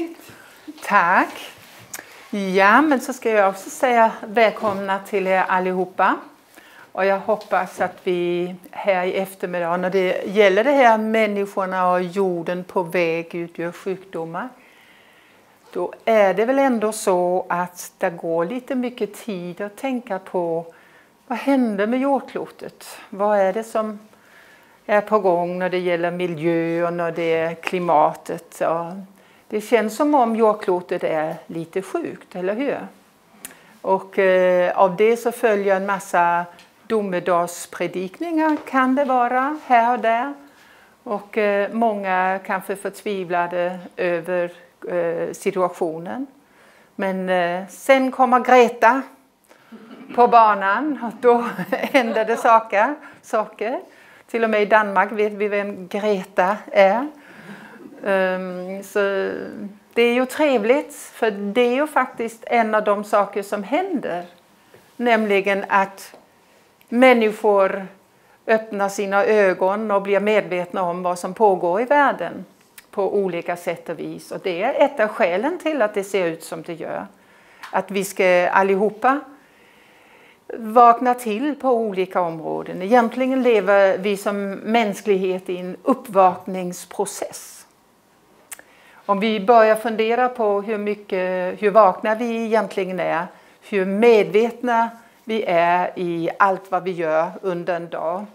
Tack. Ja, men så ska jag också säga välkomna till er allihopa. Och jag hoppas att vi här i eftermiddag, när det gäller det här människorna och jorden på väg ut ur sjukdomar, då är det väl ändå så att det går lite mycket tid att tänka på vad händer med jordklotet? Vad är det som är på gång när det gäller miljö och när det är klimatet? Det känns som om jordklotet är lite sjukt, eller hur? Och av det så följer en massa domedagspredikningar, kan det vara, här och där. Och många kanske förtvivlade över situationen. Men sen kommer Greta på banan och då händer det saker. Till och med i Danmark vet vi vem Greta är. Så det är ju trevligt, för det är ju faktiskt en av de saker som händer. Nämligen att människor öppnar sina ögon och blir medvetna om vad som pågår i världen på olika sätt och vis. Och det är ett av skälen till att det ser ut som det gör. Att vi ska allihopa vakna till på olika områden. Egentligen lever vi som mänsklighet i en uppvakningsprocess. Om vi börjar fundera på hur vakna vi egentligen är, hur medvetna vi är i allt vad vi gör under en dag.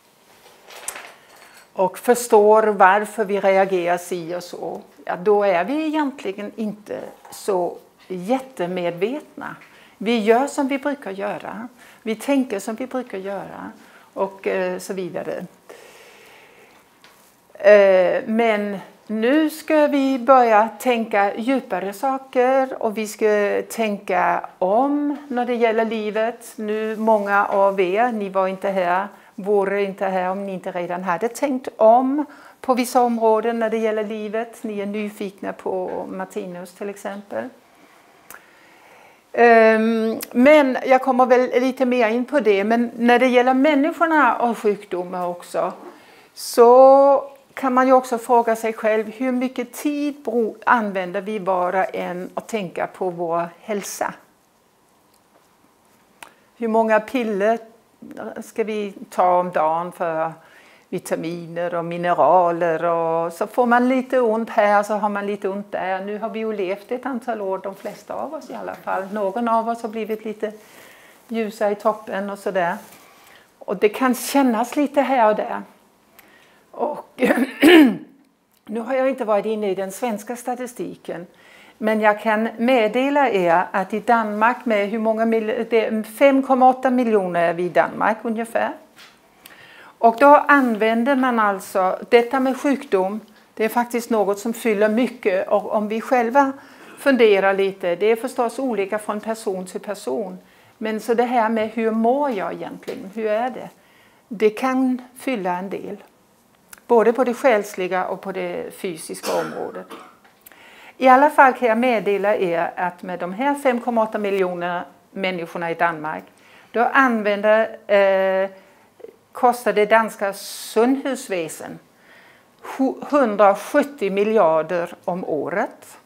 Och förstår varför vi reagerar si och så. Ja, då är vi egentligen inte så jättemedvetna. Vi gör som vi brukar göra. Vi tänker som vi brukar göra. Och så vidare. Men nu ska vi börja tänka djupare saker. Och vi ska tänka om när det gäller livet. Nu många av er, ni var inte här. Vore inte här om ni inte redan hade tänkt om på vissa områden när det gäller livet. Ni är nyfikna på Martinus till exempel. Men jag kommer väl lite mer in på det. Men när det gäller människorna och sjukdomar också, så kan man ju också fråga sig själv, hur mycket tid använder vi bara än att tänka på vår hälsa? Hur många piller ska vi ta om dagen för vitaminer och mineraler? Och så får man lite ont här, så har man lite ont där. Nu har vi ju levt ett antal år, de flesta av oss i alla fall. Någon av oss har blivit lite ljusa i toppen och sådär. Och det kan kännas lite här och där. Och nu har jag inte varit inne i den svenska statistiken. Men jag kan meddela er att i Danmark med 5,8 miljoner är vi i Danmark ungefär. Och då använder man alltså detta med sjukdom. Det är faktiskt något som fyller mycket. Och om vi själva funderar lite. Det är förstås olika från person till person. Men så det här med hur mår jag egentligen? Hur är det? Det kan fylla en del. Både på det själsliga och på det fysiska området. I alla fall kan jag meddela er att med de här 5,8 miljoner människorna i Danmark. Då kostar det danska sundhedsväsen 170 miljarder om året.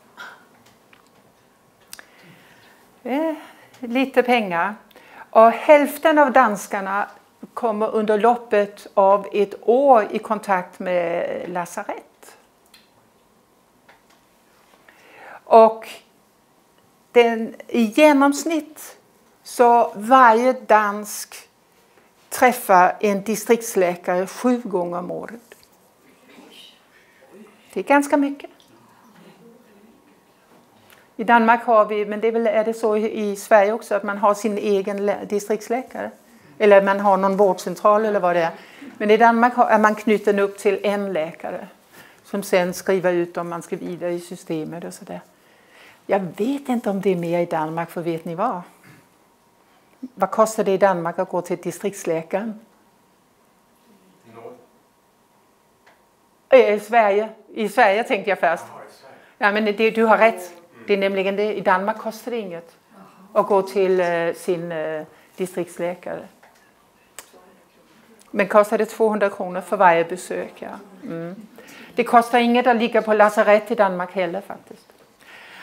Det är lite pengar. Och hälften av danskarna kommer under loppet av ett år i kontakt med lasarett. Och i genomsnitt så varje dansk träffar en distriktsläkare 7 gånger om året. Det är ganska mycket. I Danmark har vi, men är det så i Sverige också, att man har sin egen distriktsläkare. Eller man har någon vårdcentral eller vad det är. Men i Danmark är man knuten upp till en läkare. Som sen skriver ut om man ska vidare i systemet och sådär. Jag vet inte om det är mer i Danmark, för vet ni vad? Vad kostar det i Danmark att gå till distriktsläkaren? I Sverige tänkte jag först. Ja, men du har rätt. Det är nämligen det. I Danmark kostar det inget att gå till sin distriktsläkare. Men kostar det 200 kronor för varje besök. Ja. Det kostar inget att ligga på lasarett i Danmark heller faktiskt.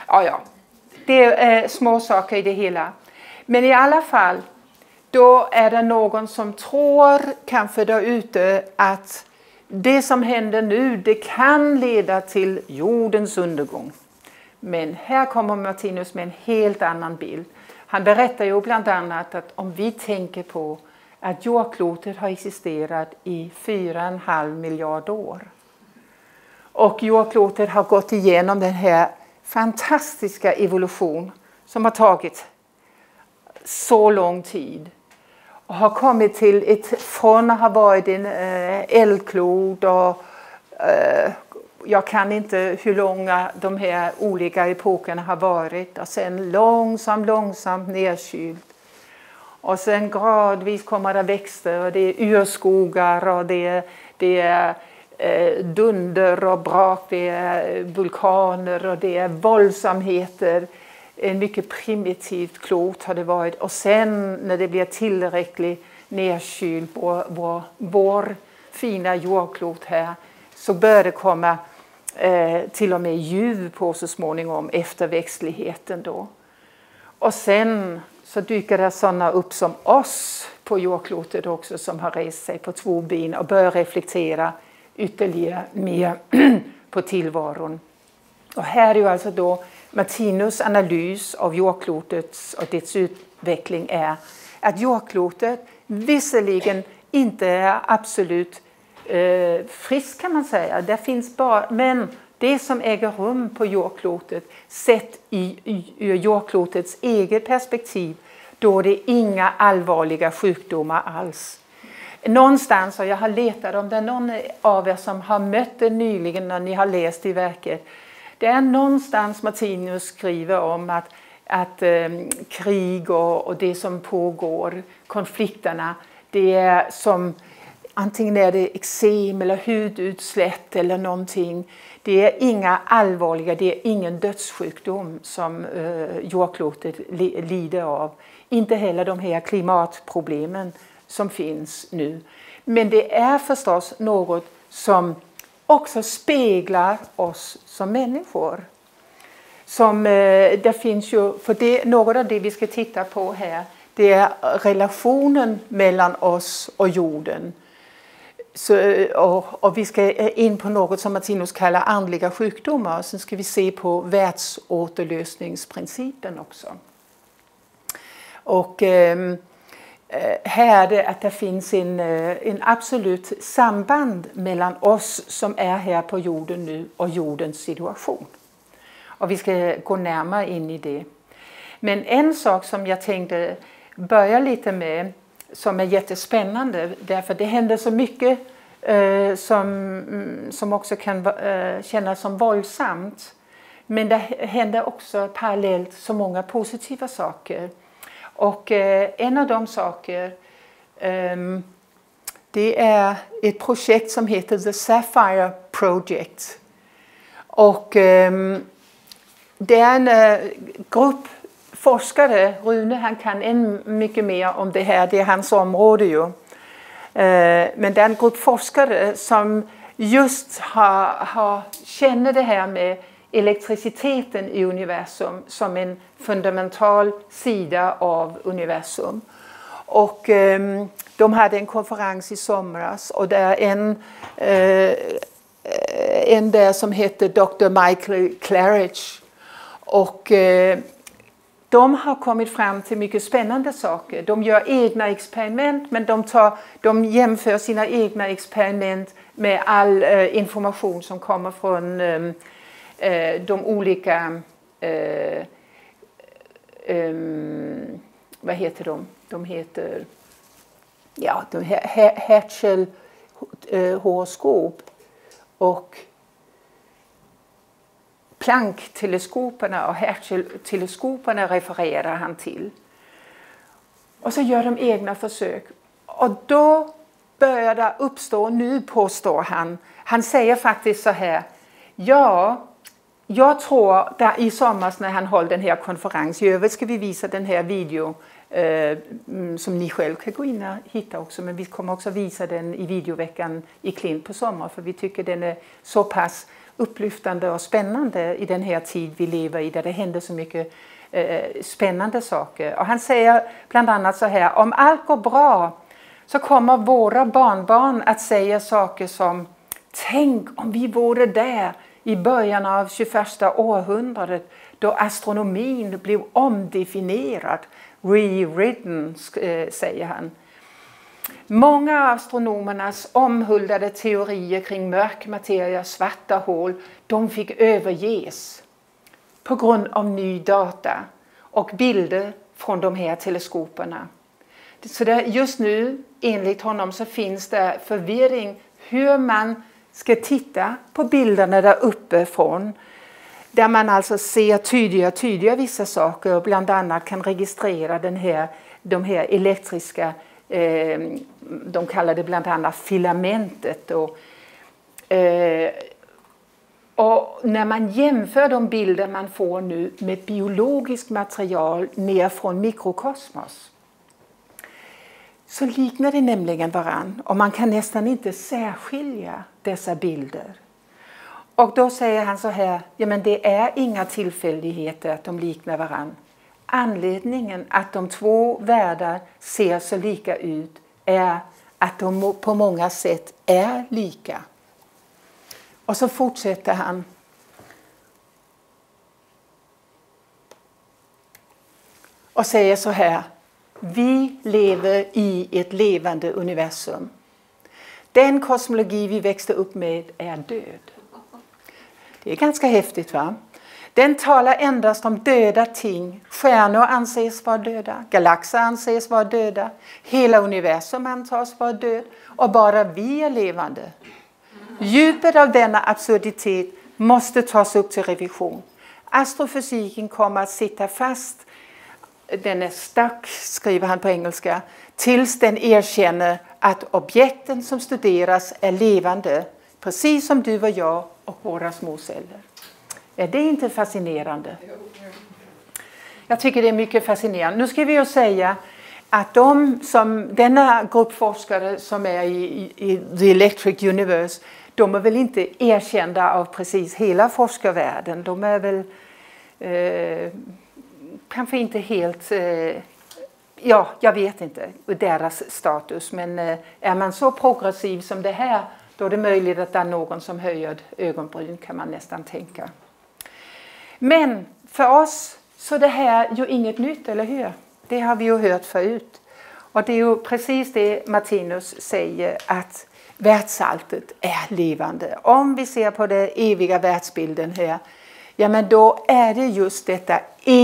ja. Det är små saker i det hela. Men i alla fall, då är det någon som tror kanske där ute att det som händer nu, det kan leda till jordens undergång. Men här kommer Martinus med en helt annan bild. Han berättar ju bland annat att om vi tänker på att jordklotet har existerat i 4,5 miljarder år. Och jordklotet har gått igenom den här fantastiska evolution som har tagit så lång tid. Och har kommit till från att ha varit en eldklot och jag kan inte hur långa de här olika epokerna har varit. Och sen långsamt nedkylt. Och sen gradvis kommer det växter och det är urskogar och det är dunder och brak, det är vulkaner och det är våldsamheter. En mycket primitivt klot har det varit. Och sen när det blir tillräckligt nedkylt på vår fina jordklot här så börjar det komma till och med djur på så småningom efter växtligheten då. Och sen så dyker det sådana upp som oss på jordklotet också som har rest sig på 2 ben och börjar reflektera ytterligare mer på tillvaron. Och här är ju alltså då Martinus analys av jordklotet och dess utveckling är att jordklotet visserligen inte är absolut friskt kan man säga. Det finns men det som äger rum på jordklotet sett ur jordklotets eget perspektiv då är det inga allvarliga sjukdomar alls. Någonstans, och jag har letat om det är någon av er som har mött det nyligen när ni har läst i verket. Det är någonstans Martinus skriver om att krig och det som pågår, konflikterna, det är som antingen är det eksem eller hudutslätt eller någonting. Det är inga allvarliga, det är ingen dödssjukdom som jordklotet lider av. Inte heller de här klimatproblemen som finns nu. Men det är förstås något som också speglar oss som människor. Det finns ju, för det, något av det vi ska titta på här, det är relationen mellan oss och jorden. Och vi ska in på något som Martinus kallar andliga sjukdomar. Sen ska vi se på världsåterlösningsprincipen också. Och här är det att det finns en absolut samband mellan oss som är här på jorden nu och jordens situation. Och vi ska gå närmare in i det. Men en sak som jag tänkte börja lite med som är jättespännande därför det händer så mycket som också kan kännas som våldsamt. Men det händer också parallellt så många positiva saker. Och en av de saker det är ett projekt som heter The Sapphire Project. Och det är en grupp forskare, Rune han kan mycket mer om det här, det är hans område ju. Men det är en grupp forskare som just känner det här med elektriciteten i universum som en fundamental sida av universum. Och de hade en konferens i somras och det är en där som heter Dr. Michael Claridge. Och de har kommit fram till mycket spännande saker. De gör egna experiment men de jämför sina egna experiment med all information som kommer från de olika vad heter de? De heter Herschel horoskop och Planck-teleskoperna och Herschel-teleskoperna refererar han till. Och så gör de egna försök. Och då börjar det uppstå, nu påstår han. Han säger faktiskt så här. Ja, jag tror där i sommar när han håller den här konferensen. I övrigt ska vi visa den här video som ni själv kan gå in och hitta också. Men vi kommer också visa den i videoveckan i Klint på sommar. För vi tycker den är så pass upplyftande och spännande i den här tid vi lever i, där det händer så mycket spännande saker. Och han säger bland annat så här: om allt går bra så kommer våra barnbarn att säga saker som: tänk om vi vore där i början av 21 århundradet då astronomin blev omdefinierad, rewritten, säger han. Många av astronomernas omhuldade teorier kring mörk materia, svarta hål, de fick överges på grund av ny data och bilder från de här teleskoperna. Så där just nu, enligt honom, så finns det förvirring hur man ska titta på bilderna där uppifrån. Där man alltså ser tydliga vissa saker och bland annat kan registrera de här elektriska, de kallar det bland annat filamentet. Och när man jämför de bilder man får nu med biologiskt material ner från mikrokosmos, så liknar det nämligen varann och man kan nästan inte särskilja dessa bilder. Och då säger han så här: ja, men det är inga tillfälligheter att de liknar varann. Anledningen att de två världar ser så lika ut är att de på många sätt är lika. Och så fortsätter han. Och säger så här: vi lever i ett levande universum. Den kosmologi vi växte upp med är död. Det är ganska häftigt, va? Den talar endast om döda ting. Stjärnor anses vara döda, galaxer anses vara döda, hela universum antas vara död och bara vi är levande. Djupet av denna absurditet måste tas upp till revision. Astrofysiken kommer att sitta fast, den är stuck, skriver han på engelska, tills den erkänner att objekten som studeras är levande, precis som du och jag och våra småceller. Är det inte fascinerande? Jag tycker det är mycket fascinerande. Nu ska vi ju säga att denna grupp forskare som är i The Electric Universe, de är väl inte erkända av precis hela forskarvärlden. De är väl kanske inte helt, jag vet inte deras status. Men är man så progressiv som det här, då är det möjligt att det är någon som höjer ögonbryn, kan man nästan tänka. Men för oss så är det här ju inget nytt, eller hur? Det har vi ju hört förut. Och det är ju precis det Martinus säger, att världsalltet är levande. Om vi ser på den eviga världsbilden här, ja, men då är det just denna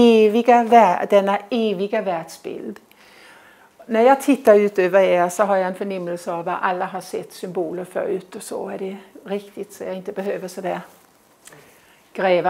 eviga världsbild. När jag tittar ut över er så har jag en förnimmelse av att alla har sett symboler förut, och så är det riktigt, så jag inte behöver sådär gräva.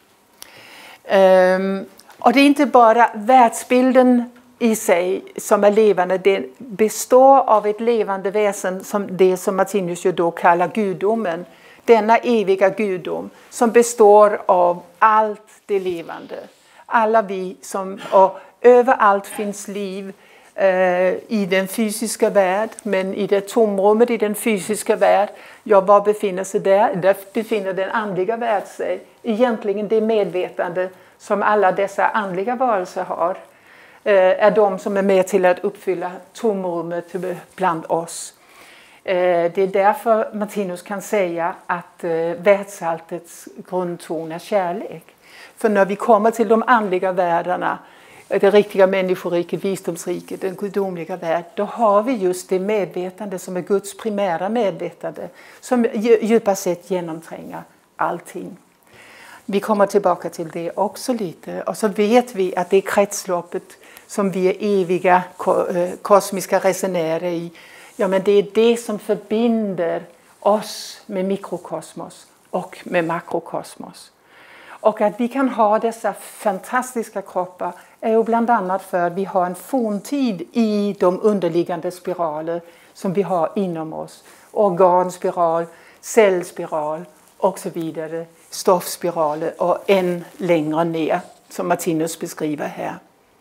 Och det är inte bara världsbilden i sig som är levande, det består av ett levande väsen, som det som Martinus ju då kallar gudomen. Denna eviga gudom som består av allt det levande. Alla vi och överallt finns liv i den fysiska värld, men i det tomrummet i den fysiska värld, var befinner sig där? Där befinner den andliga värld sig. Egentligen det medvetande som alla dessa andliga varelser har är de som är med till att uppfylla tomrummet bland oss. Det är därför Martinus kan säga att världsalltets grundton är kärlek. För när vi kommer till de andliga världarna, det riktiga människoriket, visdomsriket, den gudomliga värld, då har vi just det medvetande som är Guds primära medvetande, som djupast sett genomtränger allting. Vi kommer tillbaka till det också lite, och så vet vi att det är kretsloppet som vi är eviga kosmiska resenärer i. Ja, men det är det som förbinder oss med mikrokosmos och med makrokosmos. Och att vi kan ha dessa fantastiska kroppar är ju bland annat för att vi har en forntid i de underliggande spiraler som vi har inom oss. Organspiral, cellspiral och så vidare. Stoffspiraler och än längre ner, som Martinus beskriver här.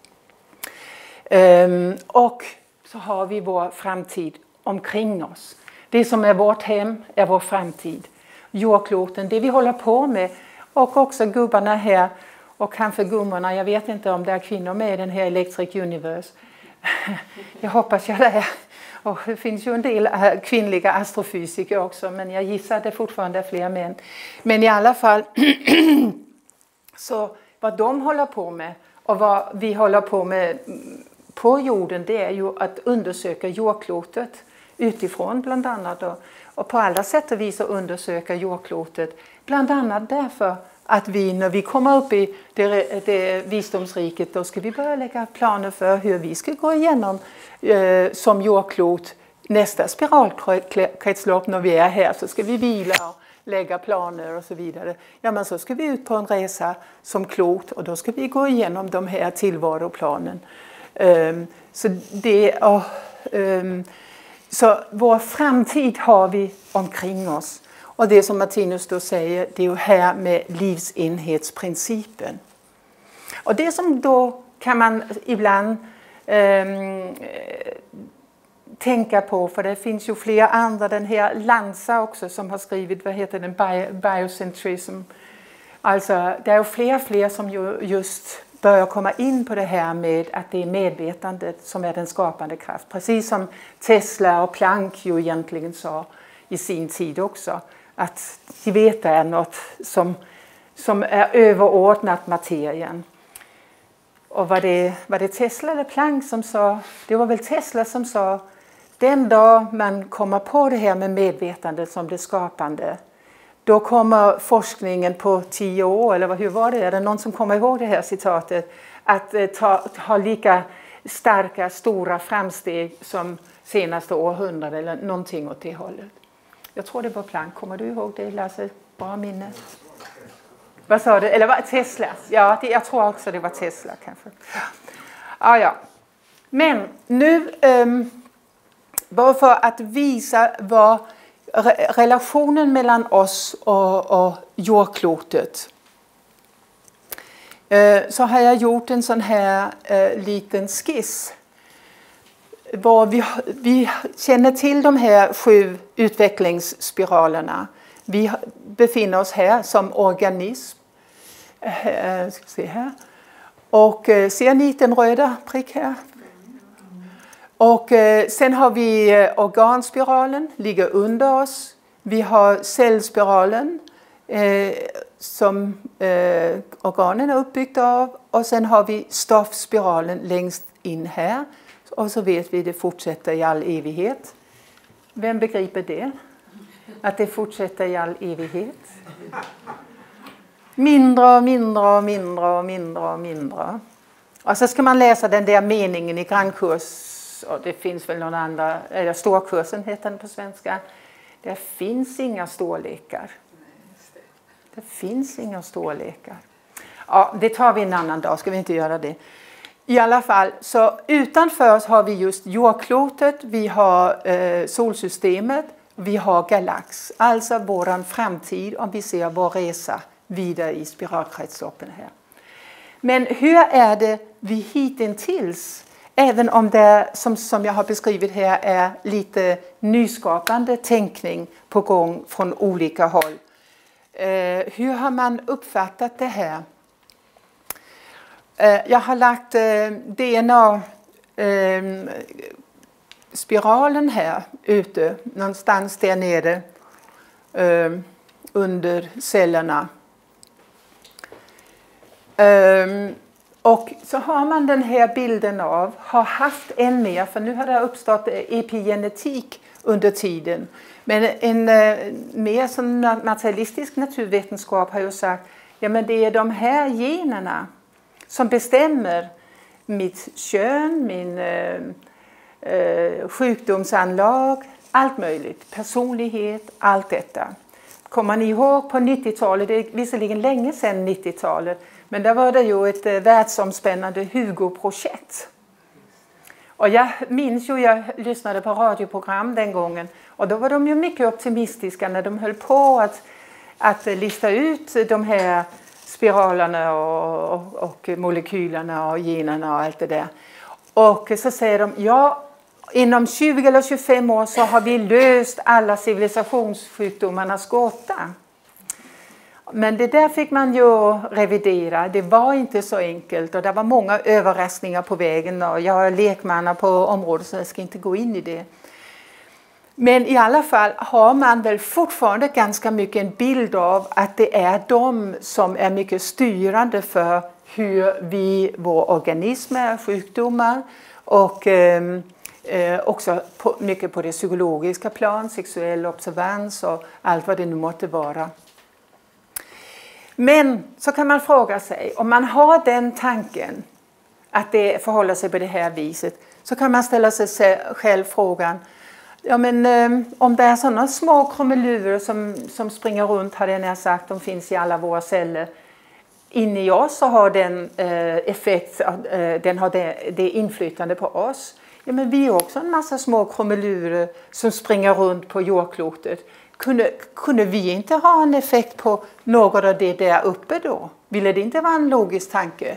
Och så har vi vår framtid omkring oss. Det som är vårt hem är vår framtid. jordkloten, det vi håller på med. Och också gubbarna här och kanske gummorna. Jag vet inte om det är kvinnor med i den här Electric Universe. Jag hoppas jag det är. Och det finns ju en del kvinnliga astrofysiker också, men jag gissar att det fortfarande är fler män. Men i alla fall, så vad de håller på med och vad vi håller på med på jorden, det är ju att undersöka jordklotet utifrån bland annat. Och på alla sätt och vis att undersöka jordklotet, bland annat därför att vi, när vi kommer upp i det visdomsriket, då ska vi börja lägga planer för hur vi ska gå igenom som jordklot nästa spiralkretslopp. När vi är här så ska vi vila och lägga planer och så vidare. Ja, men så ska vi ut på en resa som klot och då ska vi gå igenom de här tillvaroplanen. Så vår framtid har vi omkring oss. Och det som Martinus då säger, det är ju här med livsenhetsprincipen. Och det som då kan man ibland tänka på, för det finns ju flera andra, den här Lanza också som har skrivit, vad heter den, biocentrism. Alltså det är ju fler som just börjar komma in på det här med att det är medvetandet som är den skapande kraft. Precis som Tesla och Planck ju egentligen sa i sin tid också. Att de vet är något som är överordnat materien. Och var det Tesla eller Planck som sa, det var väl Tesla som sa, den dag man kommer på det här med medvetandet som det skapande, då kommer forskningen på 10 år, eller hur var det? Är det någon som kommer ihåg det här citatet? Att ha lika starka, stora framsteg som senaste århundrade eller någonting åt det hållet. Jag tror det var Planck. Kommer du ihåg det, Lasse? Bra minne. Vad sa du? Eller var det Tesla? Ja, jag tror också det var Tesla kanske. Ja. Men nu, bara för att visa vad relationen mellan oss och jordklotet, så har jag gjort en sån här liten skiss. Var vi känner till de här 7 utvecklingsspiralerna. Vi befinner oss här som organism. Ska se här. Och ser ni den röda prick här? Och sen har vi organspiralen, ligger under oss. Vi har cellspiralen som organen är uppbyggda av. Och sen har vi stoffspiralen längst in här. Och så vet vi att det fortsätter i all evighet. Vem begriper det? Att det fortsätter i all evighet? Mindre och mindre och mindre och mindre och mindre. Och så ska man läsa den där meningen i grandkurs. Och det finns väl någon andra, eller storkursen heter den på svenska. Det finns inga storlekar. Det finns inga storlekar. Ja, det tar vi en annan dag, ska vi inte göra det. I alla fall, så utanför oss har vi just jordklotet, vi har solsystemet, vi har galax. Alltså våran framtid om vi ser vår resa vidare i spiralkretsloppen här. Men hur är det vi hittills, även om det som jag har beskrivit här är lite nyskapande tänkning på gång från olika håll. Hur har man uppfattat det här? Jag har lagt DNA-spiralen här ute, någonstans där nere under cellerna. Och så har man den här bilden av, har haft än mer, för nu har det uppstått epigenetik under tiden. Men en mer som materialistisk naturvetenskap har ju sagt, ja men det är de här generna som bestämmer mitt kön, min sjukdomsanlag, allt möjligt, personlighet, allt detta. Kommer ni ihåg på 90-talet, det är visserligen länge sedan 90-talet, men där var det ju ett världsomspännande Hugo-projekt. Och jag minns ju, jag lyssnade på radioprogram den gången, och då var de ju mycket optimistiska när de höll på att lista ut de här spiralerna och molekylerna och generna och allt det där. Och så säger de, ja, inom 20 eller 25 år så har vi löst alla civilisationssjukdomarnas gåta. Men det där fick man ju revidera. Det var inte så enkelt och det var många överraskningar på vägen. Och jag är lekman på området så jag ska inte gå in i det. Men i alla fall har man väl fortfarande ganska mycket en bild av att det är de som är mycket styrande för hur vår organism är, sjukdomar och också mycket på det psykologiska plan, sexuell observans och allt vad det nu måste vara. Men så kan man fråga sig, om man har den tanken att det förhåller sig på det här viset, så kan man ställa sig själv frågan, ja men om det är sådana små krumelurer som springer runt, hade jag sagt, de finns i alla våra celler. Inne i oss så har den effekt, den har det inflytande på oss. Ja men vi är också en massa små krumelurer som springer runt på jordklotet. Kunde vi inte ha en effekt på något av det där uppe då? Ville det inte vara en logisk tanke?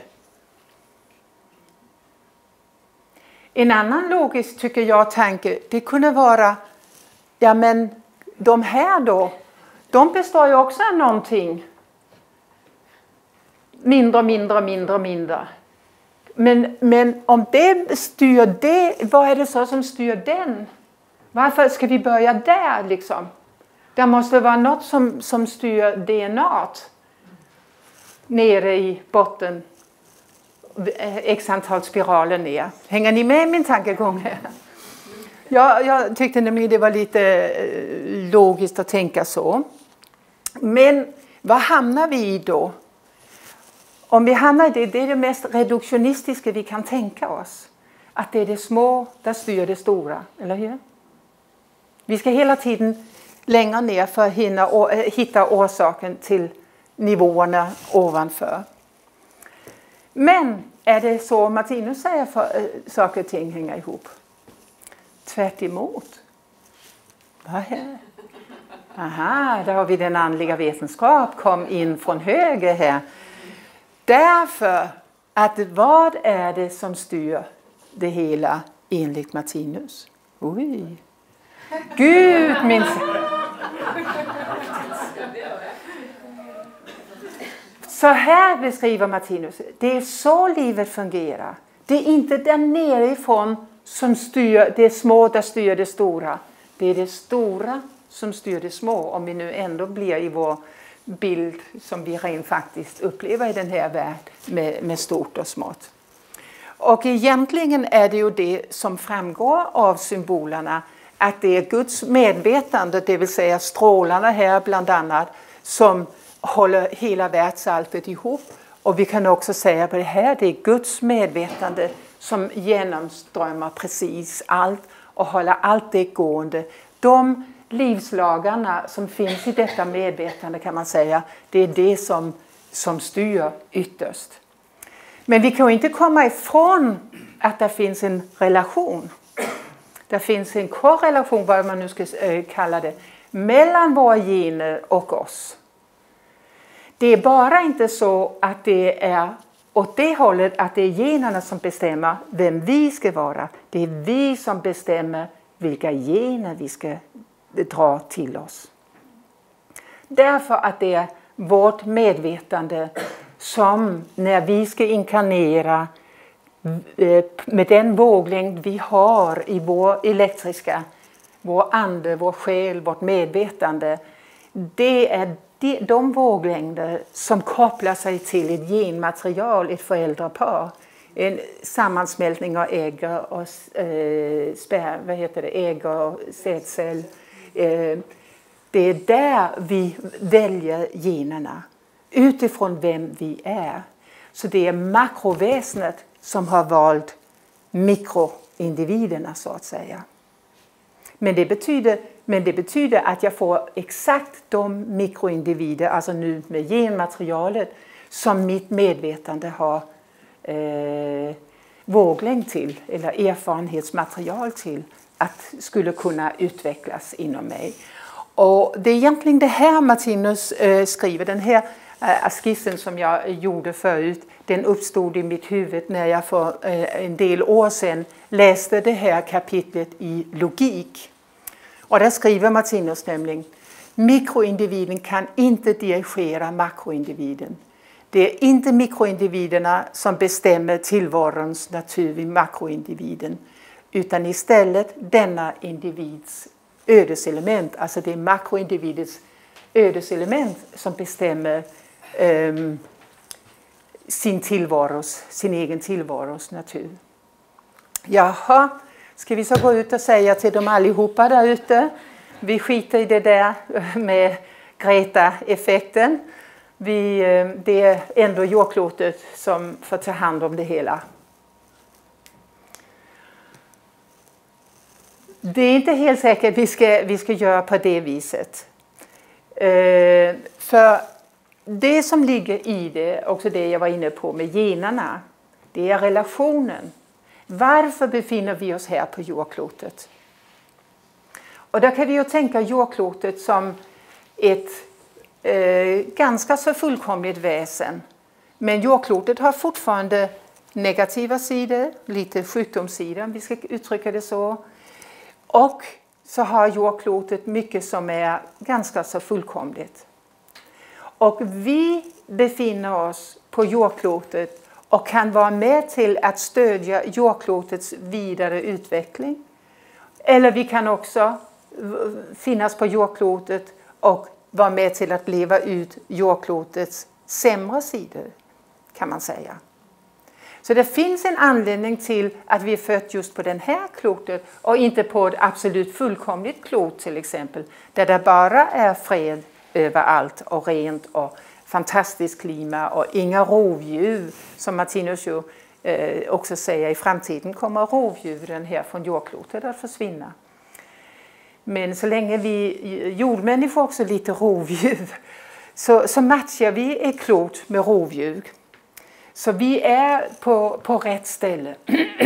En annan logisk, tycker jag, tanke, det kunde vara, ja men de här då, de består ju också av någonting. Mindre. Men om det styr det, vad är det så som styr den? Varför ska vi börja där liksom? Det måste vara något som styr DNA-t nere i botten. X antal spiraler ner. Hänger ni med i min tankegång här? Jag tyckte nämligen det var lite logiskt att tänka så. Men vad hamnar vi i då? Om vi hamnar i det är det mest reduktionistiska vi kan tänka oss. Att det är det små, där styr det stora. Eller hur? Vi ska hela tiden längre ner för att hitta orsaken till nivåerna ovanför. Men är det så Martinus säger för saker och ting hänger ihop? Tvärt emot. Vad är? Aha, där har vi den andliga vetenskap kom in från höger här. Därför att vad är det som styr det hela enligt Martinus? Oj. Gud min... Så här beskriver Martinus, det är så livet fungerar. Det är inte där nerifrån som styr det små, där styr det stora. Det är det stora som styr det små, om vi nu ändå blir i vår bild som vi rent faktiskt upplever i den här världen med stort och smått. Och egentligen är det ju det som framgår av symbolerna, att det är Guds medvetande, det vill säga strålarna här bland annat, som håller hela världsalltet ihop. Och vi kan också säga på det här, det är Guds medvetande som genomströmmar precis allt och håller allt det gående. De livslagarna som finns i detta medvetande, kan man säga, det är det som styr ytterst. Men vi kan ju inte komma ifrån att det finns en relation. Det finns en korrelation, vad man nu ska kalla det, mellan våra gener och oss. Det är bara inte så att det är åt det hållet att det är generna som bestämmer vem vi ska vara. Det är vi som bestämmer vilka gener vi ska dra till oss. Därför att det är vårt medvetande som, när vi ska inkarnera med den våglängd vi har i vår elektriska, vår ande, vår själ, vårt medvetande, det är de våglängder som kopplar sig till ett genmaterial, ett föräldrapar. En sammansmältning av ägg och ägg och sädcell. Det är där vi väljer generna utifrån vem vi är. Så det är makroväsnet som har valt mikroindividerna, så att säga. Men det betyder att jag får exakt de mikroindivider, alltså nu med genmaterialet, som mitt medvetande har våglängd till eller erfarenhetsmaterial till att skulle kunna utvecklas inom mig. Och det är egentligen det här Martinus skriver. Den här skissen som jag gjorde förut, den uppstod i mitt huvud när jag för en del år sedan läste det här kapitlet i logik. Och där skriver Martinus nämligen: Mikroindividen kan inte dirigera makroindividen. Det är inte mikroindividerna som bestämmer tillvarons natur vid makroindividen, utan istället denna individs ödeselement. Alltså det är makroindividets ödeselement som bestämmer sin egen tillvaros natur. Jaha, ska vi så gå ut och säga till dem allihopa där ute? Vi skiter i det där med Greta-effekten. Det är ändå jordklotet som får ta hand om det hela. Det är inte helt säkert att vi ska göra på det viset. För det som ligger i det, också det jag var inne på med generna, det är relationen. Varför befinner vi oss här på jordklotet? Och där kan vi ju tänka jordklotet som ett ganska så fullkomligt väsen. Men jordklotet har fortfarande negativa sidor, lite sjukdomssidor om vi ska uttrycka det så. Och så har jordklotet mycket som är ganska så fullkomligt. Och vi befinner oss på jordklotet och kan vara med till att stödja jordklotets vidare utveckling. Eller vi kan också finnas på jordklotet och vara med till att leva ut jordklotets sämre sidor, kan man säga. Så det finns en anledning till att vi är fött just på den här klotet och inte på ett absolut fullkomligt klot till exempel, där det bara är fred överallt och rent och fantastiskt klima och inga rovdjur, som Martinus ju också säger, i framtiden kommer rovdjuren här från jordklotet att försvinna. Men så länge vi jordmänniskor också lite rovdjur så matchar vi ett klot med rovdjur. Så vi är på rätt ställe.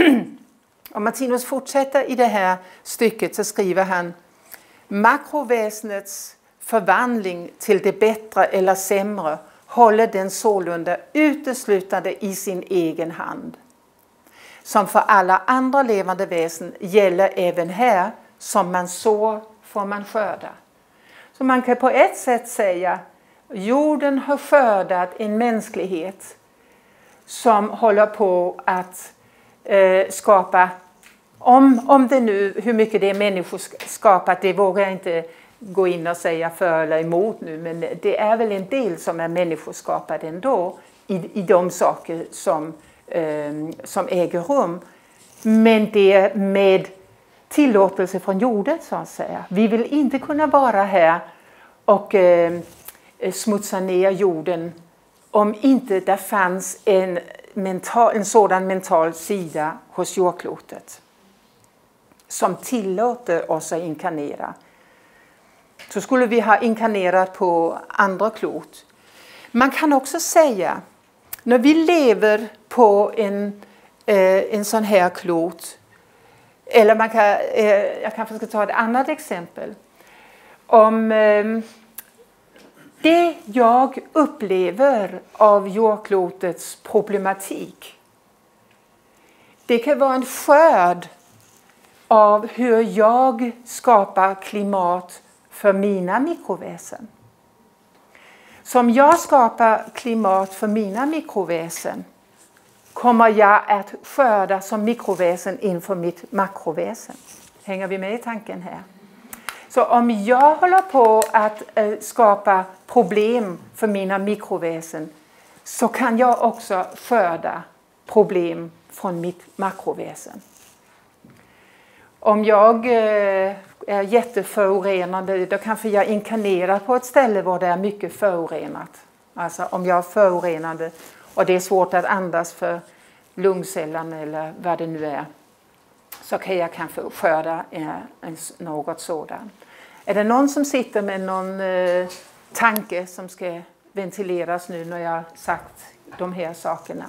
Om Martinus fortsätter i det här stycket så skriver han: makroväsnets förvandling till det bättre eller sämre håller den sålunda uteslutande i sin egen hand. Som för alla andra levande väsen gäller även här: som man sår får man skörda. Så man kan på ett sätt säga jorden har skördat en mänsklighet som håller på att skapa, om det nu, hur mycket det är människoskapat, det vågar jag inte gå in och säga för eller emot nu, men det är väl en del som är människoskapat ändå i de saker som äger rum. Men det är med tillåtelse från jorden, så att säga. Vi vill inte kunna vara här och smutsa ner jorden om inte det fanns en sådan mental sida hos jordklotet som tillåter oss att inkarnera. Så skulle vi ha inkarnerat på andra klot. Man kan också säga, när vi lever på en sån här klot, eller jag kanske ska ta ett annat exempel. Om det jag upplever av jordklotets problematik, det kan vara en skörd av hur jag skapar klimat för mina mikroväsen. Som jag skapar klimat för mina mikroväsen kommer jag att skörda som mikroväsen inför mitt makroväsen. Hänger vi med i tanken här? Så om jag håller på att skapa problem för mina mikroväsen, så kan jag också skörda problem från mitt makroväsen. Om jag är jätteförorenande, då kanske jag inkarnerar på ett ställe där det är mycket förorenat. Alltså om jag är förorenande och det är svårt att andas för lungcellerna eller vad det nu är, så kan jag kanske skörda något sådant. Är det någon som sitter med någon tanke som ska ventileras nu när jag har sagt de här sakerna?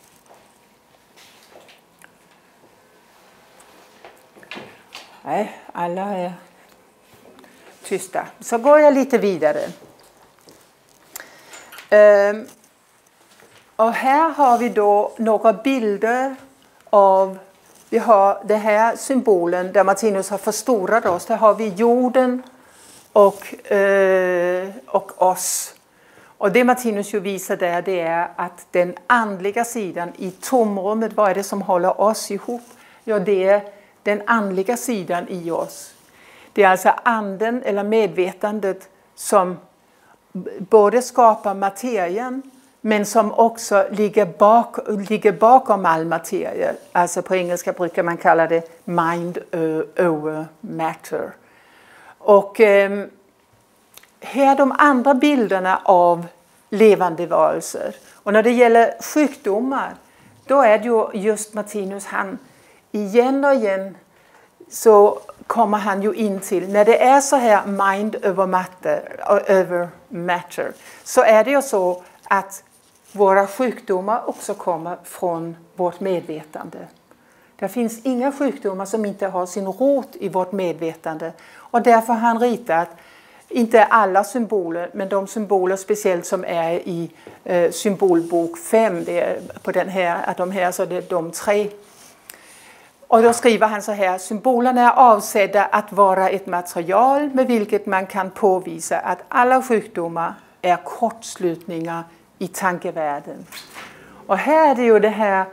Nej, alla är tysta. Så går jag lite vidare. Och här har vi då några bilder av, vi har den här symbolen där Martinus har förstorat oss. Där har vi jorden och oss. Och det Martinus ju visar där, det är att den andliga sidan i tomrummet, vad är det som håller oss ihop? Ja, det är den andliga sidan i oss. Det är alltså anden eller medvetandet som både skapar materien men som också ligger bakom all materia. Alltså på engelska brukar man kalla det mind over matter. Och här är de andra bilderna av levande varelser. Och när det gäller sjukdomar, då är det ju just Martinus, han igen och igen så kommer han ju in till, när det är så här mind over matter, så är det ju så att våra sjukdomar också kommer från vårt medvetande. Det finns inga sjukdomar som inte har sin rot i vårt medvetande. Och därför har han ritat, inte alla symboler, men de symboler speciellt som är i symbolbok 5, det är på den här, att de här så det är de 3. Och då skriver han så här: symbolerna är avsedda att vara ett material med vilket man kan påvisa att alla sjukdomar är kortslutningar i tankevärlden. Och här är det ju det här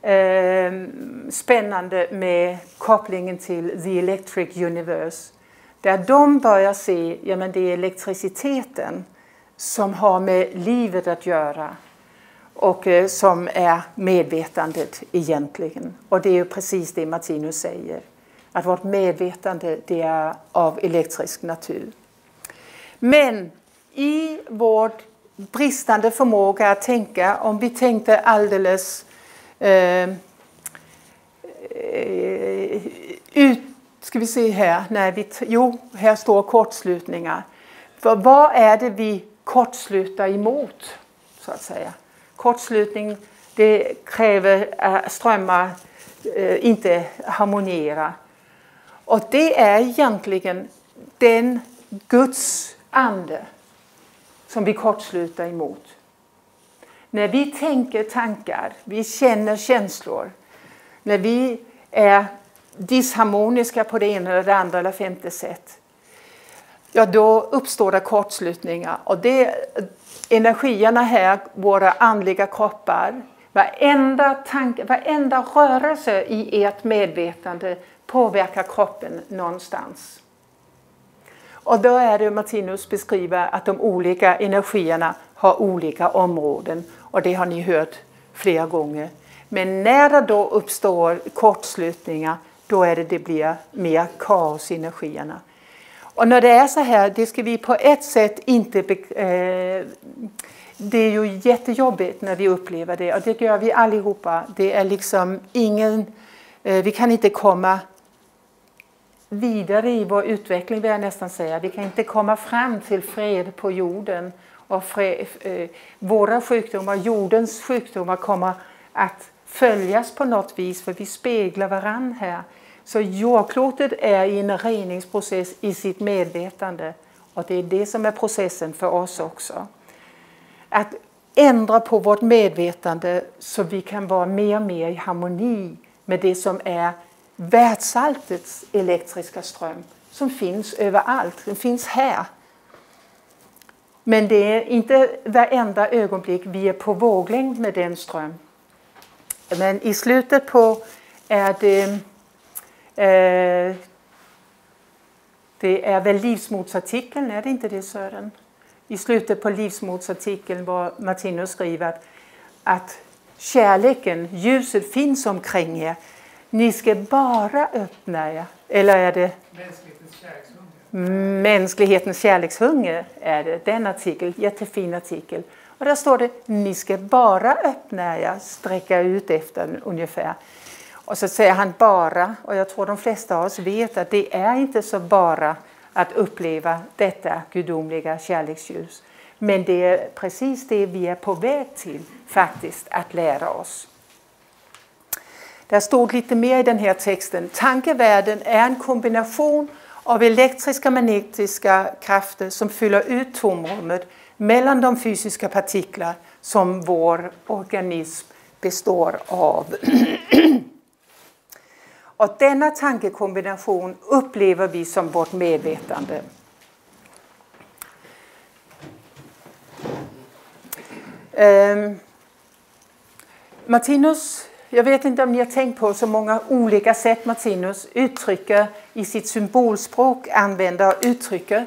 spännande med kopplingen till The Electric Universe. Där de börjar se, ja men det är elektriciteten som har med livet att göra. Och som är medvetandet egentligen. Och det är ju precis det Martinus säger. Att vårt medvetande, det är av elektrisk natur. Men i vår bristande förmåga att tänka, om vi tänkte alldeles ska vi se här, här står kortslutningar. För vad är det vi kortslutar emot, så att säga? Kortslutning, det kräver att strömmar inte harmonierar. Och det är egentligen den Guds ande som vi kortslutar emot. När vi tänker tankar, vi känner känslor, när vi är disharmoniska på det ena eller det andra eller femte sätt, ja då uppstår det kortslutningar. Och det energierna här, våra andliga kroppar, varenda rörelse i ert medvetande påverkar kroppen någonstans. Och då är det Martinus beskriver att de olika energierna har olika områden. Och det har ni hört flera gånger. Men när det då uppstår kortslutningar, då är det blir mer kaos i energierna. Och när det är så här, det ska vi på ett sätt inte... det är ju jättejobbigt när vi upplever det. Och det gör vi allihopa. Det är liksom ingen... vi kan inte komma vidare i vår utveckling, vill jag nästan säga. Vi kan inte komma fram till fred på jorden. Och våra sjukdomar, jordens sjukdomar kommer att följas på något vis. För vi speglar varandra här. Så jordklotet är i en reningsprocess i sitt medvetande. Och det är det som är processen för oss också. Att ändra på vårt medvetande så vi kan vara mer och mer i harmoni med det som är världsalltets elektriska ström. Som finns överallt, den finns här. Men det är inte varenda ögonblick vi är på våglängd med den ström. Men i slutet på är det är väl livsmodsartikeln, är det inte det Sören? I slutet på livsmodsartikeln var Martinus skriver att kärleken, ljuset finns omkring er. Ni ska bara öppna er. Eller är det mänsklighetens kärlekshunger? Mänsklighetens kärlekshunger är det. Den artikel, jättefin artikel. Och där står det, ni ska bara öppna er, sträcka ut efter ungefär. Och så säger han bara, och jag tror de flesta av oss vet att det är inte så bara att uppleva detta gudomliga kärleksljus. Men det är precis det vi är på väg till faktiskt att lära oss. Där stod lite mer i den här texten. Tankevärlden är en kombination av elektriska magnetiska krafter som fyller ut tomrummet mellan de fysiska partiklar som vår organism består av. Och denna tankekombination upplever vi som vårt medvetande. Martinus, jag vet inte om ni har tänkt på så många olika sätt Martinus uttrycker i sitt symbolspråk, använder och uttrycker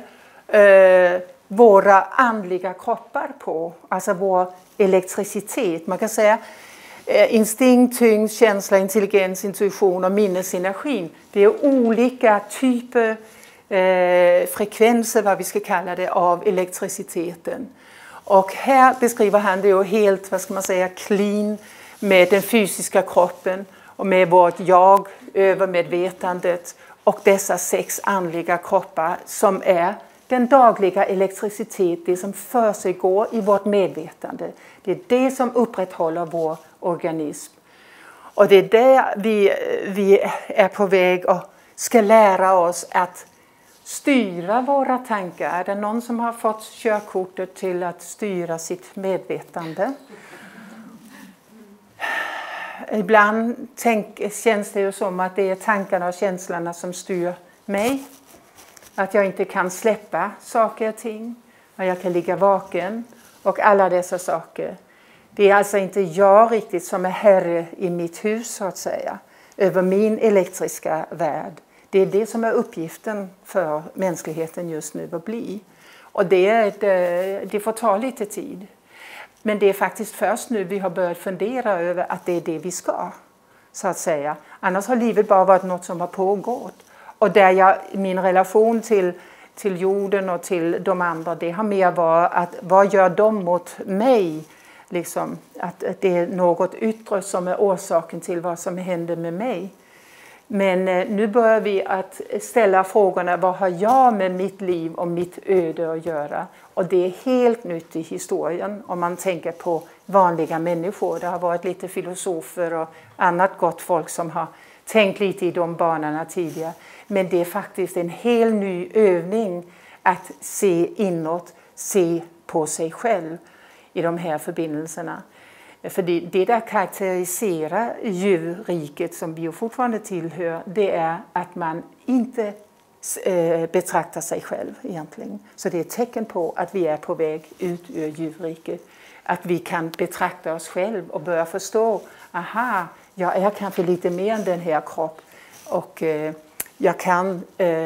våra andliga kroppar på. Alltså vår elektricitet. Man kan säga instinkt, tyngd, känsla, intelligens, intuition och minnesenergin. Det är olika typer, frekvenser vad vi ska kalla det, av elektriciteten. Och här beskriver han det ju helt, vad ska man säga, clean med den fysiska kroppen och med vårt jag, övermedvetandet och dessa 6 andliga kroppar som är den dagliga elektricitet, det som försiggår i vårt medvetande. Det är det som upprätthåller vår organism. Och det är där vi är på väg och ska lära oss att styra våra tankar. Är det någon som har fått körkortet till att styra sitt medvetande? Ibland känns det ju som att det är tankarna och känslorna som styr mig. Att jag inte kan släppa saker och ting. Att jag kan ligga vaken och alla dessa saker. Det är alltså inte jag riktigt som är herre i mitt hus så att säga. Över min elektriska värld. Det är det som är uppgiften för mänskligheten just nu att bli. Och det får ta lite tid. Men det är faktiskt först nu vi har börjat fundera över att det är det vi ska. Så att säga. Annars har livet bara varit något som har pågått. Och där min relation till jorden och till de andra, det har mer varit att vad gör de mot mig? Liksom, att det är något yttre som är orsaken till vad som händer med mig. Men nu börjar vi att ställa frågorna, vad har jag med mitt liv och mitt öde att göra? Och det är helt nytt i historien om man tänker på vanliga människor. Det har varit lite filosofer och annat gott folk som har tänkt lite i de banorna tidigare. Men det är faktiskt en hel ny övning att se inåt, se på sig själv i de här förbindelserna. För det där karaktäriserar djurriket som vi fortfarande tillhör, det är att man inte betraktar sig själv egentligen. Så det är ett tecken på att vi är på väg ut ur djurriket. Att vi kan betrakta oss själv och börja förstå, aha, jag är kanske lite mer än den här kropp och jag kan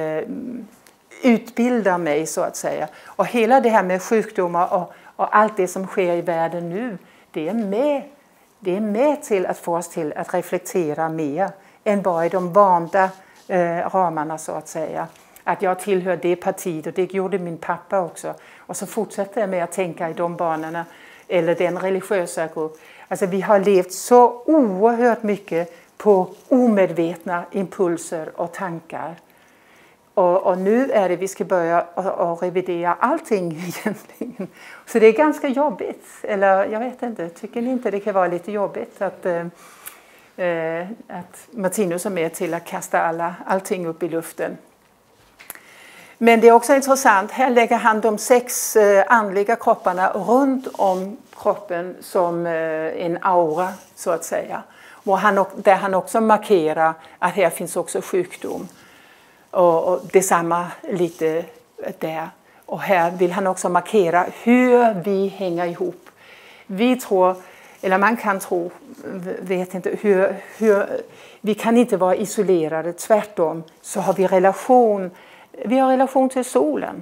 utbilda mig så att säga. Och hela det här med sjukdomar och allt det som sker i världen nu, det är med till att få oss till att reflektera mer än bara i de vanliga ramarna så att säga. Att jag tillhör det partiet och det gjorde min pappa också. Och så fortsätter jag med att tänka i de banorna eller den religiösa grupp. Alltså vi har levt så oerhört mycket på omedvetna impulser och tankar. Och nu är det vi ska börja att revidera allting egentligen. Så det är ganska jobbigt. Eller jag vet inte, tycker ni inte det kan vara lite jobbigt att Martinus är med till att kasta allting upp i luften. Men det är också intressant, här lägger han de 6 andliga kropparna runt om kroppen som en aura så att säga. Och där han också markerar att här finns också sjukdom. Och detsamma lite där. Och här vill han också markera hur vi hänger ihop. Vi tror, eller man kan tro, vet inte hur vi kan inte vara isolerade. Tvärtom så har vi relation till solen.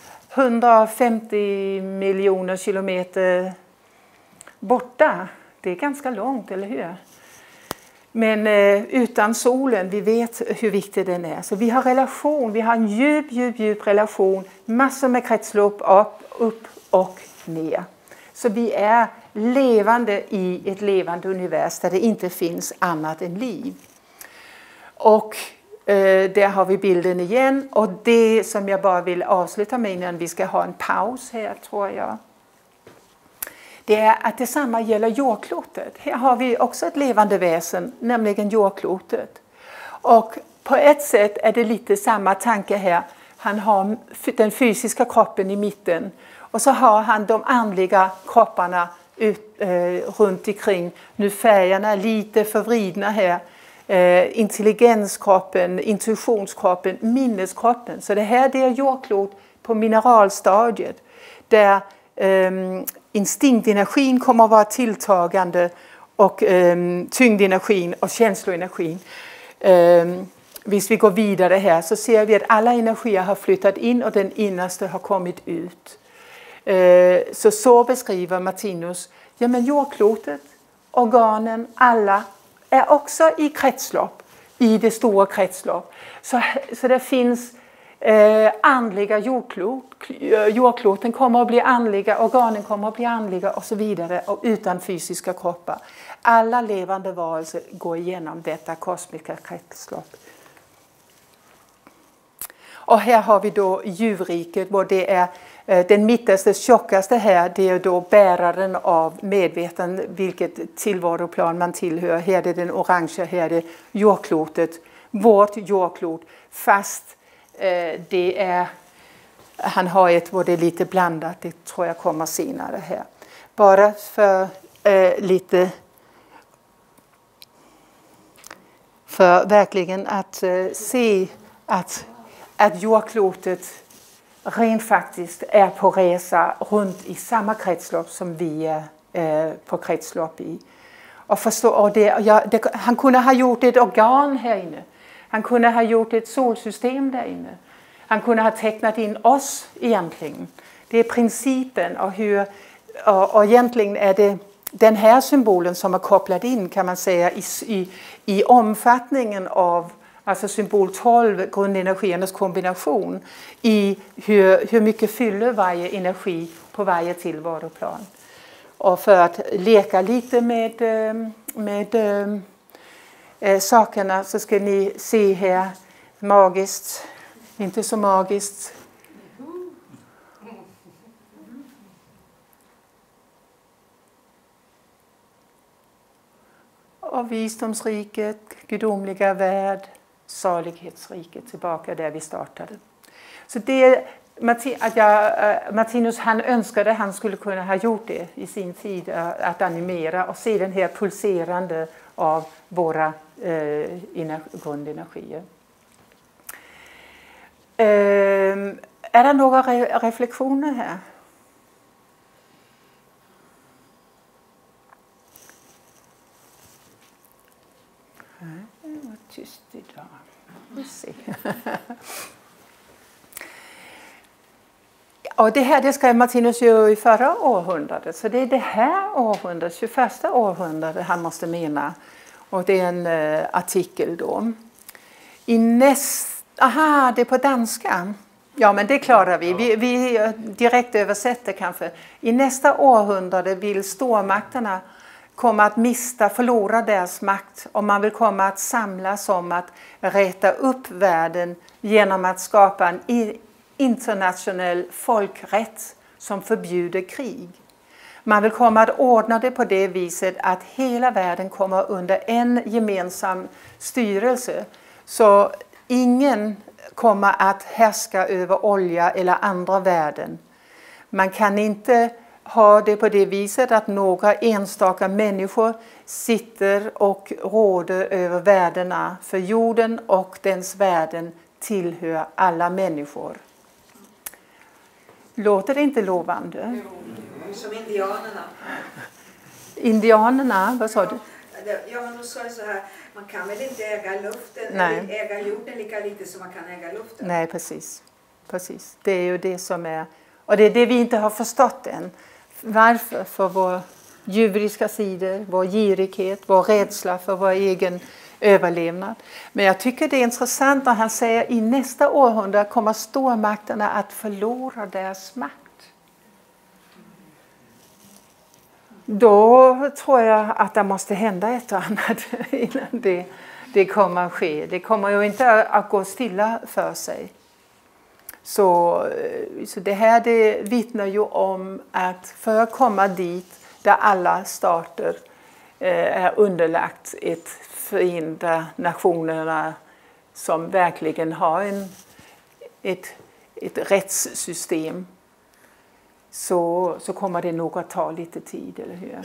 150 miljoner kilometer borta. Det är ganska långt, eller hur? Men utan solen, vi vet hur viktig den är. Så vi har relation, vi har en djup relation. Massor med kretslopp upp och ner. Så vi är levande i ett levande univers där det inte finns annat än liv. Och där har vi bilden igen. Och det som jag bara vill avsluta med innan vi ska ha en paus här tror jag. Det är att detsamma gäller jordklotet. Här har vi också ett levande väsen, nämligen jordklotet. Och på ett sätt är det lite samma tanke här. Han har den fysiska kroppen i mitten. Och så har han de andliga kropparna runt omkring. Nu färgerna är lite förvridna här. Intelligenskroppen, intuitionskroppen, minneskroppen. Så det här det är jordklot på mineralstadiet. Där instinktenergin kommer att vara tilltagande och tyngdenergin och känsloenergin. Hvis vi går vidare här så ser vi att alla energier har flyttat in och den innerste har kommit ut. Så beskriver Martinus, ja men jordklotet, organen, alla är också i kretslopp, i det stora kretslopp. Så det finns andliga jordklot, jordkloten kommer att bli andliga, organen kommer att bli andliga och så vidare och utan fysiska kroppar. Alla levande varelser går igenom detta kosmiska kretslopp. Och här har vi då djurriket, och det är den mittersta, tjockaste här, det är då bäraren av medvetande, vilket tillvaroplan man tillhör. Här är den orangea, här är det jordklotet, vårt jordklot, fast det är, han har ett var det är lite blandat, det tror jag kommer senare här. Bara för lite, för verkligen att se att jordklotet rent faktiskt är på resa runt i samma kretslopp som vi är på kretslopp i. Och förstå, och han kunde ha gjort ett organ här inne. Han kunde ha gjort ett solsystem där inne. Han kunde ha tecknat in oss egentligen. Det är principen och egentligen är det den här symbolen som är kopplad in, kan man säga, i omfattningen av alltså symbol 12, grundenergiernas kombination, i hur mycket fyller varje energi på varje tillvaroplan. Och för att leka lite med sakerna så ska ni se här, magiskt, inte så magiskt. Och visdomsriket, gudomliga värld, salighetsriket, tillbaka där vi startade. Så det Martinus, han önskade han skulle kunna ha gjort det i sin tid, att animera och se den här pulserande av våra grundenergier. Är det några reflektioner här? Vad tyst idag. Vi ser. Och det här det skrev Martinus ju i förra århundradet. Så det är det här århundradet, 21 århundradet han måste mena. Och det är en artikel då. Aha, det är på danska. Ja, men det klarar vi. Vi direkt översätter kanske. I nästa århundrade vill stormakterna komma att förlora deras makt, och man vill komma att samlas om att räta upp världen genom att skapa en internationell folkrätt som förbjuder krig. Man vill komma att ordna det på det viset att hela världen kommer under en gemensam styrelse. Så ingen kommer att härska över olja eller andra värden. Man kan inte ha det på det viset att några enstaka människor sitter och råder över värdena, för jorden och dens värden tillhör alla människor. Låter det inte lovande? Som indianerna. Indianerna, vad sa du? Ja, men då sa jag så här, man kan väl inte äga luften, eller äga jorden lika lite som man kan äga luften. Nej, precis. Det är ju det som är, och det är det vi inte har förstått än. Varför? För vår djuriska sidor, vår girighet, vår rädsla för vår egen överlevnad. Men jag tycker det är intressant när han säger att i nästa århundrade kommer stormakterna att förlora deras makt. Då tror jag att det måste hända ett och annat innan det kommer att ske. Det kommer ju inte att gå stilla för sig. Så det här det vittnar ju om att för att komma dit där alla stater är underlagt ett Förenta nationerna som verkligen har ett rättssystem, så kommer det nog att ta lite tid, eller hur?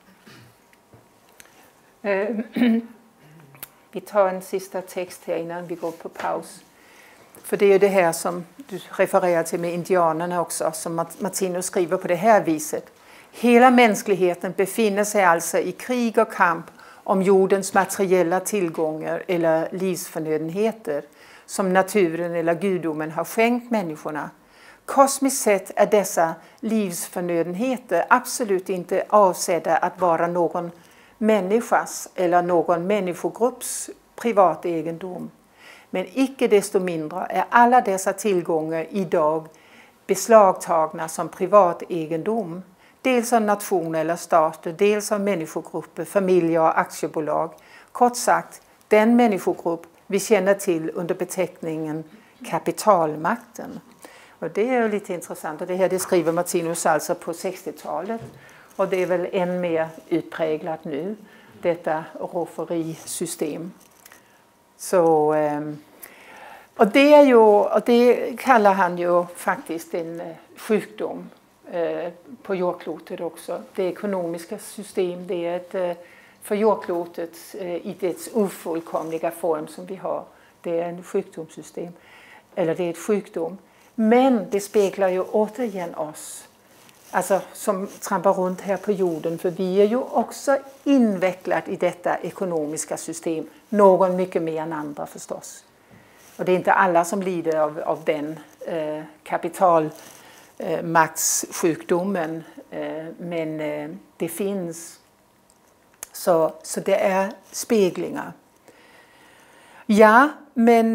Vi tar en sista text här innan vi går på paus. För det är det här som du refererar till med indianerna också, som Martinus skriver på det här viset. Hela mänskligheten befinner sig alltså i krig och kamp om jordens materiella tillgångar eller livsförnödenheter som naturen eller gudomen har skänkt människorna. Kosmiskt sett är dessa livsförnödenheter absolut inte avsedda att vara någon människas eller någon människogrupps privat egendom. Men icke desto mindre är alla dessa tillgångar idag beslagtagna som privat egendom. Dels av nationer eller stater, dels av människogrupper, familjer och aktiebolag. Kort sagt, den människogrupp vi känner till under beteckningen kapitalmakten. Och det är ju lite intressant, och det här det skriver Martinus alltså på 60-talet. Och det är väl än mer utpräglat nu, detta rofferisystem. Så, och det kallar han ju faktiskt en sjukdom på jordklotet också. Det ekonomiska system, det är ett, för jordklotet i dess ofullkomliga form som vi har. Det är en sjukdomssystem, eller det är ett sjukdom. Men det speglar ju återigen oss, alltså som trampar runt här på jorden, för vi är ju också invecklade i detta ekonomiska system, någon mycket mer än andra förstås. Och det är inte alla som lider av den kapitalmaktssjukdomen, men det finns. Så det är speglingar. Ja, men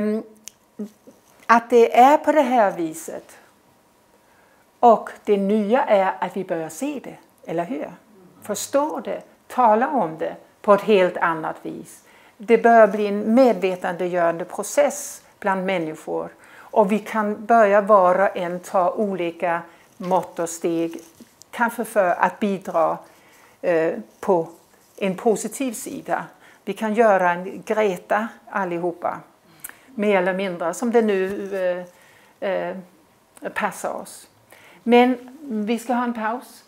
att det är på det här viset. Och det nya är att vi börjar se det, eller hur? Förstå det, tala om det på ett helt annat vis. Det börjar bli en medvetandegörande process bland människor. Och vi kan börja var och en ta olika mått och steg. Kanske för att bidra på en positiv sida. Vi kan göra en Greta allihopa. Mer eller mindre som det nu passar oss. Men vi ska ha en paus.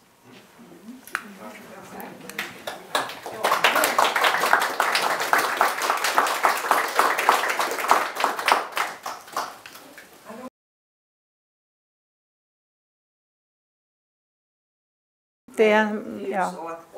Det är, ja.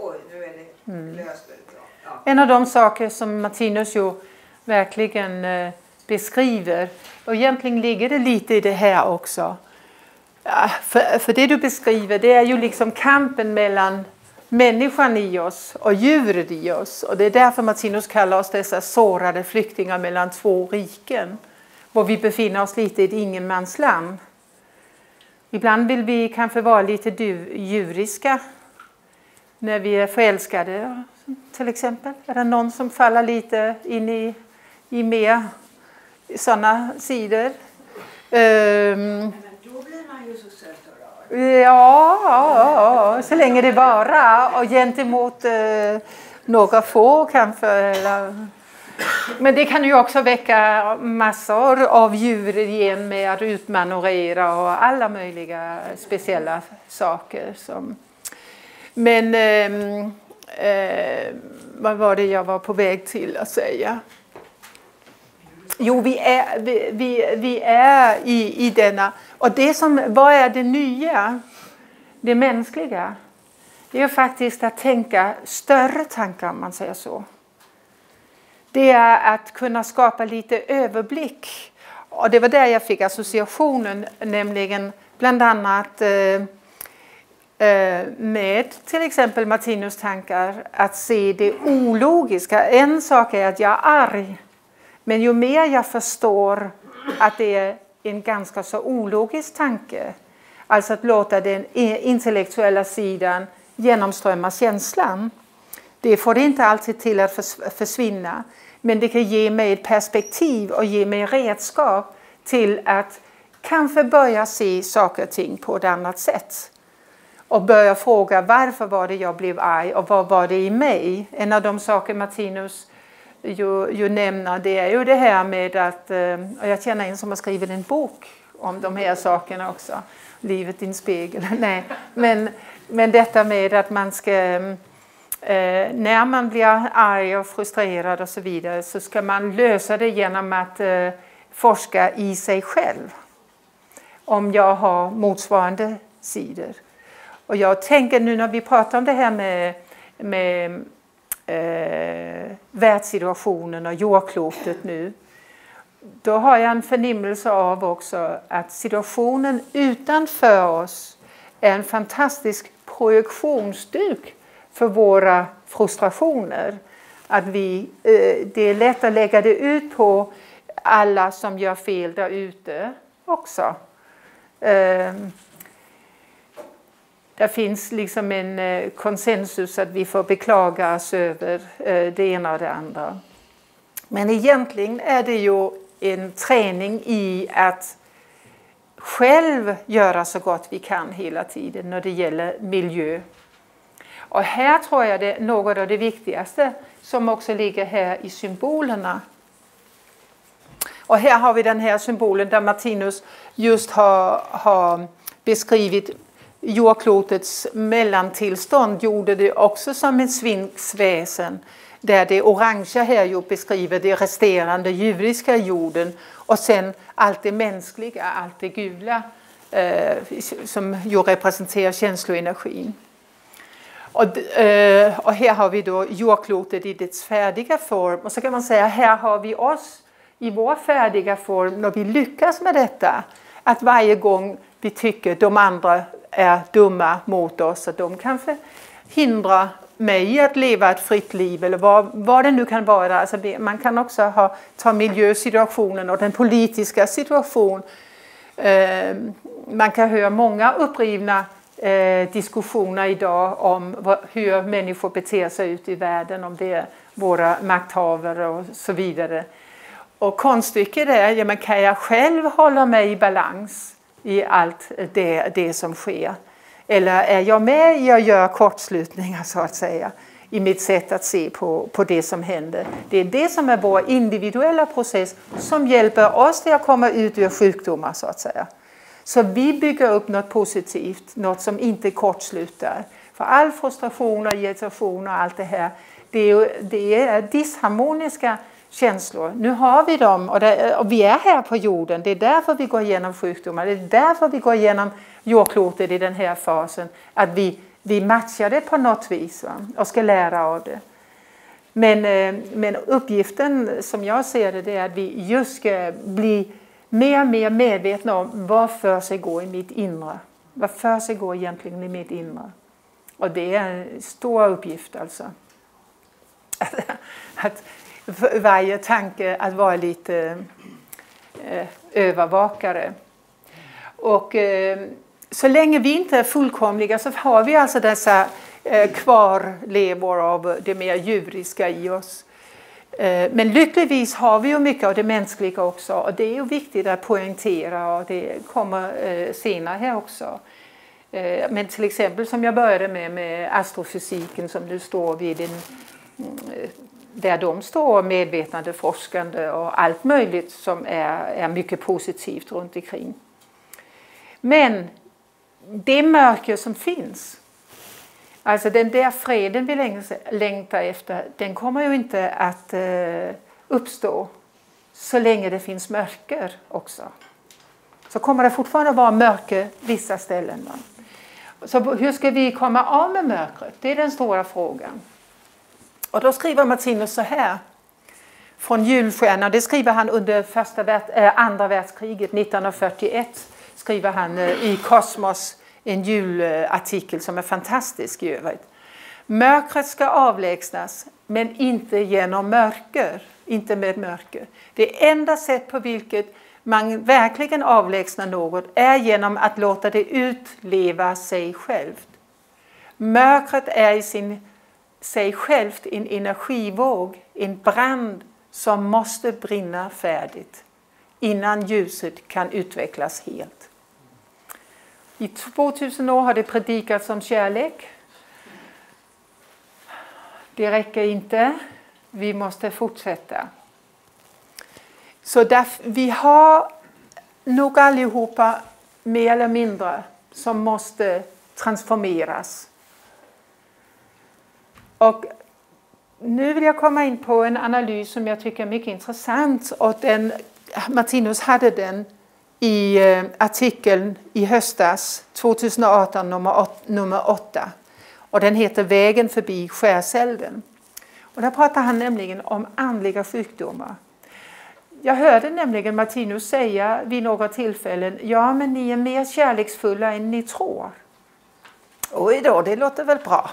En av de saker som Martinus ju verkligen beskriver, och egentligen ligger det lite i det här också. Ja, för det du beskriver, det är ju liksom kampen mellan människan i oss och djuret i oss. Och det är därför Martinus kallar oss dessa sårade flyktingar mellan två riken. Var vi befinner oss lite i ett ingenmansland. Ibland vill vi kanske vara lite djuriska när vi är förälskade till exempel. Är det någon som faller lite in i mer sådana sidor? Ja, så länge det bara och gentemot några få kanske. Eller. Men det kan ju också väcka massor av djur igen med att utmanövrera och alla möjliga speciella saker. Men vad var det jag var på väg till att säga? Jo, vi är i denna. Och vad är det nya? Det mänskliga. Det är faktiskt att tänka större tankar, om man säger så. Det är att kunna skapa lite överblick. Och det var där jag fick associationen, nämligen bland annat med till exempel Martinus tankar att se det ologiska. En sak är att jag är arg. Men ju mer jag förstår att det är en ganska så ologisk tanke, alltså att låta den intellektuella sidan genomströmma känslan, det får det inte alltid till att försvinna, men det kan ge mig ett perspektiv och ge mig redskap till att kanske börja se saker och ting på ett annat sätt. Och börja fråga varför var det jag blev arg och vad var det i mig? En av de saker Martinus ju nämner, det är ju det här med att, och jag känner en som har skrivit en bok om de här sakerna också, Livet i en spegel. Nej, men detta med att man ska, när man blir arg och frustrerad och så vidare, så ska man lösa det genom att forska i sig själv. Om jag har motsvarande sidor. Och jag tänker nu när vi pratar om det här med världssituationen och jordklotet nu. Då har jag en förnimmelse av också att situationen utanför oss är en fantastisk projektionsduk för våra frustrationer. Att det är lätt att lägga det ut på alla som gör fel där ute också. Det finns liksom en konsensus att vi får beklaga oss över det ena och det andra. Men egentligen är det ju en träning i att själv göra så gott vi kan hela tiden när det gäller miljö. Och här tror jag det är något av det viktigaste som också ligger här i symbolerna. Och här har vi den här symbolen där Martinus just har beskrivit jordklotets mellantillstånd, gjorde det också som ett sfinxväsen. Där det orangea här ju beskriver det resterande djuriska jorden och sen allt det mänskliga, allt det gula som ju representerar känsloenergin. Och här har vi då jordklotet i dess färdiga form. Och så kan man säga här har vi oss i vår färdiga form när vi lyckas med detta. Att varje gång vi tycker de andra är dumma mot oss att de kanske hindrar mig att leva ett fritt liv eller vad det nu kan vara. Alltså man kan också ta miljösituationen och den politiska situationen. Man kan höra många upprivna diskussioner idag om hur människor beter sig ut i världen, om det är våra makthavare och så vidare. Och konststycket är, men kan jag själv hålla mig i balans i allt det som sker? Eller är jag med i att göra kortslutningar så att säga i mitt sätt att se på det som händer? Det är det som är vår individuella process som hjälper oss till att komma ut ur sjukdomar så att säga. Så vi bygger upp något positivt, något som inte kortslutar. För all frustration och irritation och allt det här, det är disharmoniska känslor. Nu har vi dem och vi är här på jorden. Det är därför vi går igenom sjukdomar. Det är därför vi går igenom jordklotet i den här fasen. Att vi matchar det på något vis och ska lära av det. Men uppgiften som jag ser det är att vi just ska bli mer och mer medvetna om vad för sig går i mitt inre. Vad för sig går egentligen i mitt inre. Och det är en stor uppgift alltså. Att varje tanke att vara lite övervakare. Och så länge vi inte är fullkomliga så har vi alltså dessa kvarlevor av det mer djuriska i oss. Men lyckligtvis har vi ju mycket av det mänskliga också. Och det är ju viktigt att poängtera och det kommer senare här också. Men till exempel som jag började med astrofysiken som nu står vid där de står medvetande, forskande och allt möjligt som är mycket positivt runt omkring. Men det mörker som finns, alltså den där freden vi längtar efter, den kommer ju inte att uppstå så länge det finns mörker också. Så kommer det fortfarande vara mörker vissa ställen. Så hur ska vi komma av med mörkret? Det är den stora frågan. Och då skriver Martinus så här från julstjärnan. Det skriver han under andra världskriget 1941. Skriver han i Kosmos en julartikel som är fantastisk i övrigt. Mörkret ska avlägsnas men inte genom mörker. Inte med mörker. Det enda sätt på vilket man verkligen avlägsnar något är genom att låta det utleva sig självt. Mörkret är i sig självt en energivåg, en brand som måste brinna färdigt innan ljuset kan utvecklas helt. I 2000 år har det predikats om kärlek. Det räcker inte. Vi måste fortsätta. Så vi har nog allihopa mer eller mindre som måste transformeras. Och nu vill jag komma in på en analys som jag tycker är mycket intressant. Och Martinus hade den i artikeln i höstas 2018 nummer 8. Och den heter Vägen förbi skärselden. Och där pratar han nämligen om andliga sjukdomar. Jag hörde nämligen Martinus säga vid några tillfällen, ja men ni är mer kärleksfulla än ni tror. Oj då, det låter väl bra.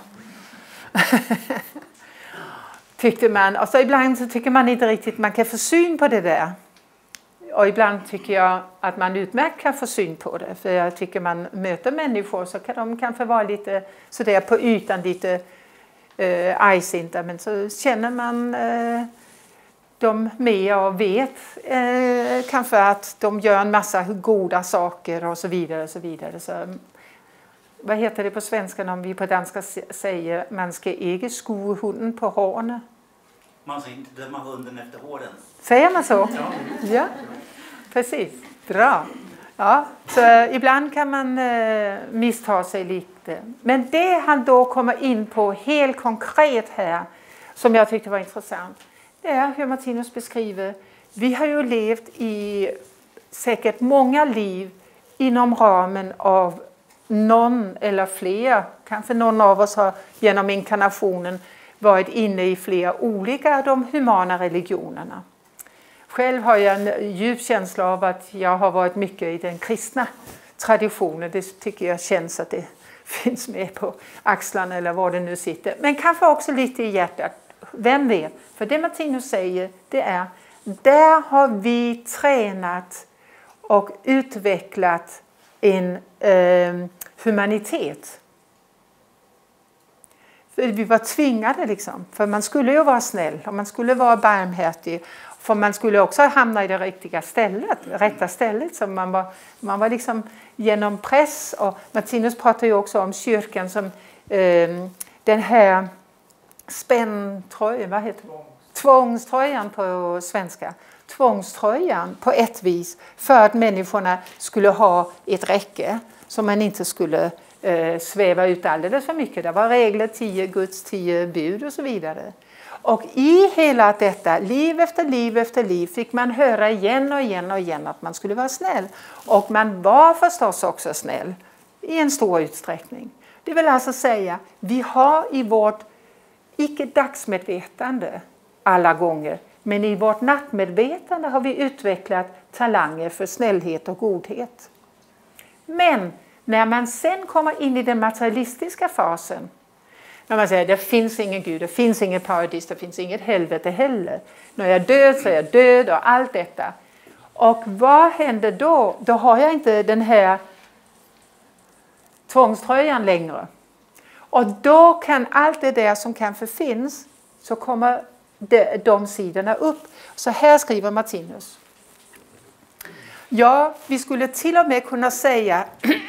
Tyckte man. Alltså ibland så tycker man inte riktigt man kan få syn på det där. Och ibland tycker jag att man utmärkt kan få syn på det. För jag tycker man möter människor så kan de kanske vara lite sådär på ytan lite argsinta. Men så känner man dem med och vet kanske att de gör en massa goda saker och så vidare. Och så vidare. Så, vad heter det på svenska om vi på danska säger man ska inte skue hunden på hårene? Man ska inte döma hunden efter håren. Säger man så? Ja, precis. Bra. Ja, så ibland kan man missta sig lite. Men det han då kommer in på helt konkret här, som jag tyckte var intressant, det är hur Martinus beskriver. Vi har ju levt i säkert många liv inom ramen av någon eller fler. Kanske någon av oss har genom inkarnationen varit inne i flera olika de humana religionerna. Själv har jag en djup känsla av att jag har varit mycket i den kristna traditionen. Det tycker jag känns att det finns med på axlarna eller var det nu sitter. Men kanske också lite i hjärtat. Vem vet? För det Martinus säger, det är där har vi tränat och utvecklat en humanitet. För vi var tvingade liksom. För man skulle ju vara snäll och man skulle vara barmhärtig. För man skulle också hamna i det rätta stället. Så man var liksom genom press. Och Martinus pratar ju också om kyrkan som den här spänntröjan, vad heter det? Tvångströjan på svenska. Tvångströjan på ett vis för att människorna skulle ha ett räcke som man inte skulle sväva ut alldeles för mycket. Det var regler, 10 Guds 10 bud och så vidare. Och i hela detta, liv efter liv, fick man höra igen och igen att man skulle vara snäll. Och man var förstås också snäll i en stor utsträckning. Det vill alltså säga, vi har i vårt icke-dagsmedvetande alla gånger, men i vårt nattmedvetande har vi utvecklat talanger för snällhet och godhet. Men när man sen kommer in i den materialistiska fasen, när man säger det finns ingen Gud, det finns ingen paradis, det finns inget helvete heller. När jag är död så är jag död och allt detta. Och vad händer då? Då har jag inte den här tvångströjan längre. Och då kan allt det där som kanske finns, så kommer de sidorna upp. Så här skriver Martinus. Ja, vi skulle till och med kunna säga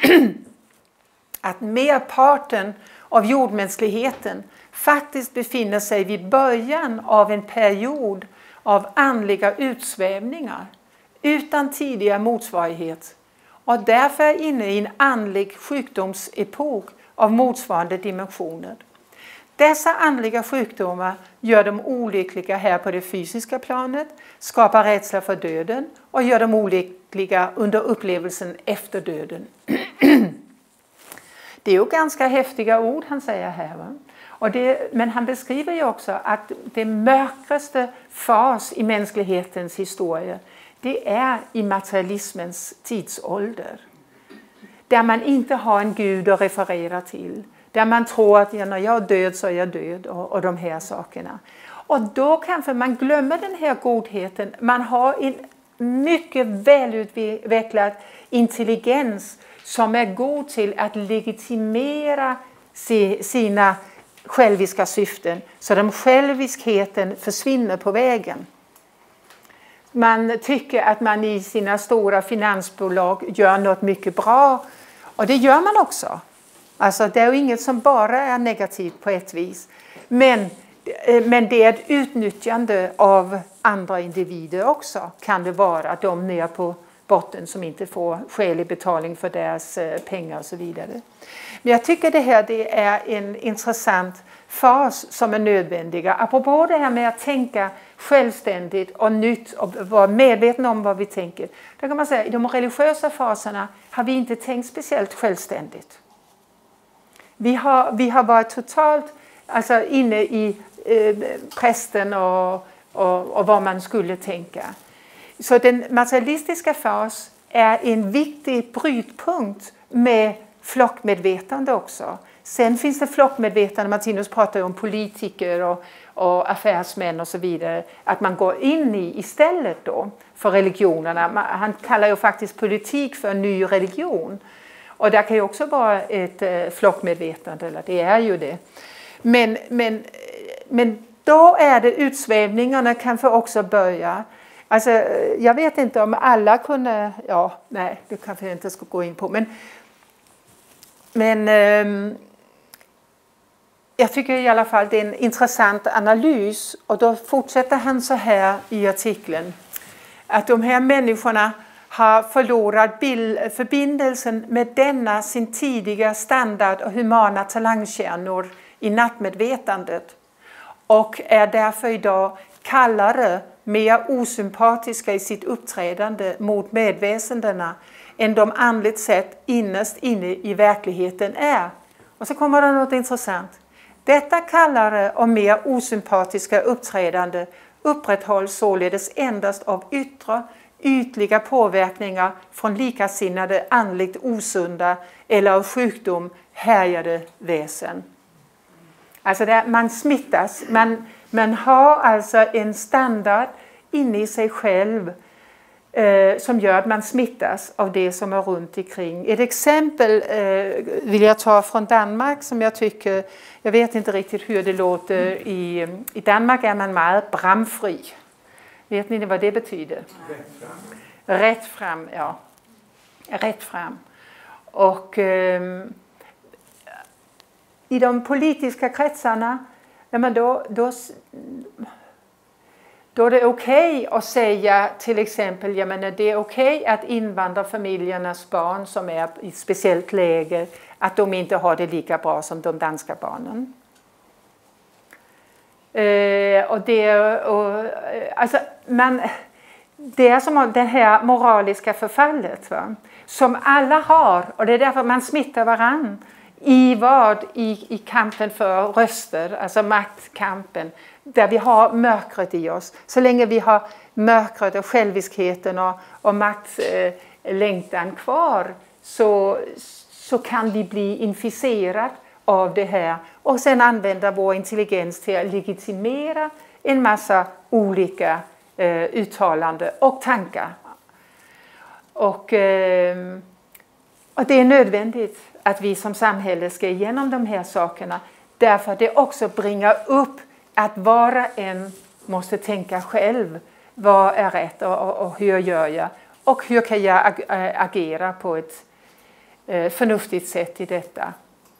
att merparten av jordmänskligheten faktiskt befinner sig vid början av en period av andliga utsvävningar utan tidigare motsvarighet och därför är inne i en andlig sjukdomsepok av motsvarande dimensioner. Dessa andliga sjukdomar gör dem olyckliga här på det fysiska planet, skapar rädsla för döden och gör dem olyckliga under upplevelsen efter döden. Det är ju ganska häftiga ord han säger här. Va? Men han beskriver ju också att det mörkaste fas i mänsklighetens historia, det är i materialismens tidsålder. Där man inte har en Gud att referera till. Där man tror att när jag är död så är jag död och de här sakerna. Och då kanske man glömmer den här godheten. Man har en mycket välutvecklad intelligens som är god till att legitimera sina själviska syften. Så de själviskheten försvinner på vägen. Man tycker att man i sina stora finansbolag gör något mycket bra. Och det gör man också. Alltså det är ju inget som bara är negativt på ett vis. Men det är ett utnyttjande av andra individer också. Kan det vara de ner på botten som inte får skälig betalning för deras pengar och så vidare. Men jag tycker det är en intressant fas som är nödvändiga. Apropå det här med att tänka självständigt och nytt och vara medvetna om vad vi tänker. Då kan man säga i de religiösa faserna har vi inte tänkt speciellt självständigt. Vi har varit totalt alltså, inne i prästen och vad man skulle tänka. Så den materialistiska fas är en viktig brytpunkt med flockmedvetande också. Sen finns det flockmedvetande, Martinus pratar om politiker och affärsmän och så vidare, att man går in i istället då för religionerna. Han kallar ju faktiskt politik för en ny religion. Och det kan ju också vara ett flockmedvetande, eller det är ju det. Men då är det utsvävningarna kanske också börja. Alltså, jag vet inte om alla kunde, det kanske jag inte ska gå in på, men jag tycker i alla fall det är en intressant analys, och då fortsätter han så här i artikeln, att de här människorna har förlorat förbindelsen med denna sin tidiga standard och humana talangkärnor i nattmedvetandet och är därför idag kallare, mer osympatiska i sitt uppträdande mot medväsendena än de andligt sett innerst inne i verkligheten är. Och så kommer det något intressant. Detta kallare och mer osympatiska uppträdande upprätthålls således endast av ytliga påverkningar från likasinnade andligt osunda eller av sjukdom härjade väsen. Alltså där man smittas, man har alltså en standard inne i sig själv som gör att man smittas av det som är runt omkring. Ett exempel vill jag ta från Danmark som jag tycker, jag vet inte riktigt hur det låter, i Danmark är man meget bramfri. Vet ni vad det betyder? Rätt fram, ja. Rätt fram. Och i de politiska kretsarna, då är det okej att säga till exempel, det är okej att invandrarfamiljernas barn som är i ett speciellt läge, att de inte har det lika bra som de danska barnen. Det är som det här moraliska förfallet, va? Som alla har, och det är därför man smittar varann. I kampen för röster, alltså maktkampen, där vi har mörkret i oss. Så länge vi har mörkret och själviskheten och maktlängtan kvar så kan vi bli inficerade av det här och sen använda vår intelligens till att legitimera en massa olika uttalanden och tankar. Och det är nödvändigt att vi som samhälle ska igenom de här sakerna, därför att det också bringar upp att var och en måste tänka själv, vad är rätt och hur gör jag och hur kan jag agera på ett förnuftigt sätt i detta.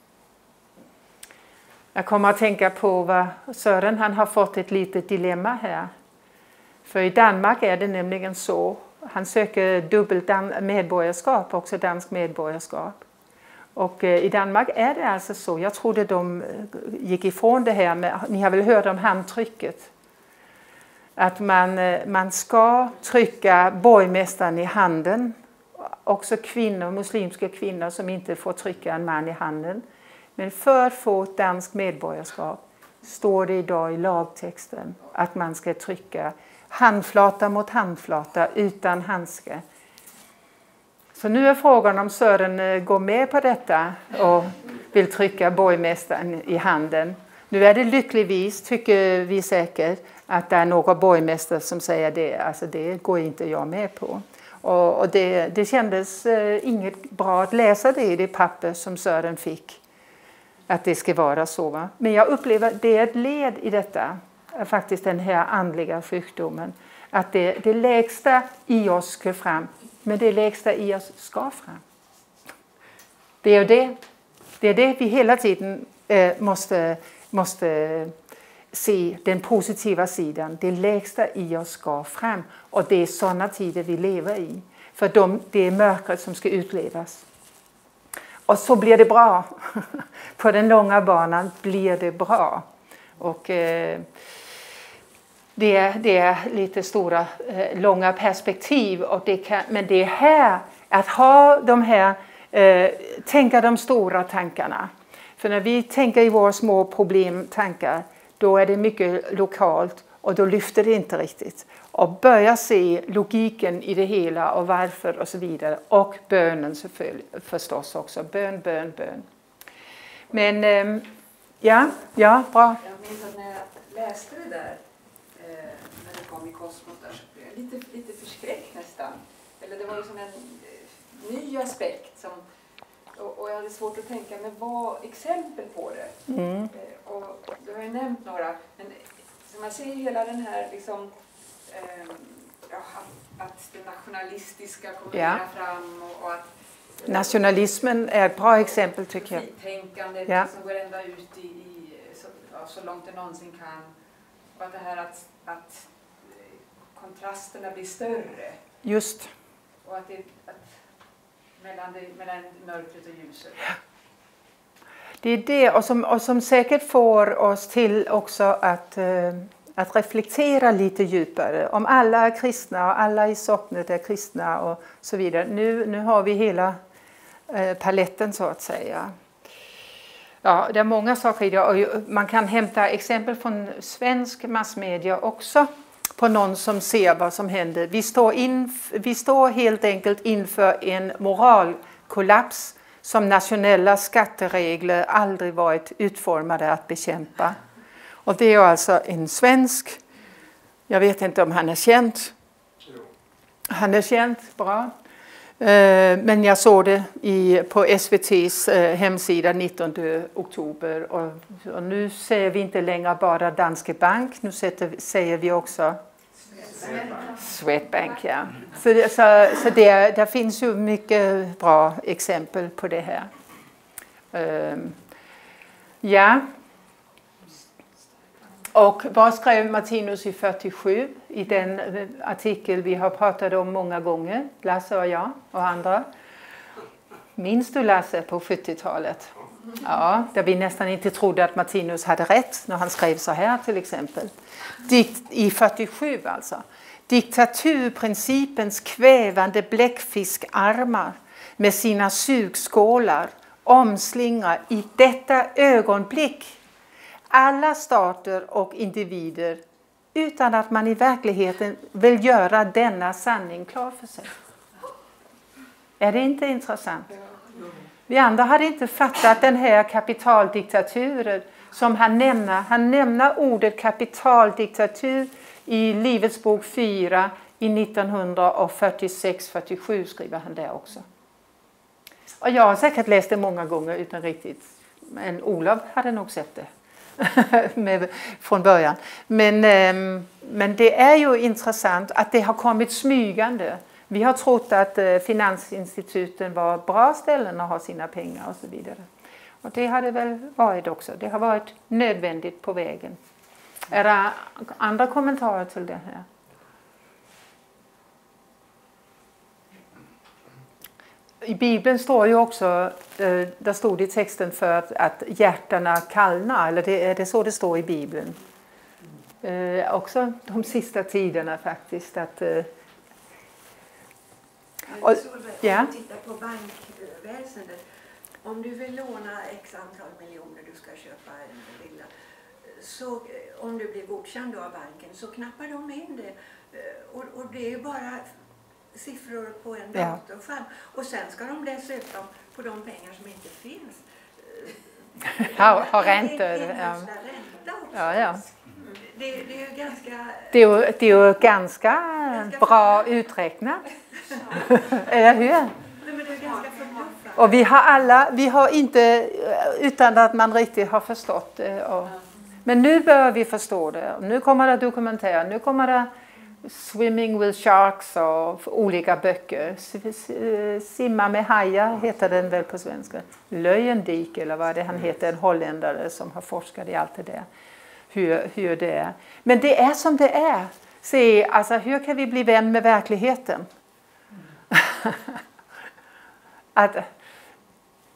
Jag kommer att tänka på vad Sören, han har fått ett litet dilemma här. För i Danmark är det nämligen så, han söker dubbelt medborgarskap, också dansk medborgarskap. Och i Danmark är det alltså så, jag trodde de gick ifrån det här med, ni har väl hört om handtrycket. Att man ska trycka borgmästaren i handen. Också kvinnor, muslimska kvinnor som inte får trycka en man i handen. Men för att få ett danskt medborgarskap står det idag i lagtexten att man ska trycka handflata mot handflata utan handske. Så nu är frågan om Sören går med på detta och vill trycka borgmästaren i handen. Nu är det lyckligtvis, tycker vi säkert, att det är några borgmästare som säger det. Alltså det går inte jag med på. Och det kändes inget bra att läsa det i det papper som Sören fick. Att det ska vara så. Va? Men jag upplever att det är ett led i detta. Faktiskt den här andliga sjukdomen. Att det lägsta i oss ska fram. Men det lägsta i oss ska fram. Det är det vi hela tiden måste se, den positiva sidan. Det lägsta i oss ska fram. Och det är sådana tider vi lever i. För det är mörkret som ska utlevas. Och så blir det bra. På den långa banan blir det bra. Och det är lite stora, långa perspektiv. Och men det är här att ha de här, tänka de stora tankarna. För när vi tänker i våra små problemtankar, då är det mycket lokalt och då lyfter det inte riktigt. Och börja se logiken i det hela och varför och så vidare. Och bönen förstås också. Bön. Men ja, bra. Jag minns att när jag läste det där, när det kom i Kosmos där, så blev jag lite förskräckt nästan. Eller det var ju som en ny aspekt som, och jag hade svårt att tänka, men vad exempel på det? Och du har ju nämnt några, men som man ser hela den här liksom, att det nationalistiska kommer fram och att nationalismen är ett bra exempel tycker jag. Tänkandet som går ända ut så långt det någonsin kan. Och att det här att kontrasterna blir större. Just. Och att mellan mörkret och ljuset. Det är det och som säkert får oss till också att reflektera lite djupare. Om alla är kristna och alla i socknet är kristna och så vidare. Nu har vi hela paletten så att säga. Ja, det är många saker i det och man kan hämta exempel från svensk massmedia också på någon som ser vad som händer. Vi står helt enkelt inför en moralkollaps som nationella skatteregler aldrig varit utformade att bekämpa. Och det är alltså en svensk, jag vet inte om han är känd. Han är känd, bra. Men jag såg det på SVT:s hemsida 19 oktober. Och nu säger vi inte längre bara Danske Bank, nu säger vi också Swedbank. Ja. Så där finns ju mycket bra exempel på det här. Ja. Och vad skrev Martinus i 47 i den artikel vi har pratat om många gånger, Lasse och jag och andra? Minns du Lasse på 70-talet? Ja, där vi nästan inte trodde att Martinus hade rätt när han skrev så här till exempel. I 47 alltså. Diktaturprincipens kvävande bläckfiskarmar med sina sugskålar omslingrar i detta ögonblick alla stater och individer utan att man i verkligheten vill göra denna sanning klar för sig. Är det inte intressant? Vi andra hade inte fattat den här kapitaldiktaturen som han nämner ordet kapitaldiktatur i Livets bok 4 i 1946-47 skriver han där också. Och jag har säkert läst det många gånger utan riktigt. Men Olof hade nog sett det. Från början. Men det är ju intressant att det har kommit smygande. Vi har trott att finansinstituten var bra ställen att ha sina pengar och så vidare. Och det har det väl varit också. Det har varit nödvändigt på vägen. Är det andra kommentarer till det här? I Bibeln står ju också, där stod i texten för att hjärtarna kallnar, eller det är så det står i Bibeln. Också de sista tiderna faktiskt. Om du tittar på bankväsendet, om du vill låna x antal miljoner, du ska köpa en villa, så om du blir godkänd av banken så knappar de in det. Och det är bara siffror på en datorskärm. Och sen ska de dessutom på de pengar som inte finns ha räntor. Ränta också. Ja. Det är ju ganska... Det är ju ganska bra uträknat. Eller hur? Men det är ganska förbluffande. Och vi har inte, utan att man riktigt har förstått det. Men nu bör vi förstå det. Nu kommer det dokumentär. Nu kommer det Swimming with Sharks och olika böcker. Simma med hajar heter den väl på svenska. Löjendik eller vad det han heter, en holländare som har forskat i allt det där. Hur det är. Men det är som det är. Se, alltså, hur kan vi bli vän med verkligheten?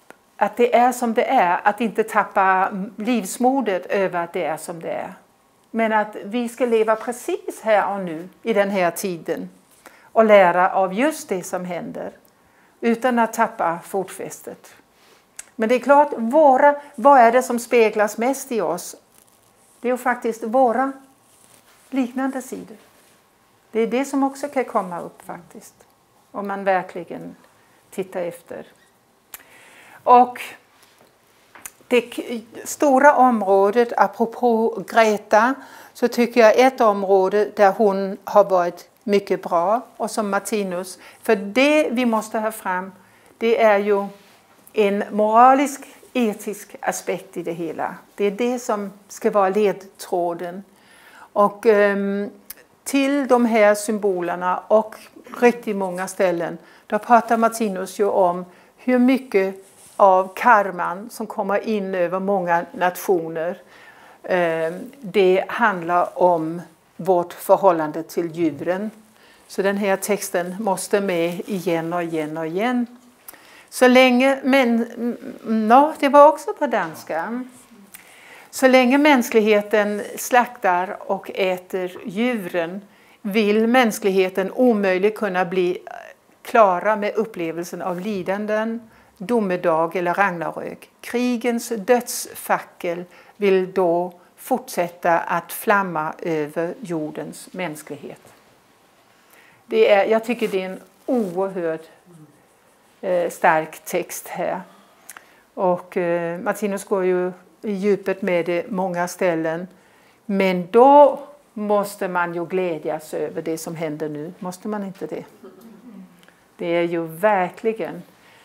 att det är som det är. Att inte tappa livsmodet över att det är som det är. Men att vi ska leva precis här och nu i den här tiden. Och lära av just det som händer. Utan att tappa fotfästet. Men det är klart, vad är det som speglas mest i oss? Det är ju faktiskt våra liknande sidor. Det är det som också kan komma upp faktiskt. Om man verkligen tittar efter. Och det stora området, apropå Greta, så tycker jag ett område där hon har varit mycket bra. Och som Martinus. För det vi måste ha fram, det är ju en moralisk, etisk aspekt i det hela. Det är det som ska vara ledtråden. Och till de här symbolerna och riktigt många ställen, då pratar Martinus ju om hur mycket av karman som kommer in över många nationer. Det handlar om vårt förhållande till djuren. Så den här texten måste med igen och igen och igen. Så länge, det var också på danska. Så länge mänskligheten slaktar och äter djuren vill mänskligheten omöjligt kunna bli klara med upplevelsen av lidanden, domedag eller ragnarök. Krigens dödsfackel vill då fortsätta att flamma över jordens mänsklighet. Jag tycker det är en oerhört stark text här. Och Martinus går ju i djupet med det många ställen. Men då måste man ju glädjas över det som händer nu. Måste man inte det? Det är ju verkligen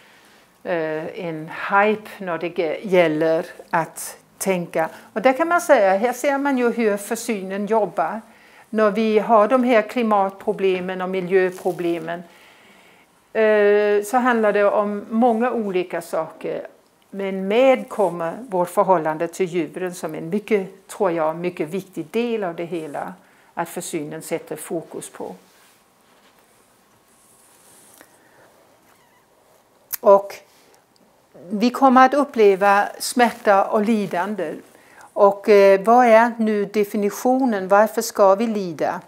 en hype när det gäller att tänka. Och där kan man säga, här ser man ju hur försynen jobbar. När vi har de här klimatproblemen och miljöproblemen så handlar det om många olika saker. Men med kommer vårt förhållande till djuren som en mycket, tror jag, mycket viktig del av det hela. Att försynen sätter fokus på. Och vi kommer att uppleva smärta och lidande. Och vad är nu definitionen? Varför ska vi lida?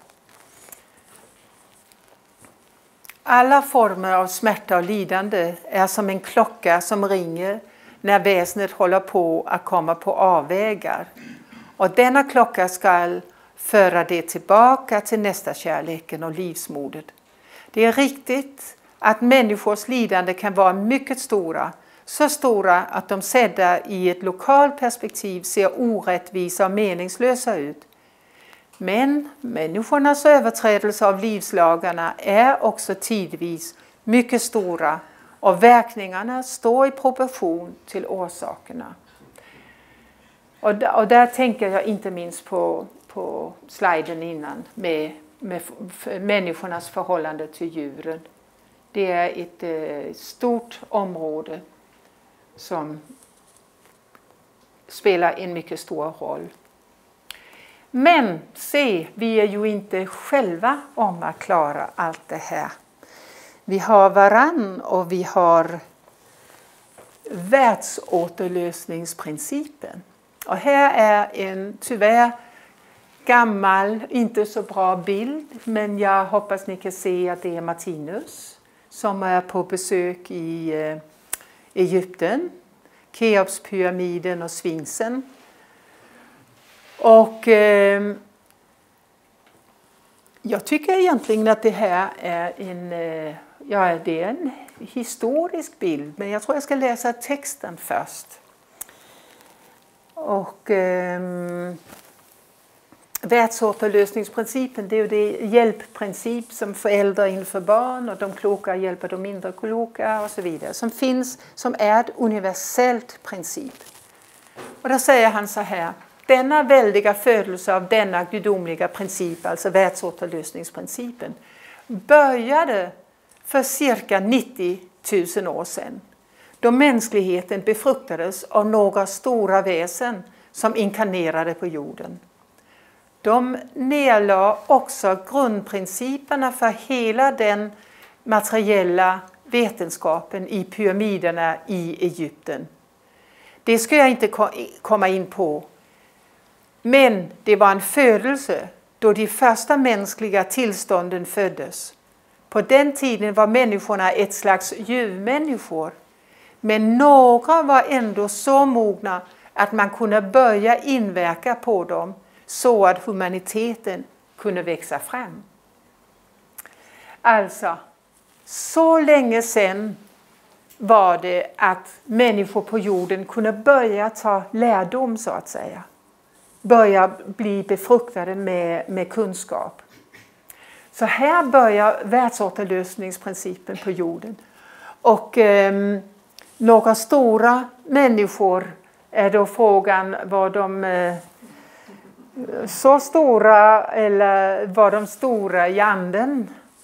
Alla former av smärta och lidande är som en klocka som ringer när väsnet håller på att komma på avvägar. Och denna klocka ska föra det tillbaka till nästa kärleken och livsmodet. Det är riktigt att människors lidande kan vara mycket stora. Så stora att de sedda i ett lokalt perspektiv ser orättvisa och meningslösa ut. Men människornas överträdelse av livslagarna är också tidvis mycket stora och verkningarna står i proportion till orsakerna. Och där tänker jag inte minst på sliden innan med människornas förhållande till djuren. Det är ett stort område som spelar en mycket stor roll. Men se, vi är ju inte själva om att klara allt det här. Vi har varann och vi har världsåterlösningsprincipen. Och här är en tyvärr gammal, inte så bra bild. Men jag hoppas ni kan se att det är Martinus som är på besök i Egypten. Keopspyramiden och Sfinxen. Och jag tycker egentligen att det här är en historisk bild. Men jag tror jag ska läsa texten först. Och världsåterlösningsprincipen, det är ju det hjälpprincip som föräldrar inför barn och de kloka hjälper de mindre kloka och så vidare. Som finns, som är ett universellt princip. Och då säger han så här. Denna väldiga födelse av denna gudomliga princip, alltså världsåterlösningsprincipen, började för cirka 90 000 år sedan. Då mänskligheten befruktades av några stora väsen som inkarnerade på jorden. De nedlade också grundprinciperna för hela den materiella vetenskapen i pyramiderna i Egypten. Det ska jag inte komma in på. Men det var en födelse då de första mänskliga tillstånden föddes. På den tiden var människorna ett slags djurmänniskor. Men några var ändå så mogna att man kunde börja inverka på dem så att humaniteten kunde växa fram. Alltså, så länge sedan var det att människor på jorden kunde börja ta lärdom så att säga. Börja bli befruktade med kunskap. Så här börjar världsåterlösningsprincipen på jorden. Och några stora människor är då frågan, var de så stora eller var de stora i anden?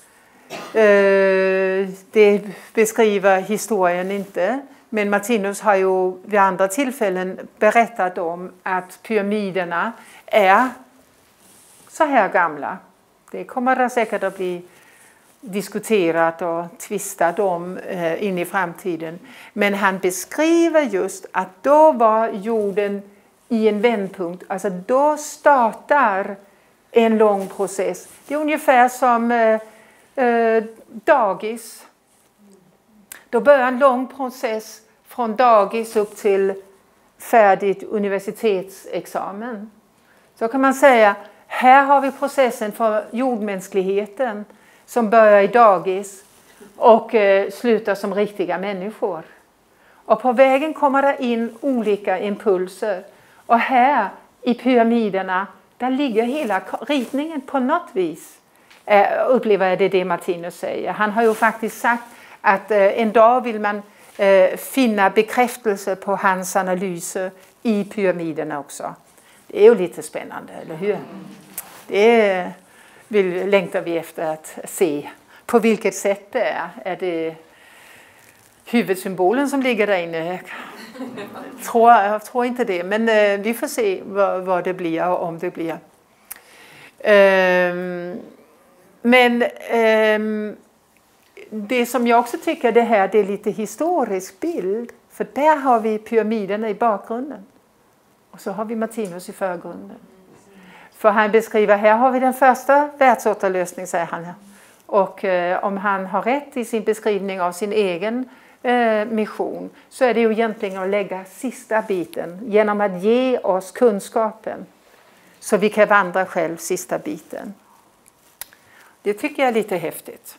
Det beskriver historien inte. Men Martinus har ju vid andra tillfällen berättat om att pyramiderna är så här gamla. Det kommer det säkert att bli diskuterat och tvistat om in i framtiden. Men han beskriver just att då var jorden i en vändpunkt. Alltså då startar en lång process. Det är ungefär som dagis. Då börjar en lång process från dagis upp till färdigt universitetsexamen. Så kan man säga, här har vi processen för jordmänskligheten som börjar i dagis och slutar som riktiga människor. Och på vägen kommer det in olika impulser. Och här i pyramiderna, där ligger hela ritningen på något vis. Upplever det Martinus säger. Han har ju faktiskt sagt att en dag vill man finna bekräftelse på hans analyser i pyramiderna också. Det är ju lite spännande, eller hur? Det längtar vi efter att se. På vilket sätt det är. Är det huvudsymbolen som ligger där inne? Jag tror inte det, men vi får se vad det blir och om det blir. Men det som jag också tycker det är lite historisk bild. För där har vi pyramiderna i bakgrunden. Och så har vi Martinus i förgrunden. För han beskriver, här har vi den första världsåterlösningen, säger han. Och om han har rätt i sin beskrivning av sin egen mission, så är det ju egentligen att lägga sista biten genom att ge oss kunskapen. Så vi kan vandra själv sista biten. Det tycker jag är lite häftigt.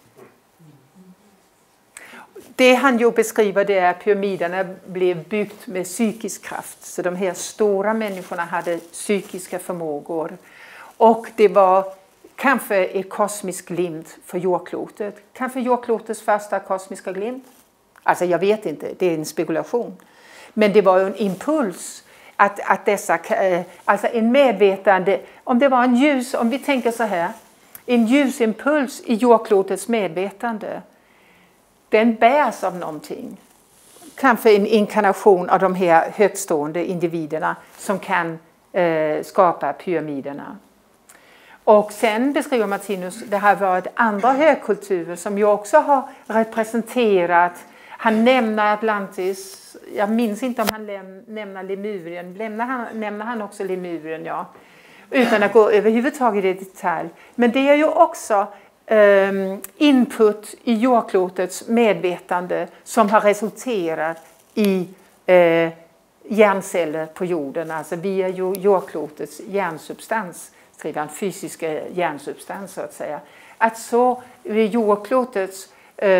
Det han ju beskriver det är att pyramiderna blev byggt med psykisk kraft. Så de här stora människorna hade psykiska förmågor. Och det var kanske ett kosmisk glimt för jordklotet. Kanske jordklotets första kosmiska glimt. Alltså jag vet inte, det är en spekulation. Men det var ju en impuls att dessa, alltså en medvetande, om det var en ljus, om vi tänker så här, en ljusimpuls i jordklotets medvetande, den bärs av någonting. Kanske en inkarnation av de här högstående individerna som kan skapa pyramiderna. Och sen beskriver Martinus, det har varit andra högkulturer som ju också har representerat. Han nämner Atlantis, jag minns inte om han nämner Lemurien. Nämner han också Lemurien, ja. Utan att gå överhuvudtaget i detalj. Men det är ju också input i jordklotets medvetande som har resulterat i hjärnceller på jorden. Alltså via jordklotets hjärnsubstans, skriver han, fysiska hjärnsubstans så att säga. Att så vid jordklotets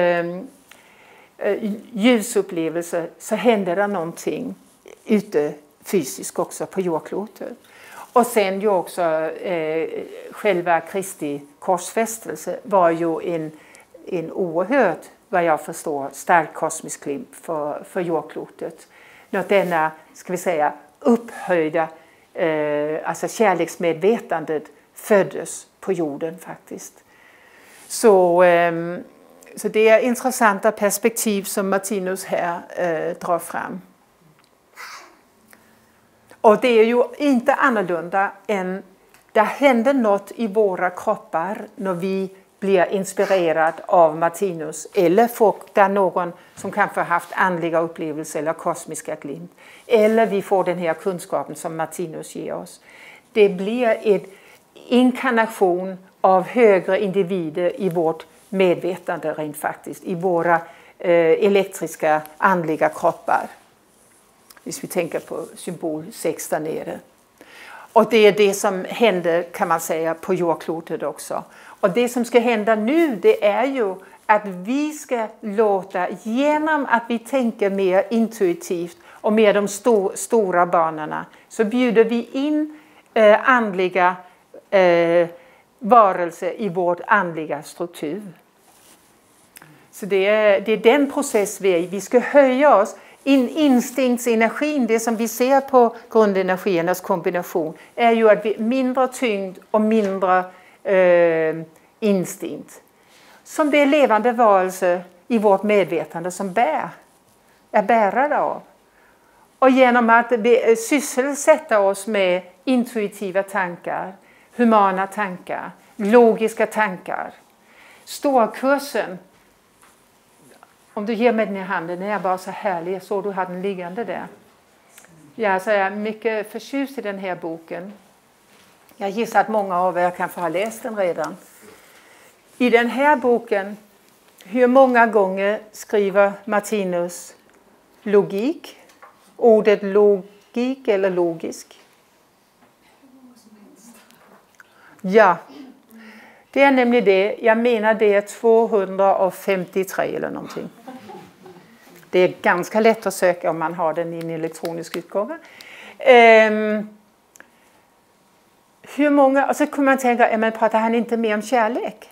ljusupplevelse så händer det någonting ute fysiskt också på jordklotet. Och sen ju också själva Kristi korsfästelse var ju en oerhört, vad jag förstår, stark kosmisk glimt för jordklotet. När denna, ska vi säga, upphöjda, alltså kärleksmedvetandet föddes på jorden faktiskt. Så det är intressanta perspektiv som Martinus här drar fram. Och det är ju inte annorlunda än det händer något i våra kroppar när vi blir inspirerade av Martinus. Eller får där någon som kanske har haft andliga upplevelser eller kosmiska glimt. Eller vi får den här kunskapen som Martinus ger oss. det blir en inkarnation av högre individer i vårt medvetande rent faktiskt. I våra elektriska andliga kroppar. Hvis vi tänker på symbol 6 där nere. Och det är det som händer kan man säga på jordklotet också. Och det som ska hända nu det är ju att vi ska låta genom att vi tänker mer intuitivt och med de stora banorna så bjuder vi in andliga varelser i vårt andliga struktur. Så det är den process vi ska höja oss. Instinktsenergin, det som vi ser på grundenergiernas kombination är ju att vi mindre tyngd och mindre instinkt. Som det är levande varelser i vårt medvetande som är bärare av. Och genom att vi sysselsätta oss med intuitiva tankar, humana tankar, logiska tankar. Storkursen, om du ger mig den i handen, den är bara så härlig. Jag såg du hade den liggande där. Jag är mycket förtjust i den här boken. Jag gissar att många av er kanske har läst den redan. I den här boken, hur många gånger skriver Martinus logik? Ordet logik eller logisk? Ja, det är nämligen det. Jag menar det är 253 eller någonting. Det är ganska lätt att söka om man har den i en elektronisk utgåva. Hur många, och så kan man tänka, men pratar han inte mer om kärlek?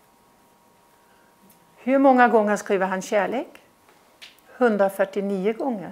Hur många gånger skriver han kärlek? 149 gånger.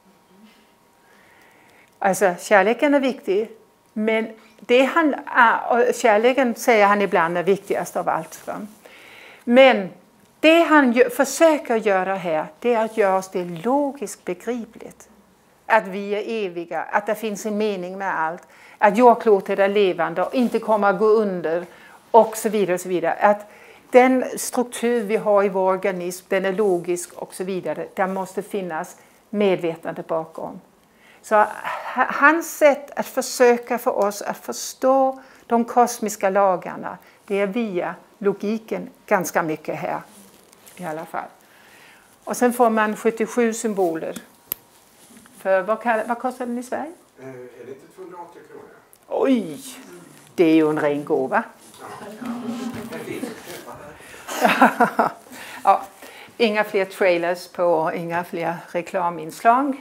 Alltså kärleken är viktig, men kärleken säger han ibland är viktigast av allt. Men det han försöker göra här, det är att göra oss det logiskt begripligt. Att vi är eviga, att det finns en mening med allt. Att jordklotet är levande och inte kommer att gå under och så vidare och så vidare. Att den struktur vi har i vår organism, den är logisk och så vidare. Där måste finnas medvetande bakom. Så hans sätt att försöka för oss att förstå de kosmiska lagarna, det är via logiken ganska mycket här i alla fall. Och sen får man 77 symboler. För vad kostar den i Sverige? Är det inte 280 kronor? Oj, det är ju en ren gåva. Ja, inga fler trailers på, inga fler reklaminslag.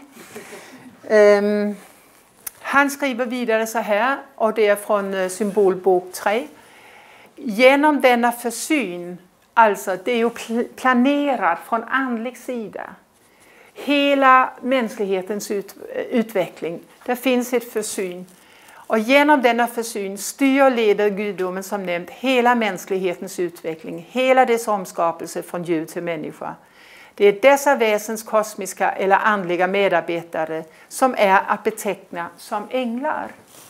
Han skriver vidare så här, och det är från symbolbok 3. Genom denna försyn, alltså det är ju planerat från andlig sida. Hela mänsklighetens utveckling, det finns ett försyn. Och genom denna försyn styr och leder gudomen som nämnt hela mänsklighetens utveckling, hela dess omskapelse från djur till människa. Det är dessa väsens kosmiska eller andliga medarbetare som är att beteckna som änglar.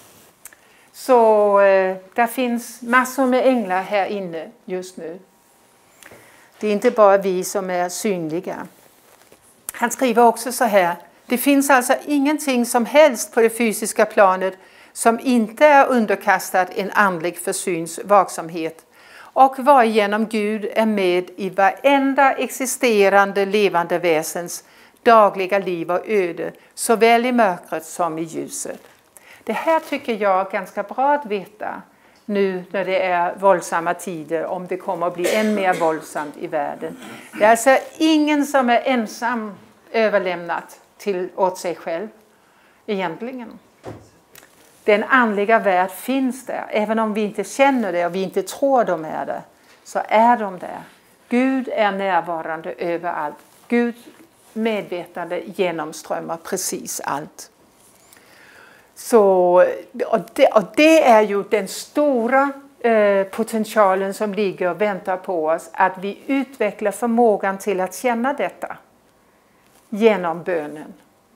Så där finns massor med änglar här inne just nu. Det är inte bara vi som är synliga. Han skriver också så här. Det finns alltså ingenting som helst på det fysiska planet som inte är underkastat en andlig försyns vaksamhet och varigenom Gud är med i varenda existerande levande väsens dagliga liv och öde, såväl i mörkret som i ljuset. Det här tycker jag är ganska bra att veta nu när det är våldsamma tider, om det kommer att bli än mer våldsamt i världen. Det är alltså ingen som är ensam överlämnat åt sig själv egentligen. Den andliga värld finns där. Även om vi inte känner det och vi inte tror de är det, så är de där. Gud är närvarande överallt. Guds medvetande genomströmmar precis allt. Så, och det är ju den stora potentialen som ligger och väntar på oss. Att vi utvecklar förmågan till att känna detta genom bönen.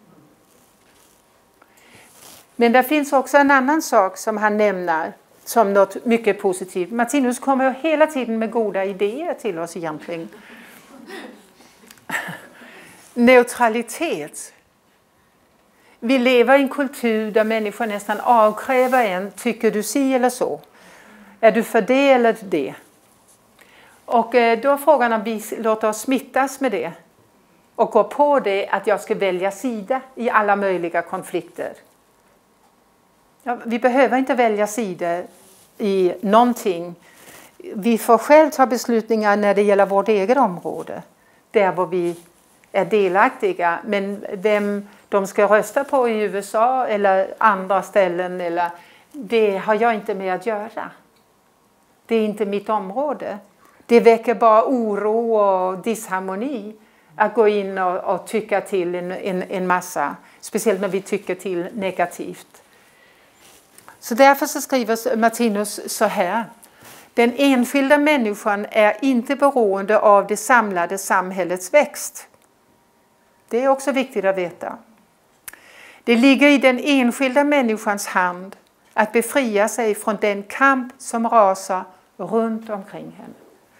Men det finns också en annan sak som han nämner som något mycket positivt. Martinus kommer hela tiden med goda idéer till oss egentligen. Neutralitet. vi lever i en kultur där människor nästan avkräver en, tycker du si eller så? Är du för det eller det? Och då är frågan om vi låter oss smittas med det. Och gå på det att jag ska välja sida i alla möjliga konflikter. Ja, vi behöver inte välja sida i någonting. Vi får själv ta beslutningar när det gäller vårt eget område. Där var vi är delaktiga. Men vem de ska rösta på i USA eller andra ställen, eller, det har jag inte med att göra. Det är inte mitt område. Det väcker bara oro och disharmoni att gå in och tycka till en massa. Speciellt när vi tycker till negativt. Så därför så skriver Martinus så här. Den enskilda människan är inte beroende av det samlade samhällets växt. Det är också viktigt att veta. Det ligger i den enskilda människans hand att befria sig från den kamp som rasar runt omkring henne.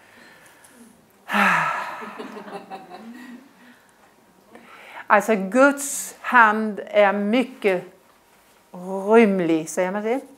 Alltså Guds hand är mycket rymlig, säger man det?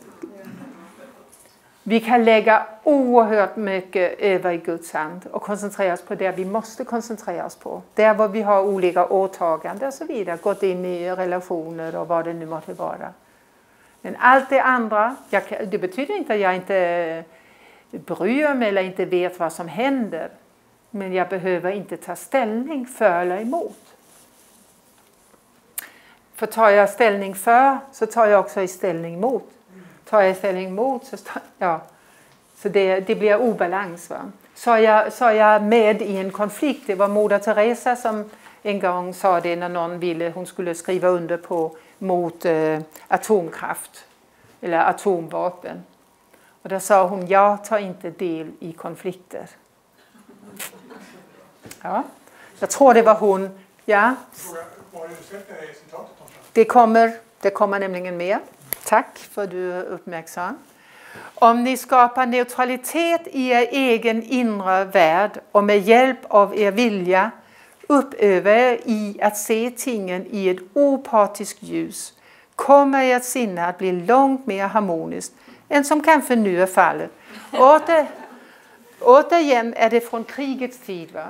Vi kan lägga oerhört mycket över i Guds hand och koncentrera oss på det vi måste koncentrera oss på. Där var vi har olika åtaganden och så vidare, gått in i relationer och vad det nu måste vara. Men allt det andra, det betyder inte att jag inte bryr mig eller inte vet vad som händer. Men jag behöver inte ta ställning för eller emot. För tar jag ställning för så tar jag också ställning emot. Tar jag ställning emot så det blir obalans. Va? Så är jag med i en konflikt. Det var Moder Teresa som en gång sa det när någon ville, hon skulle skriva under på mot atomkraft eller atomvapen. Och då sa hon, jag tar inte del i konflikter. Ja, jag tror det var hon. Ja. Det kommer nämligen med. Tack för att du är uppmärksam. Om ni skapar neutralitet i er egen inre värld och med hjälp av er vilja uppövar er i att se tingen i ett opartiskt ljus, kommer ert sinne att bli långt mer harmoniskt än som kanske nu är fallet. Återigen är det från krigets tid. Va?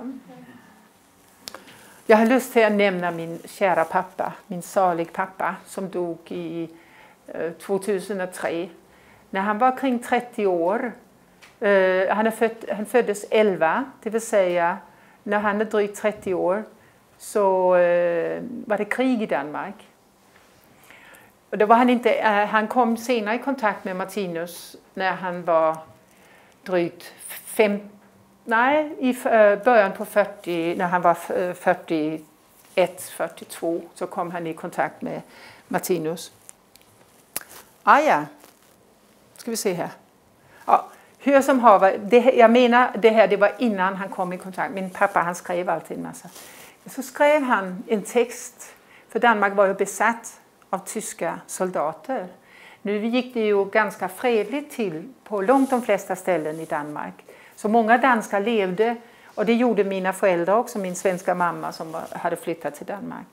Jag har lust att nämna min kära pappa, min salig pappa som dog i 2003. När han var kring 30 år, han föddes 11, det vill säga när han är drygt 30 år så var det krig i Danmark. Och då var han kom senare i kontakt med Martinus när han var drygt i början på 40, när han var 41, 42 så kom han i kontakt med Martinus. Ja, ska vi se här. Ja, hur som haver, jag menar det var innan han kom i kontakt. Min pappa han skrev alltid en massa. Så skrev han en text, för Danmark var ju besatt av tyska soldater. Nu gick det ju ganska fredligt till på långt de flesta ställen i Danmark. Så många danskar levde, och det gjorde mina föräldrar också, min svenska mamma som hade flyttat till Danmark.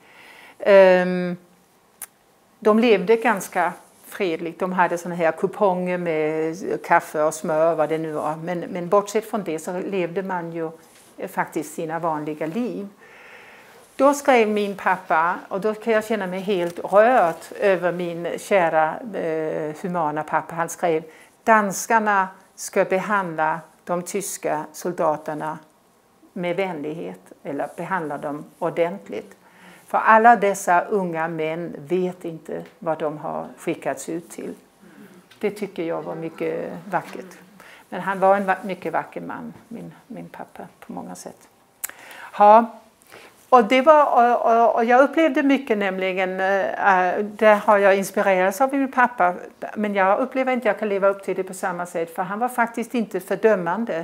De levde ganska fredligt. De hade såna här kuponger med kaffe och smör, vad det nu var. Men bortsett från det så levde man ju faktiskt sina vanliga liv. Då skrev min pappa, och då kan jag känna mig helt rört över min kära humana pappa. Han skrev, danskarna ska behandla de tyska soldaterna med vänlighet eller behandla dem ordentligt. För alla dessa unga män vet inte vad de har skickats ut till. Det tycker jag var mycket vackert. Men han var en mycket vacker man, min pappa, på många sätt. Ja, och det var, och jag upplevde mycket nämligen, där har jag inspirerats av min pappa. Men jag upplever inte att jag kan leva upp till det på samma sätt, för han var faktiskt inte fördömande.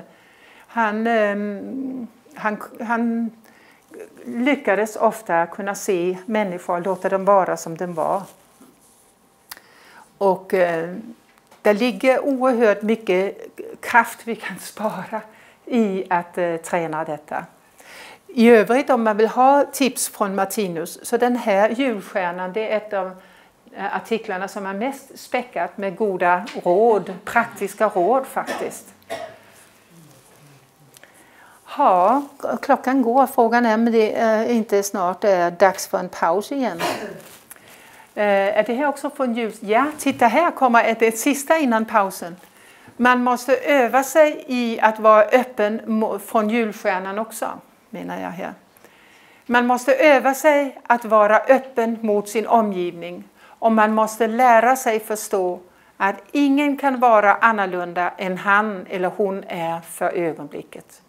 Han lyckades ofta kunna se människor och låta dem vara som de var. Och det ligger oerhört mycket kraft vi kan spara i att träna detta. I övrigt om man vill ha tips från Martinus, så den här julstjärnan, det är ett av artiklarna som är mest späckat med goda råd, praktiska råd faktiskt. Ja, klockan går. Frågan är om det inte snart är dags för en paus igen. Är det här också från jul? Ja, titta här kommer det sista innan pausen. Man måste öva sig i att vara öppen från julstjärnan också, menar jag här. Man måste öva sig att vara öppen mot sin omgivning. Och man måste lära sig förstå att ingen kan vara annorlunda än han eller hon är för ögonblicket.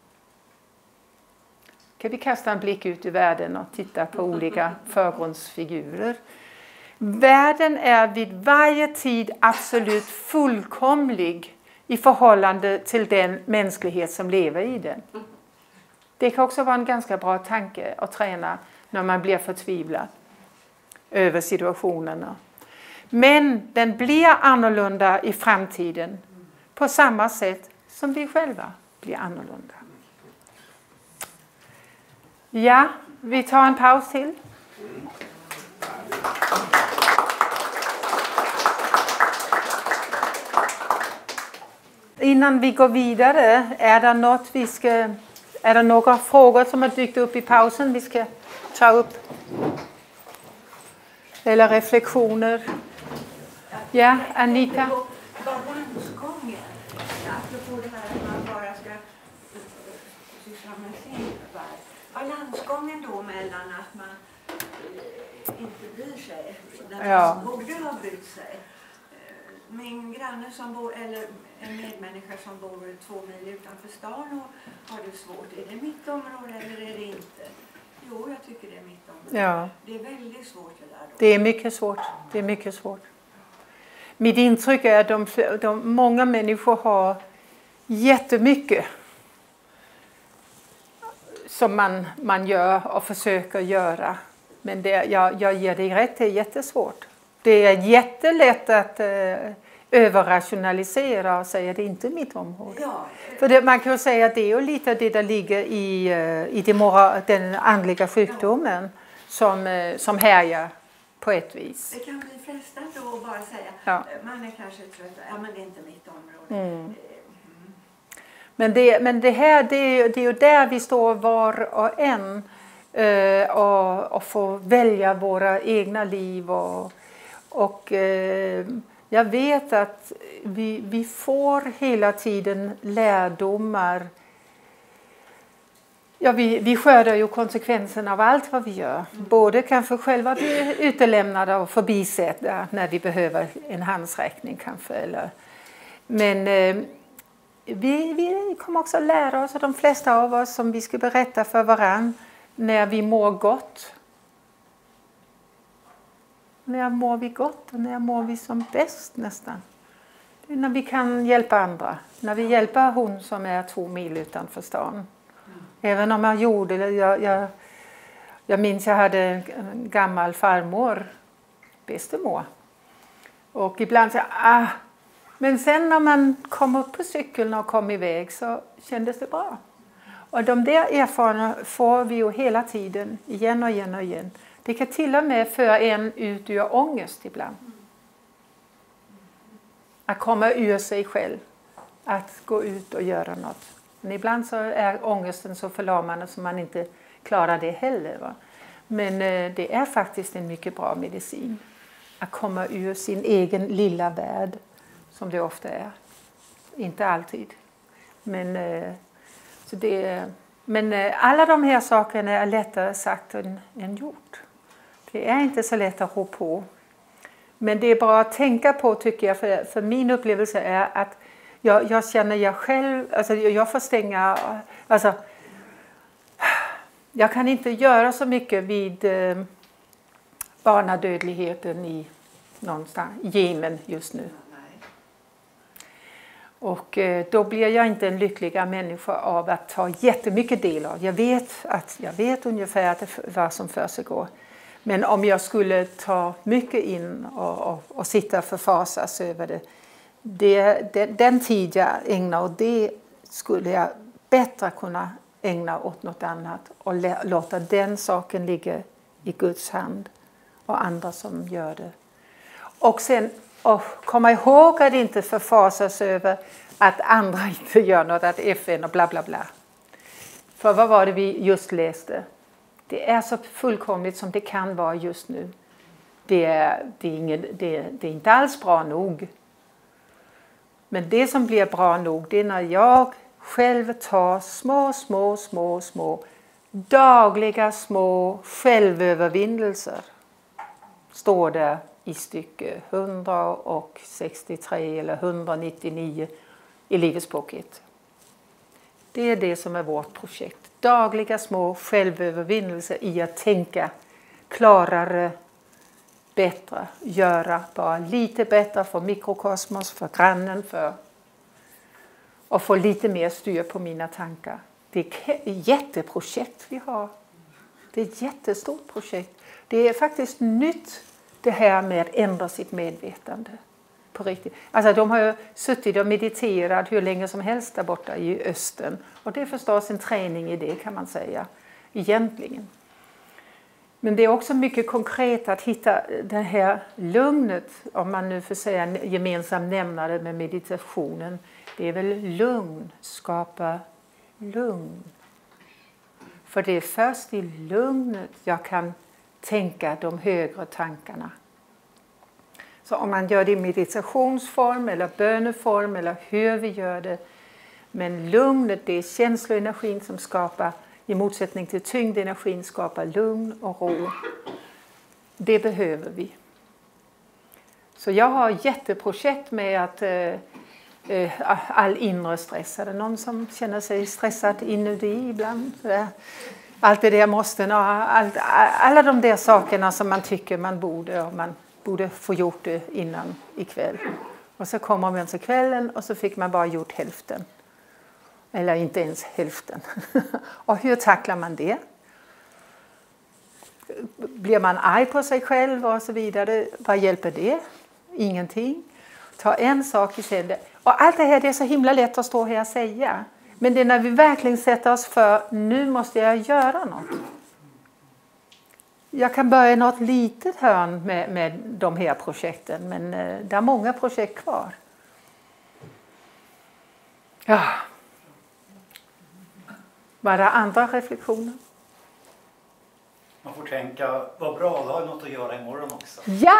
Kan vi kasta en blick ut i världen och titta på olika förgrundsfigurer? Världen är vid varje tid absolut fullkomlig i förhållande till den mänsklighet som lever i den. Det kan också vara en ganska bra tanke att träna när man blir förtvivlad över situationerna. Men den blir annorlunda i framtiden på samma sätt som vi själva blir annorlunda. Ja, vi tar en paus till. Innan vi går vidare, är det några frågor som har dykt upp i pausen vi ska ta upp? Eller reflektioner? Ja, Anita? Balansgången, apropå det här att man bara ska syssla med sin värld. Balansgången då mellan att man inte bryr sig, där man borde ha brytt sig. Min granne som bor, eller en medmänniska som bor 2 mil utanför stan och har det svårt. Är det mitt område eller är det inte? Jo, jag tycker det är mitt område. Ja. Det är väldigt svårt det där då. Det är mycket svårt. Det är mycket svårt. Mitt intryck är att många människor har jättemycket som man gör och försöker göra. Men jag ger dig rätt, det är jättesvårt. Det är jättelätt att överrationalisera och säga att det inte är mitt område. Ja. För man kan ju säga att det är ju lite det där ligger i den andliga sjukdomen som härjar på ett vis. Det kan bli frestande då att bara säga, man är kanske trött, men det är inte mitt område. Mm. Men det är ju där vi står var och en och får välja våra egna liv och jag vet att vi får hela tiden lärdomar. Ja, vi skördar ju konsekvenserna av allt vad vi gör. Både kanske själva bli utelämnade och förbisedda när vi behöver en handsräckning kanske. Men vi kommer också lära oss, och de flesta av oss, som vi ska berätta för varann när vi mår gott. När mår vi gott och när mår vi som bäst nästan. Det är när vi kan hjälpa andra. När vi hjälper hon som är 2 mil utanför stan. Även om jag gjorde det. Jag minns jag hade en gammal farmor. Bästemor. Och ibland så men sen när man kom upp på cykeln och kom iväg så kändes det bra. Och de där erfarenheterna får vi ju hela tiden. Igen och igen och igen. Det kan till och med föra en ut ur ångest ibland. Att komma ur sig själv. Att gå ut och göra något. Men ibland så är ångesten så förlamande som man inte klarar det heller. Va? Men det är faktiskt en mycket bra medicin. Att komma ur sin egen lilla värld. Som det ofta är. Inte alltid. Men alla de här sakerna är lättare sagt än gjort. Det är inte så lätt att rå på. Men det är bra att tänka på, tycker jag. För min upplevelse är att jag känner jag själv. Alltså jag får stänga. Alltså, jag kan inte göra så mycket vid barnadödligheten i någonstans. Jemen just nu. Och då blir jag inte en lyckligare människa av att ta jättemycket del av. Jag vet ungefär vad som försiggår. Men om jag skulle ta mycket in och sitta och förfasas över det, den tid jag ägnar åt det skulle jag bättre kunna ägna åt något annat och låta den saken ligga i Guds hand och andra som gör det. Och sen komma ihåg att inte förfasas över att andra inte gör något, att FN och bla bla bla. För vad var det vi just läste? Det är så fullkomligt som det kan vara just nu. Det är inte alls bra nog. Men det som blir bra nog, det är när jag själv tar små dagliga små självövervinnelser. Står det i stycke 163 eller 199 i Livets bok 1. Det är det som är vårt projekt. Dagliga små självövervinnelser i att tänka klarare, bättre, göra bara lite bättre för mikrokosmos, för grannen, och få lite mer styr på mina tankar. Det är ett jätteprojekt vi har. Det är ett jättestort projekt. Det är faktiskt nytt det här med att ändra sitt medvetande på riktigt. Alltså de har ju suttit och mediterat hur länge som helst där borta i östern. Och det är förstås en träning i det kan man säga egentligen. Men det är också mycket konkret att hitta det här lugnet, om man nu får säga en gemensam nämnare med meditationen. Det är väl lugn, skapa lugn. För det är först i lugnet jag kan tänka de högre tankarna. Så om man gör det i meditationsform eller böneform eller hur vi gör det. Men lugnet, det är känsloenergin som skapar, i motsättning till tyngdenergin, skapar lugn och ro. Det behöver vi. Så jag har ett jätteprojekt med att all inre stress. Är det någon som känner sig stressad inuti ibland? Allt det där måste, alla de där sakerna som man tycker man borde få gjort det innan ikväll. Och så kommer man till kvällen och så fick man bara gjort hälften. Eller inte ens hälften. Och hur tacklar man det? Blir man arg på sig själv och så vidare? Vad hjälper det? Ingenting. Ta en sak i sänder. Och allt det här, det är så himla lätt att stå här och säga. Men det är när vi verkligen sätter oss för, nu måste jag göra något. Jag kan börja i något litet hörn med de här projekten. Men det är många projekt kvar. Ja. Var det andra reflektioner? Man får tänka, vad bra, då har jag något att göra imorgon också. Ja!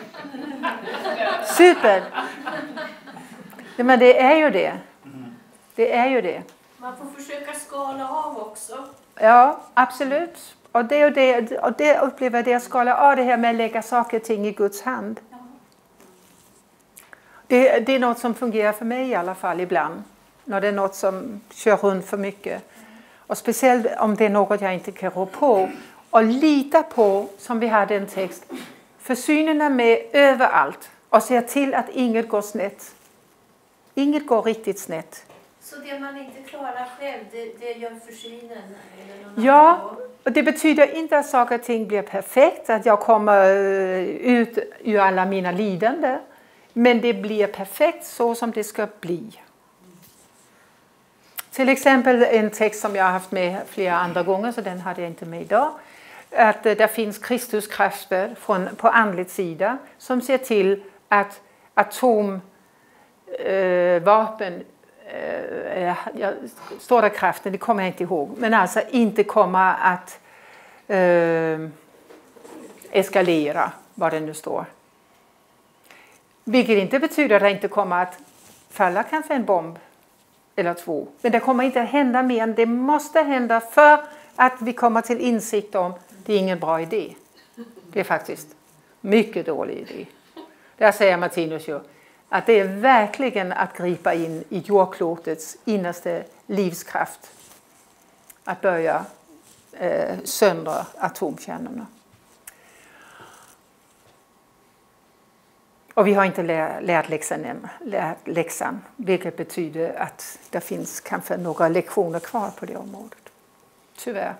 Super! Ja, men det är ju det. Det är ju det. Man får försöka skala av också. Ja, absolut. Och det upplever det att skala av det här med att lägga saker och ting i Guds hand. Det är något som fungerar för mig i alla fall ibland. När det är något som kör runt för mycket. Och speciellt om det är något jag inte kan rå på. Och lita på, som vi hade en text, försynen är med överallt. Och se till att inget går snett. Inget går riktigt snett. Så det man inte klarar själv, det gör försynen? Ja, och det betyder inte att saker och ting blir perfekt. Att jag kommer ut ur alla mina lidande. Men det blir perfekt så som det ska bli. Till exempel en text som jag har haft med flera andra gånger, så den hade jag inte med idag. Att det finns Kristuskrafter på andligt sida som ser till att atomvapen, står där kraften, det kommer jag inte ihåg, men alltså inte kommer att eskalera, vad det nu står. Vilket inte betyder att det inte kommer att falla kanske en bomb eller två. Men det kommer inte att hända mer än det måste hända för att vi kommer till insikt om det är ingen bra idé. Det är faktiskt mycket dålig idé. Där säger Martinus ju att det är verkligen att gripa in i jordklotets innersta livskraft. Att börja söndra atomkärnorna. Och vi har inte lärt läxan, vilket betyder att det finns kanske några lektioner kvar på det området. Tyvärr.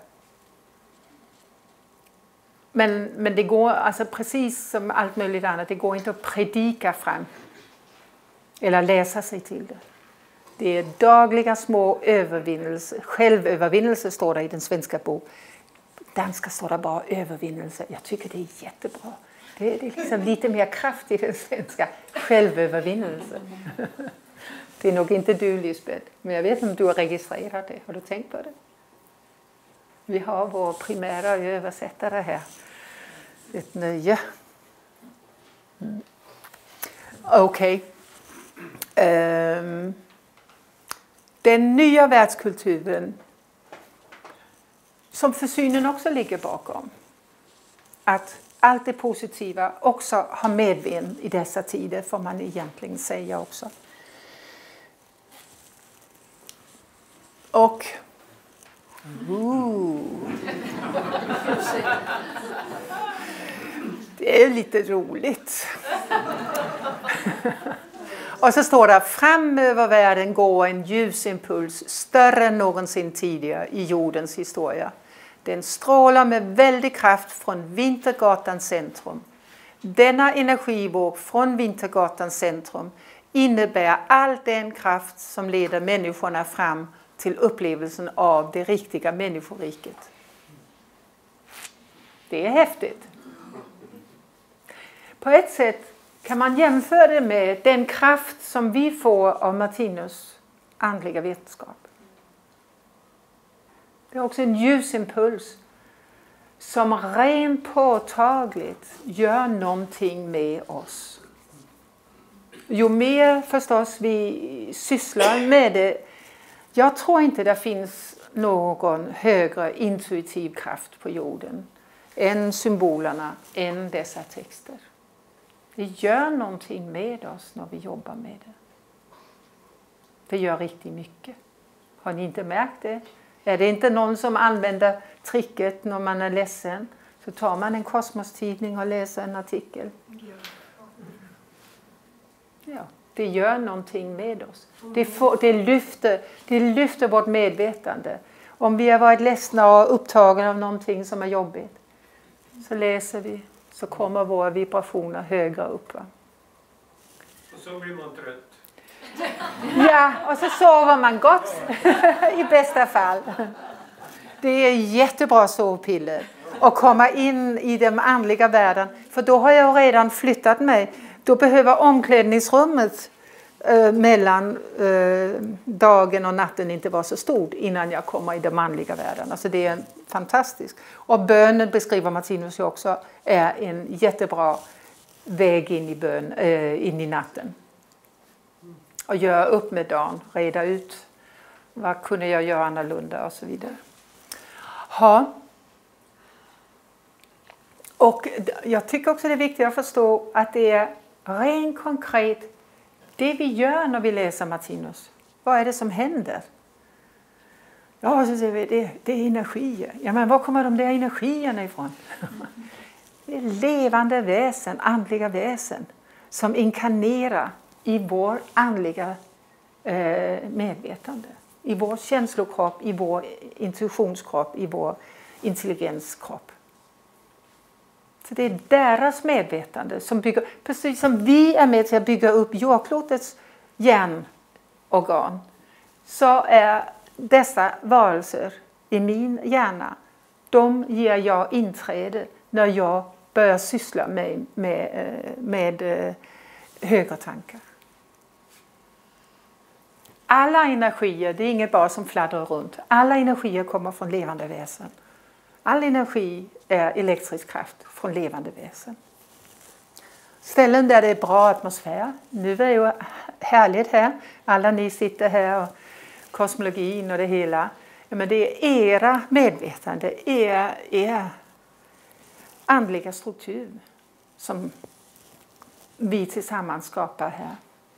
Men det går, alltså precis som allt möjligt annat, det går inte att predika fram eller läsa sig till det. Det är dagliga små övervinnelser. Självövervinnelse står det i den svenska bok. Danska står det bara övervinnelse. Jag tycker det är jättebra. Det är liksom lite mer kraft i den svenska. Självövervinnelse. Det är nog inte du, Lisbeth. Men jag vet inte om du har registrerat det. Har du tänkt på det? Vi har vår primära översättare här. Ett nöje. Okej. Den nya världskulturen som försynen också ligger bakom. Att allt det positiva också har medvind i dessa tider, får man egentligen säga också. Och det är lite roligt. Och så står det: framöver världen går en ljusimpuls större än någonsin tidigare i jordens historia. Den strålar med väldig kraft från Vintergatans centrum. Denna energivåg från Vintergatans centrum innebär all den kraft som leder människorna fram till upplevelsen av det riktiga människoriket. Det är häftigt. På ett sätt kan man jämföra det med den kraft som vi får av Martinus andliga vetenskap. Det är också en ljusimpuls som rent påtagligt gör någonting med oss. Ju mer förstås vi sysslar med det, jag tror inte det finns någon högre intuitiv kraft på jorden än symbolerna, än dessa texter. Det gör någonting med oss när vi jobbar med det. Det gör riktigt mycket. Har ni inte märkt det? Är det inte någon som använder tricket när man är ledsen? Så tar man en kosmostidning och läser en artikel. Ja, det gör någonting med oss. Det lyfter vårt medvetande. Om vi har varit ledsna och upptagna av någonting som är jobbigt, så läser vi. Så kommer våra vibrationer högre upp. Va? Och så blir man trött. Ja, och så sover man gott. I bästa fall. Det är jättebra sovpiller. Och komma in i den andliga världen. För då har jag redan flyttat mig. Då behöver omklädningsrummet mellan dagen och natten inte vara så stort innan jag kommer i den manliga världen. Alltså det är fantastiskt. Och bönen, beskriver Martinus ju också, är en jättebra väg in i bön, in i natten. Och göra upp med dagen, reda ut vad kunde jag göra annorlunda och så vidare. Ja. Och jag tycker också det är viktigt att förstå att det är rent konkret det vi gör när vi läser Martinus. Vad är det som händer? Ja, så säger vi, det är energier. Ja, men var kommer de där energierna ifrån? Det är levande väsen, andliga väsen, som inkarnerar i vår andliga medvetande. I vår känslokropp, i vår intuitionskropp, i vår intelligenskropp. Så det är deras medvetande som bygger, precis som vi är med till att bygga upp jordklotets hjärnorgan, så är dessa varelser i min hjärna, de ger jag inträde när jag börjar syssla med högre tankar. Alla energier, det är inget bara som fladdrar runt. Alla energier kommer från levande väsen. All energi är elektrisk kraft från levande väsen. Ställen där det är bra atmosfär. Nu är det ju härligt här. Alla ni sitter här och kosmologin och det hela. Men det är era medvetande, er andliga struktur som vi tillsammans skapar här.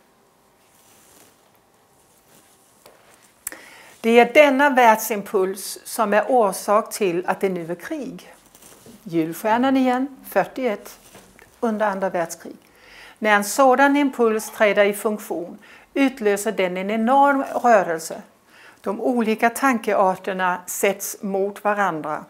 Det är denna världsimpuls som är orsak till att det nu är krig. Julstjärnan igen, 41, under andra världskrig. När en sådan impuls träder i funktion utlöser den en enorm rörelse. De olika tankearterna sätts mot varandra.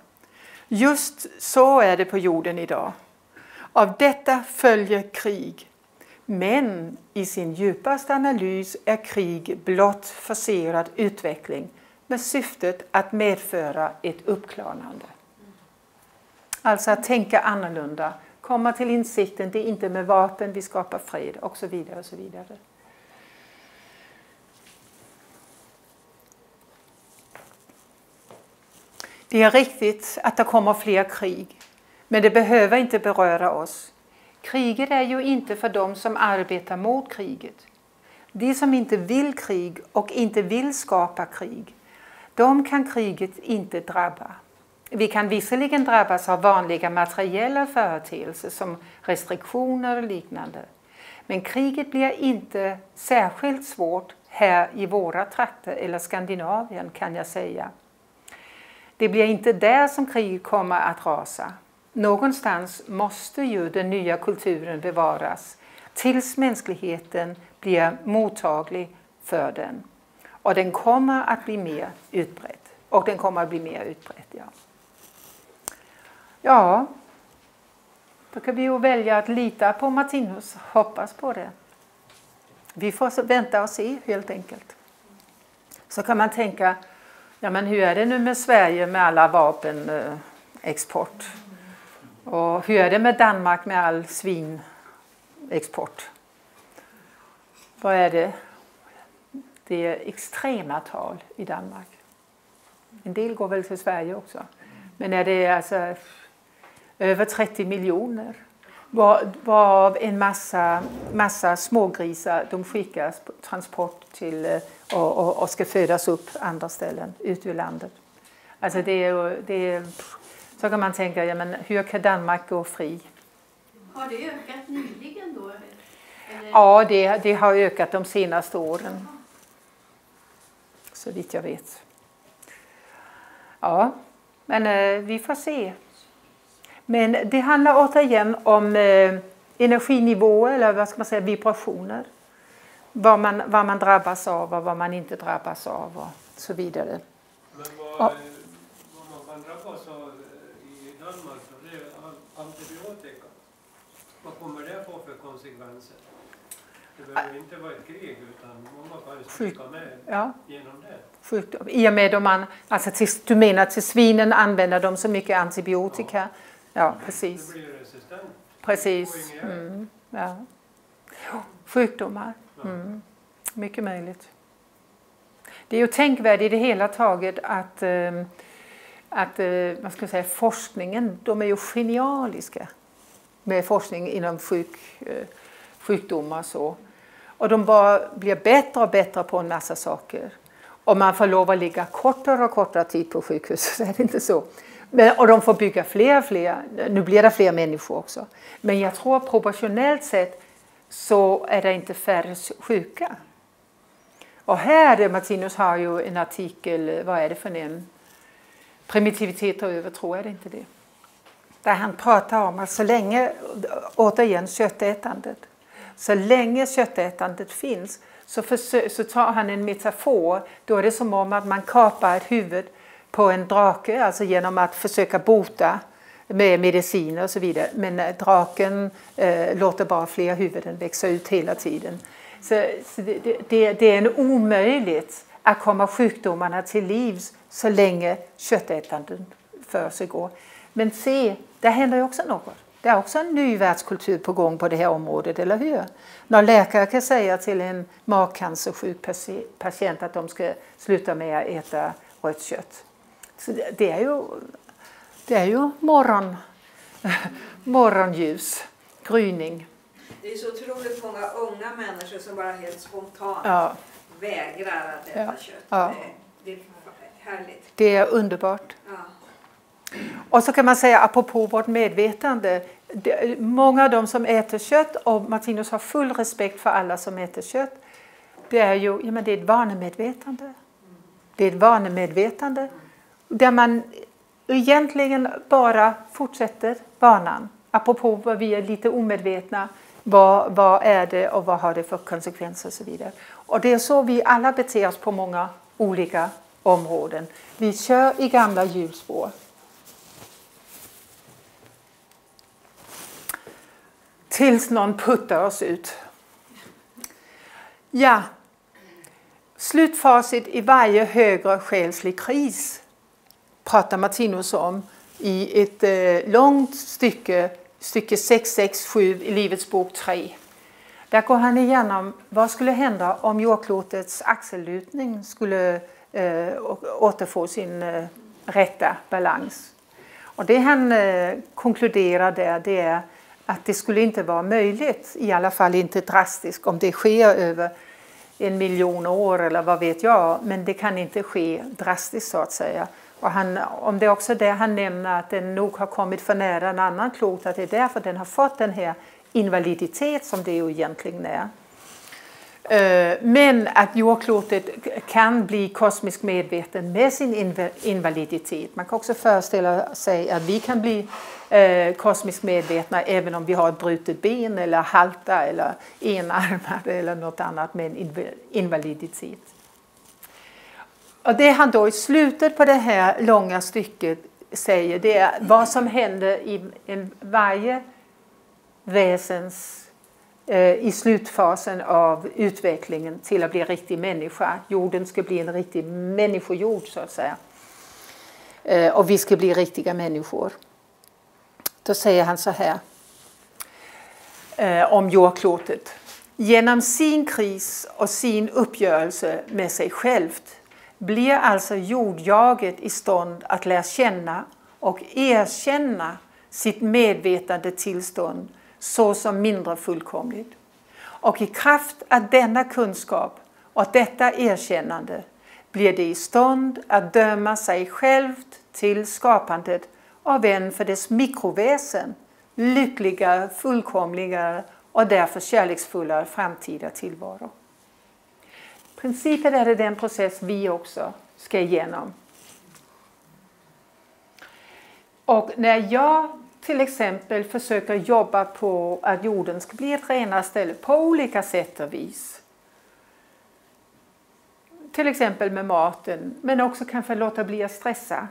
Just så är det på jorden idag. Av detta följer krig. Men i sin djupaste analys är krig blott forcerad utveckling med syftet att medföra ett uppklarande. Alltså att tänka annorlunda, komma till insikten, det är inte med vapen vi skapar fred och så vidare och så vidare. Det är riktigt att det kommer fler krig, men det behöver inte beröra oss. Kriget är ju inte för dem som arbetar mot kriget. De som inte vill krig och inte vill skapa krig, de kan kriget inte drabba. Vi kan visserligen drabbas av vanliga materiella företeelser som restriktioner och liknande. Men kriget blir inte särskilt svårt här i våra trakter eller Skandinavien, kan jag säga. Det blir inte där som kriget kommer att rasa. Någonstans måste ju den nya kulturen bevaras tills mänskligheten blir mottaglig för den. Och den kommer att bli mer utbredd. Ja, då kan vi ju välja att lita på Martinus, hoppas på det. Vi får vänta och se helt enkelt. Så kan man tänka, ja men hur är det nu med Sverige med alla vapenexport? Och hur är det med Danmark med all svinexport? Vad är det? Det är extrema tal i Danmark. En del går väl till Sverige också. Men är det alltså över 30 miljoner. Varav en massa smågrisar de skickas på transport till och ska födas upp andra ställen ut ur landet. Alltså det är så kan man tänka, ja, men hur kan Danmark gå fri? Har det ökat nyligen då? Eller? Ja, det har ökat de senaste åren. Så vitt jag vet. Ja, men vi får se. Men det handlar återigen om energinivåer eller vad ska man säga, vibrationer. Vad man drabbas av och vad man inte drabbas av och så vidare. Men vad man kan drabbas av i Danmark, så det är antibiotika. Vad kommer det få för konsekvenser? Det behöver inte vara ett krig utan många kan sluta med genom det. Sjukdom. I och med om du menar till svinen använder de så mycket antibiotika. Ja, precis. Det blir resistent. Precis. Ja. Sjukdomar. Mycket möjligt. Det är ju tänkvärt i det hela taget att vad ska jag säga, forskningen, de är ju genialiska med forskning inom sjukdomar och så. Och de bara blir bättre och bättre på en massa saker. Och man får lov att ligga kortare och kortare tid på sjukhus, så är det inte så. Och de får bygga fler. Nu blir det fler människor också. Men jag tror proportionellt sett så är det inte färre sjuka. Och här, Martinus har ju en artikel, vad är det för en? Primitivitet och övertro, är det inte det? Där han pratar om att så länge, återigen köttätandet, så länge köttätandet finns så tar han en metafor. Då är det som om att man kapar ett huvud på en drake, alltså genom att försöka bota med mediciner och så vidare. Men draken låter bara fler huvuden växa ut hela tiden. Så det är en omöjligt att komma sjukdomarna till livs så länge köttätandet för sig går. Men se, det händer ju också något. Det är också en ny världskultur på gång på det här området, eller hur? När läkare kan säga till en magcancersjuk patient att de ska sluta med att äta rött kött. Så det är ju morgonljus, gryning. Det är så otroligt många unga människor som bara helt spontant vägrar att äta kött. Ja. Det är härligt. Det är underbart. Ja. Och så kan man säga, apropå vårt medvetande, många av de som äter kött, och Martinus har full respekt för alla som äter kött, det är ju det är ett vanemedvetande. Det är ett vanemedvetande där man egentligen bara fortsätter vanan. Apropå vad vi är lite omedvetna, vad är det och vad har det för konsekvenser och så vidare. Och det är så vi alla beter oss på många olika områden. Vi kör i gamla hjulspår. Tills någon puttar oss ut. Ja, slutfacit i varje högre själslig kris pratar Martinus om i ett långt stycke 667 i Livets bok 3. Där går han igenom vad skulle hända om jordklotets axellutning skulle återfå sin rätta balans. Och det han konkluderar där, det är att det skulle inte vara möjligt, i alla fall inte drastiskt, om det sker över 1 miljon år eller vad vet jag, men det kan inte ske drastiskt så att säga. Och om det är också det han nämner att den nog har kommit för nära en annan klot, att det är därför den har fått den här invaliditet som det ju egentligen är. Men att jordklotet kan bli kosmiskt medveten med sin invaliditet. Man kan också föreställa sig att vi kan bli kosmiskt medvetna även om vi har ett brutet ben eller halta eller enarmade eller något annat med en invaliditet. Och det han då i slutet på det här långa stycket säger, det är vad som händer i varje väsens i slutfasen av utvecklingen till att bli en riktig människa. Jorden ska bli en riktig människojord så att säga. Och vi ska bli riktiga människor. Då säger han så här om jordklotet. Genom sin kris och sin uppgörelse med sig självt blir alltså jordjaget i stånd att lära känna och erkänna sitt medvetande tillstånd så som mindre fullkomligt. Och i kraft av denna kunskap och detta erkännande blir det i stånd att döma sig självt till skapandet av en för dess mikroväsen lyckligare, fullkomligare och därför kärleksfullare framtida tillvaro. I princip är det den process vi också ska igenom. Och när jag till exempel försöker jobba på att jorden ska bli ett renare ställe på olika sätt och vis. Till exempel med maten, men också kanske låta bli att stressa.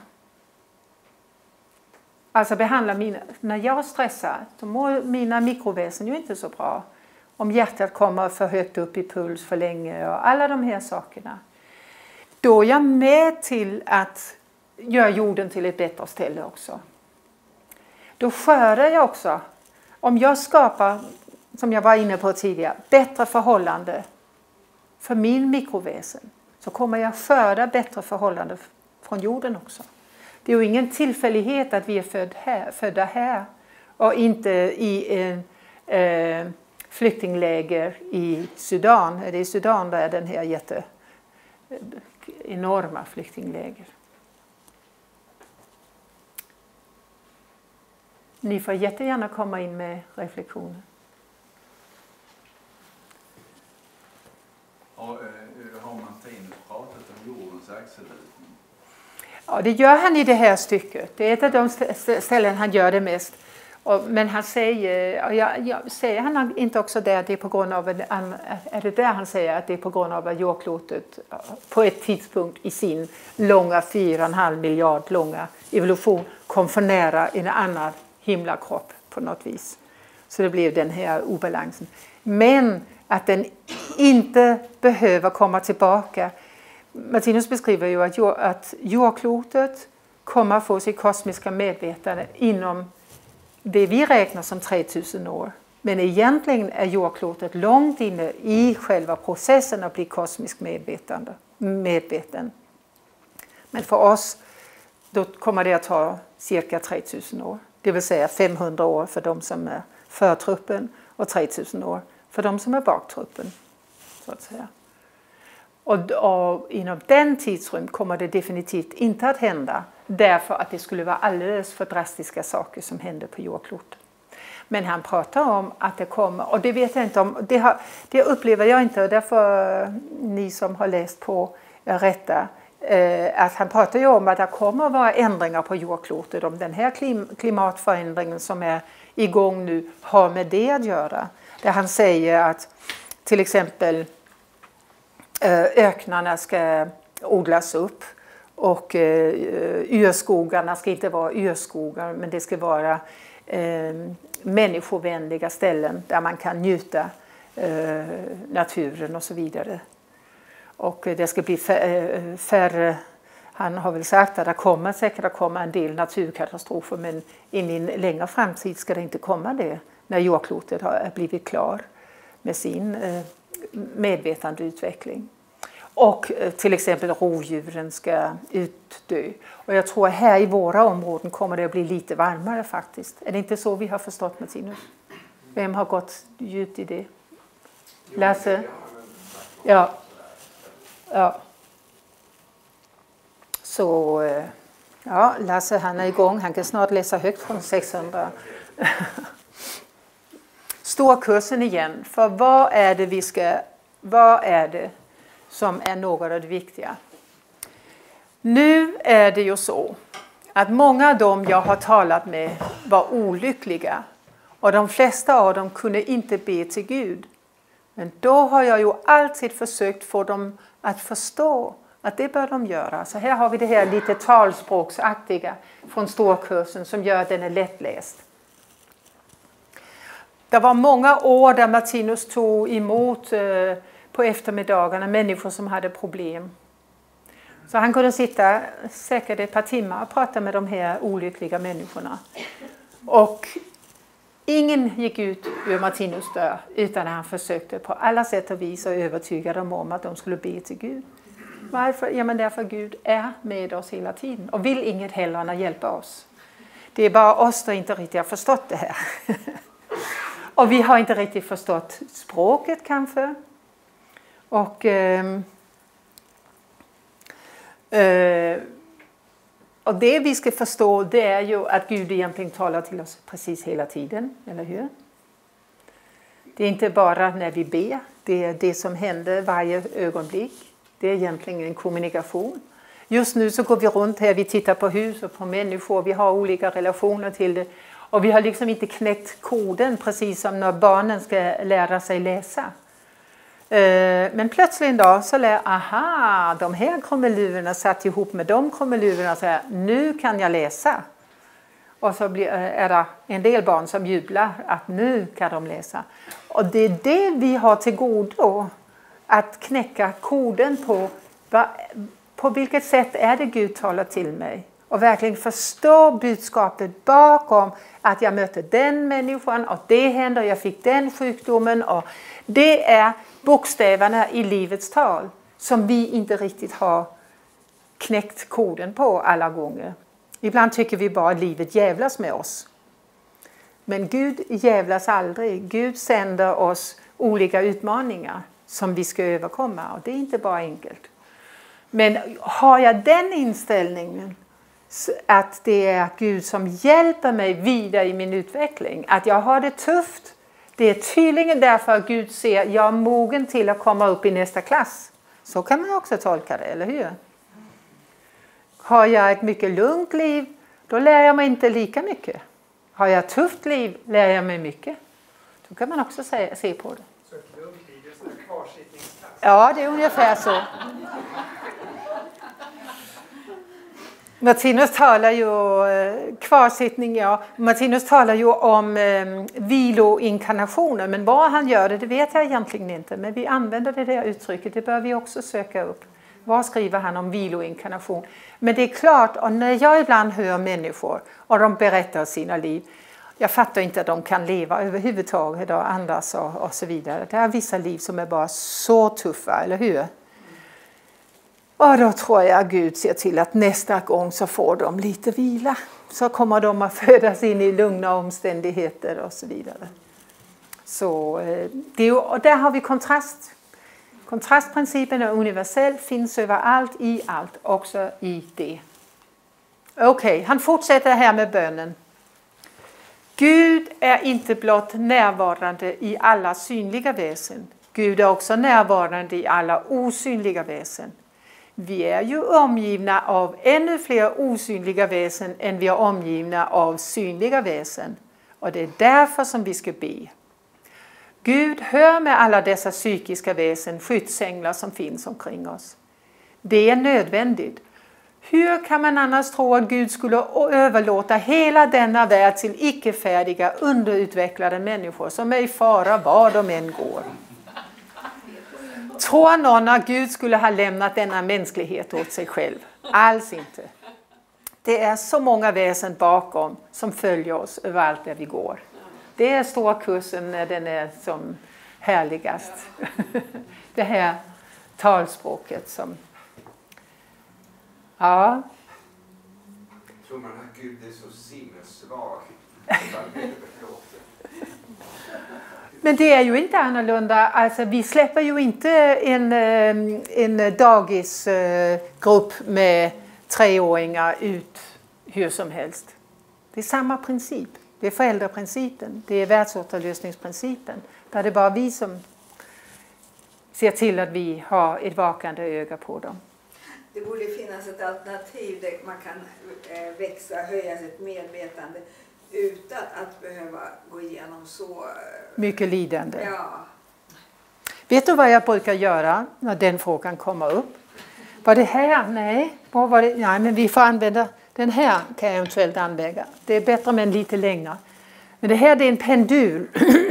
Alltså när jag stressar, då mår mina mikroväsen ju inte så bra. Om hjärtat kommer för högt upp i puls för länge och alla de här sakerna. Då är jag med till att göra jorden till ett bättre ställe också. Då skördar jag också, om jag skapar, som jag var inne på tidigare, bättre förhållande för min mikroväsen, så kommer jag skörda bättre förhållande från jorden också. Det är ju ingen tillfällighet att vi är födda här och inte i en flyktingläger i Sudan. Det är i Sudan där den här enorma flyktingläger. Ni får jättegärna komma in med reflektioner. Har Martinus pratat om jordens axellutning? Ja, det gör han i det här stycket. Det är ett av de ställen han gör det mest. Men han säger han inte också där att det är på grund av är det där han säger att det är på grund av att jordklotet på ett tidspunkt i sin långa 4,5 miljard långa evolution kom för nära en annan himlakropp på något vis. Så det blev den här obalansen. Men att den inte behöver komma tillbaka. Martinus beskriver ju att jordklotet kommer att få sitt kosmiska medvetande inom det vi räknar som 3000 år. Men egentligen är jordklotet långt inne i själva processen att bli kosmiskt medveten. Men för oss då kommer det att ta cirka 3000 år. Det vill säga 500 år för de som är för truppen och 3000 år för de som är bak truppen. Så att säga. Och inom den tidsrymd kommer det definitivt inte att hända. Därför att det skulle vara alldeles för drastiska saker som händer på jordklotet. Men han pratar om att det kommer, och det vet jag inte om, det upplever jag inte, och därför ni som har läst på rätta, att han pratar ju om att det kommer att vara ändringar på jordklotet. Om den här klimatförändringen som är igång nu har med det att göra. Där han säger att till exempel öknarna ska odlas upp. Och urskogarna ska inte vara urskogar, men det ska vara människovänliga ställen där man kan njuta naturen och så vidare. Och det ska bli färre, han har väl sagt att det kommer säkert att komma en del naturkatastrofer, men i min längre framtid ska det inte komma det när jordklotet har blivit klar med sin medvetandeutveckling. Och till exempel rovdjuren ska utdö. Och jag tror att här i våra områden kommer det att bli lite varmare faktiskt. Är det inte så vi har förstått, Martinus? Vem har gått djupt i det? Lasse? Ja. Ja. Så ja, Lasse han är igång. Han kan snart läsa högt från 600. Storkursen igen. För vad är det som är något av det viktiga? Nu är det ju så att många av dem jag har talat med var olyckliga. Och de flesta av dem kunde inte be till Gud. Men då har jag ju alltid försökt få dem att förstå att det bör de göra. Så här har vi det här lite talspråksaktiga från storkursen som gör att den är lättläst. Det var många år där Martinus tog emot på eftermiddagarna människor som hade problem. Så han kunde sitta säkert ett par timmar och prata med de här olyckliga människorna. Och ingen gick ut ur Martinus dörr utan att han försökte på alla sätt och vis och övertyga dem om att de skulle be till Gud. Varför? Ja, men därför Gud är med oss hela tiden och vill inget hellre än att hjälpa oss. Det är bara oss som inte riktigt har förstått det här. Och vi har inte riktigt förstått språket kanske. Och det vi ska förstå, det är ju att Gud egentligen talar till oss precis hela tiden, eller hur? Det är inte bara när vi ber, det är det som händer varje ögonblick. Det är egentligen en kommunikation. Just nu så går vi runt här, vi tittar på hus och på människor, vi har olika relationer till det. Och vi har liksom inte knäckt koden precis som när barnen ska lära sig läsa. Men plötsligt en dag så de här krumeluverna satt ihop med de krumeluverna och säger, nu kan jag läsa. Och så är det en del barn som jublar att nu kan de läsa. Och det är det vi har till godo, att knäcka koden på vilket sätt är det Gud talar till mig. Och verkligen förstå budskapet bakom att jag möter den människan och det händer, jag fick den sjukdomen. Och det är bokstäverna i livets tal som vi inte riktigt har knäckt koden på alla gånger. Ibland tycker vi bara att livet jävlas med oss. Men Gud jävlas aldrig. Gud sänder oss olika utmaningar som vi ska överkomma. Och det är inte bara enkelt. Men har jag den inställningen att det är Gud som hjälper mig vidare i min utveckling. Att jag har det tufft. Det är tydligen därför att Gud ser att jag är mogen till att komma upp i nästa klass. Så kan man också tolka det, eller hur? Har jag ett mycket lugnt liv, då lär jag mig inte lika mycket. Har jag ett tufft liv, lär jag mig mycket. Då kan man också se på det. Så ett lugnt liv är en kvarsittningsklass? Ja, det är ungefär så. Martinus talar ju kvarsittning, ja. Martinus talar ju om viloinkarnationer, men vad han gör det vet jag egentligen inte. Men vi använder det där uttrycket, det bör vi också söka upp. Vad skriver han om viloinkarnation? Men det är klart, och när jag ibland hör människor och de berättar sina liv, jag fattar inte att de kan leva överhuvudtaget och andas och så vidare. Det är vissa liv som är bara så tuffa, eller hur? Och då tror jag att Gud ser till att nästa gång så får de lite vila. Så kommer de att födas in i lugna omständigheter och så vidare. Så och där har vi kontrast. Kontrastprincipen är universell, finns överallt, i allt, också i det. Okej, han fortsätter här med bönen. Gud är inte blott närvarande i alla synliga väsen. Gud är också närvarande i alla osynliga väsen. Vi är ju omgivna av ännu fler osynliga väsen än vi är omgivna av synliga väsen. Och det är därför som vi ska be. Gud hör med alla dessa psykiska väsen, skyddsänglar som finns omkring oss. Det är nödvändigt. Hur kan man annars tro att Gud skulle överlåta hela denna värld till icke-färdiga, underutvecklade människor som är i fara var de än går? Tror någon att Gud skulle ha lämnat denna mänsklighet åt sig själv? Alls inte. Det är så många väsen bakom som följer oss överallt där vi går. Det är stora kursen när den är som härligast. Det här talspråket som... Ja. Tror man att Gud är så sinnessvag? Men det är ju inte annorlunda. Alltså, vi släpper ju inte en dagisgrupp med 3-åringar ut hur som helst. Det är samma princip. Det är föräldraprincipen. Det är världsåterlösningsprincipen. Där det är bara vi som ser till att vi har ett vakande öga på dem. Det borde finnas ett alternativ där man kan växa, höja sitt medvetande utan att behöva gå igenom så mycket lidande. Ja. Vet du vad jag brukar göra när den frågan kommer upp? Var det här? Nej. Vad var det? Nej, men vi får använda den här, kan jag eventuellt använda. Det är bättre med en lite längre. Men det här är en pendul.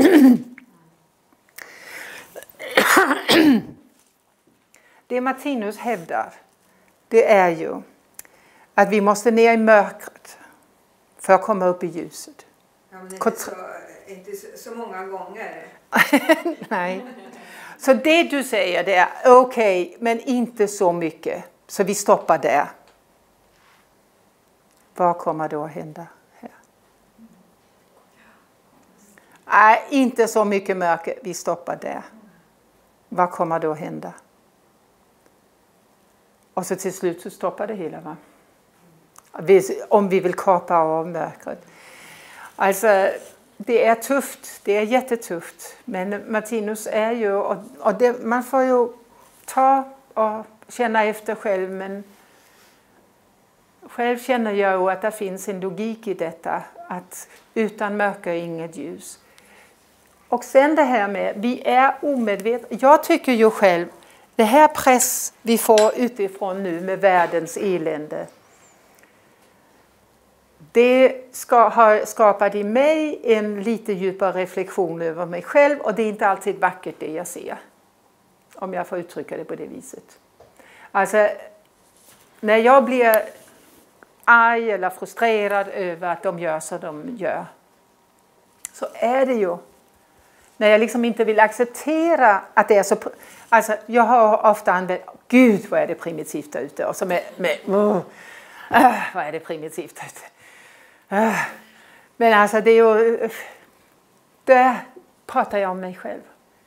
Det Martinus hävdar, det är ju att vi måste ner i mörkret för att komma upp i ljuset. Ja, men inte så många gånger. Nej. Så det du säger, det är okej, men inte så mycket. Så vi stoppar där. Vad kommer då att hända här? Nej, inte så mycket mörker. Vi stoppar där. Vad kommer då att hända? Och så till slut så stoppar det hela, va? Om vi vill kapa av mörkret. Alltså, det är tufft. Det är jättetufft. Men Martinus är ju... Och det, man får ju ta och känna efter själv. Men själv känner jag ju att det finns en logik i detta. Att utan mörker inget ljus. Och sen det här med, vi är omedvetna. Jag tycker ju själv, det här press vi får utifrån nu med världens elände. Det har skapat i mig en lite djupare reflektion över mig själv. Och det är inte alltid vackert det jag ser. Om jag får uttrycka det på det viset. Alltså, när jag blir arg eller frustrerad över att de gör så de gör. Så är det ju. När jag liksom inte vill acceptera att det är så... Alltså, jag har ofta använt... Gud, vad är det primitivt där ute. Och så vad är det primitivt där ute. Men alltså, det är ju... Där pratar jag om mig själv.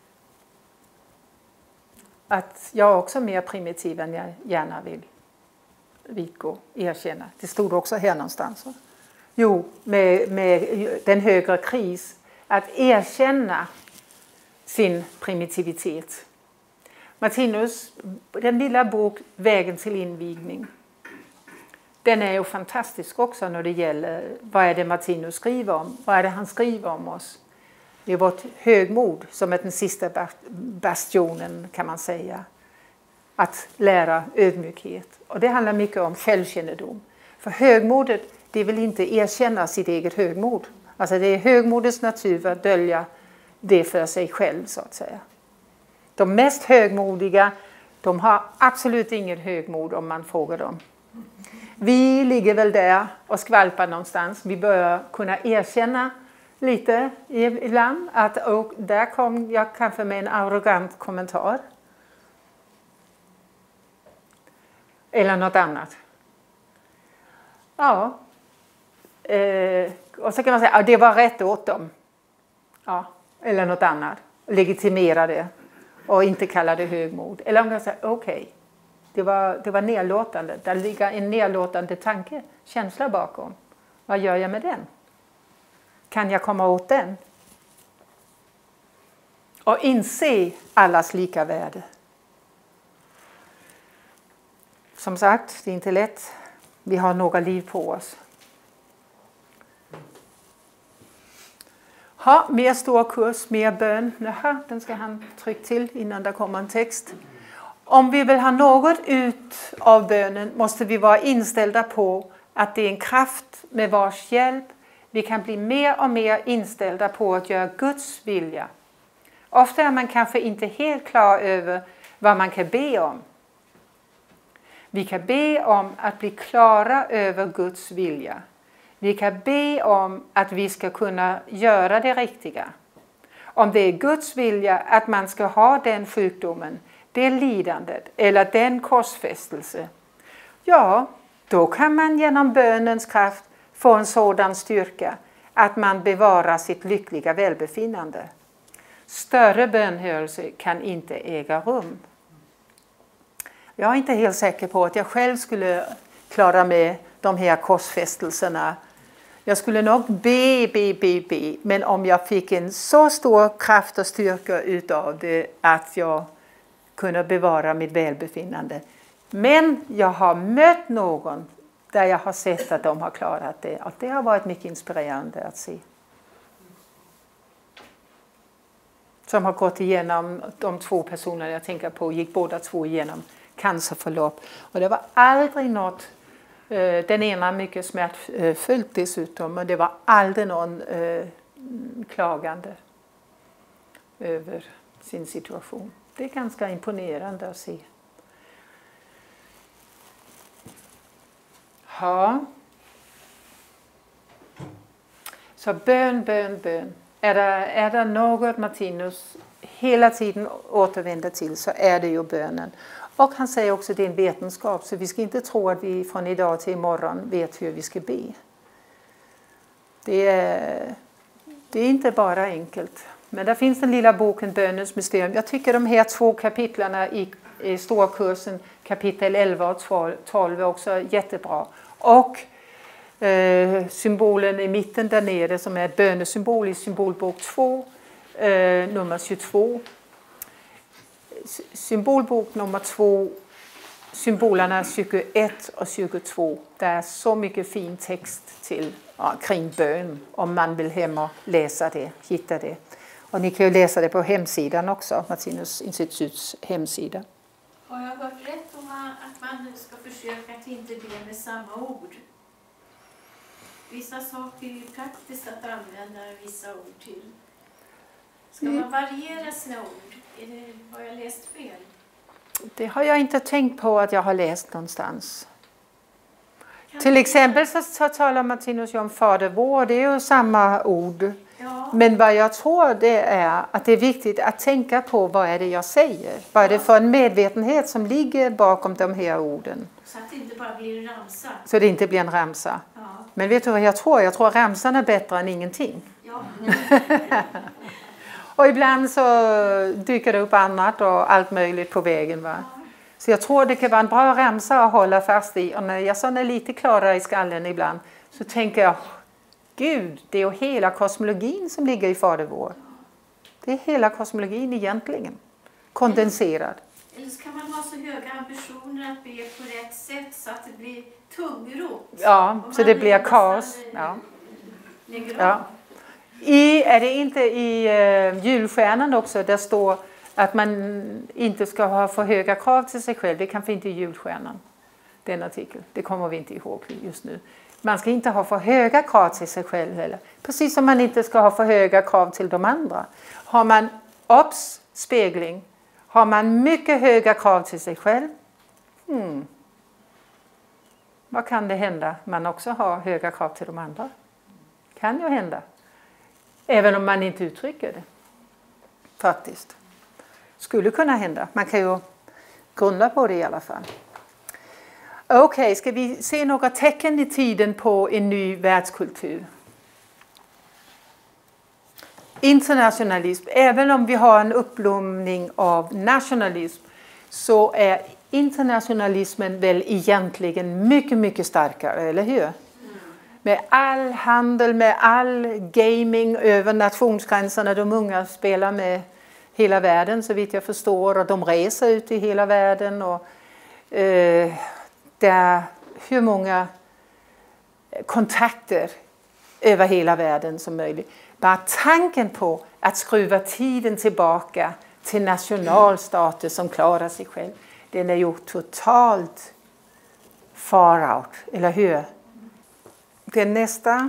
Att jag är också mer primitiv än jag gärna vill vidgå, erkänna. Det stod också här någonstans. Va? Jo, med den högre kris. Att erkänna sin primitivitet. Martinus, den lilla bok Vägen till invigning. Den är ju fantastisk också när det gäller vad är det Martinus skriver om. Vad är det han skriver om oss. Det är vårt högmod som är den sista bastionen kan man säga. Att lära ödmjukhet. Och det handlar mycket om självkännedom. För högmodet, det vill inte erkänna sitt eget högmod. Alltså det är högmodets natur att dölja det för sig själv så att säga. De mest högmodiga, de har absolut inget högmod om man frågar dem. Vi ligger väl där och skvalpar någonstans. Vi börjar kunna erkänna lite ibland att där kom jag kanske med en arrogant kommentar. Eller något annat. Ja. Och så kan man säga att det var rätt åt dem. Ja. Eller något annat. Legitimera det. Och inte kalla det högmod. Eller om man säger okej. Det var nedlåtande. Där ligger en nedlåtande tanke. Känsla bakom. Vad gör jag med den? Kan jag komma åt den? Och inse allas lika värde. Som sagt, det är inte lätt. Vi har några liv på oss. Ha, mer stor kurs, mer bön. Jaha, den ska han trycka till innan det kommer en text. Om vi vill ha något ut av bönen måste vi vara inställda på att det är en kraft med vars hjälp vi kan bli mer och mer inställda på att göra Guds vilja. Ofta är man kanske inte helt klar över vad man kan be om. Vi kan be om att bli klara över Guds vilja. Vi kan be om att vi ska kunna göra det riktiga. Om det är Guds vilja att man ska ha den sjukdomen, det lidandet eller den korsfästelse. Ja, då kan man genom bönens kraft få en sådan styrka att man bevarar sitt lyckliga välbefinnande. Större bönhörelse kan inte äga rum. Jag är inte helt säker på att jag själv skulle klara med de här korsfästelserna. Jag skulle nog be. Men om jag fick en så stor kraft och styrka utav det att jag kunde bevara mitt välbefinnande. Men jag har mött någon där jag har sett att de har klarat det. Och det har varit mycket inspirerande att se. Som har gått igenom, de 2 personer jag tänker på gick båda 2 igenom cancerförlopp. Och det var aldrig något, den ena mycket smärtfullt dessutom, men det var aldrig någon klagande över sin situation. Det är ganska imponerande att se. Ja. Så bön. Är det något Martinus hela tiden återvänder till så är det ju bönen. Och han säger också att det är en vetenskap, så vi ska inte tro att vi från idag till imorgon vet hur vi ska be. Det är inte bara enkelt. Men där finns den lilla boken Bönens mysterium. Jag tycker de här 2 kapitlarna i storkursen, kapitel 11 och 12 är också jättebra. Och symbolen i mitten där nere som är ett bönesymbol i symbolbok 2, nummer 22. Symbolbok nummer 2, symbolerna 21 och 22. Det är så mycket fin text till kring bön om man vill hem och läsa det, hitta det. Och ni kan ju läsa det på hemsidan också, Martinus instituts hemsida. Har jag hört rätt om att man ska försöka att inte be med samma ord? Vissa saker är praktiskt att använda vissa ord till. Ska man variera sina ord? Har jag läst fel? Det har jag inte tänkt på att jag har läst någonstans. Till exempel så talar Martinus om Fader vår, det är ju samma ord. Ja. Men vad jag tror det är att det är viktigt att tänka på vad är det jag säger. Vad är det för en medvetenhet som ligger bakom de här orden. Så att det inte bara blir en ramsa. Så det inte blir en ramsa. Ja. Men vet du vad jag tror? Jag tror ramsan är bättre än ingenting. Ja. Och ibland så dyker det upp annat och allt möjligt på vägen. Va? Ja. Så jag tror det kan vara en bra ramsa att hålla fast i. Och när jag så är lite klarare i skallen ibland så tänker jag, Gud, det är ju hela kosmologin som ligger i Fader vår. Det är hela kosmologin egentligen, kondenserad. Eller så kan man ha så höga ambitioner att be på rätt sätt så att det blir tungrot. Ja, så det blir kaos. Ja. Ja. Är det inte i julstjärnan också, där står att man inte ska ha för höga krav till sig själv. Det kanske inte i julstjärnan, den artikeln. Det kommer vi inte ihåg just nu. Man ska inte ha för höga krav till sig själv heller. Precis som man inte ska ha för höga krav till de andra. Har man spegling, har man mycket höga krav till sig själv. Vad kan det hända? Man också har höga krav till de andra. Kan ju hända. Även om man inte uttrycker det. Faktiskt. Skulle kunna hända. Man kan ju grunda på det i alla fall. Okej, ska vi se några tecken i tiden på en ny världskultur? Internationalism. Även om vi har en uppblomning av nationalism så är internationalismen väl egentligen mycket, mycket starkare, eller hur? Med all handel, med all gaming över nationsgränserna. De unga spelar med hela världen så vitt jag förstår. Och de reser ut i hela världen. Och det är hur många kontakter över hela världen som möjligt. Bara tanken på att skruva tiden tillbaka till nationalstater som klarar sig själv. Den är ju totalt far out, eller hur? Den nästa.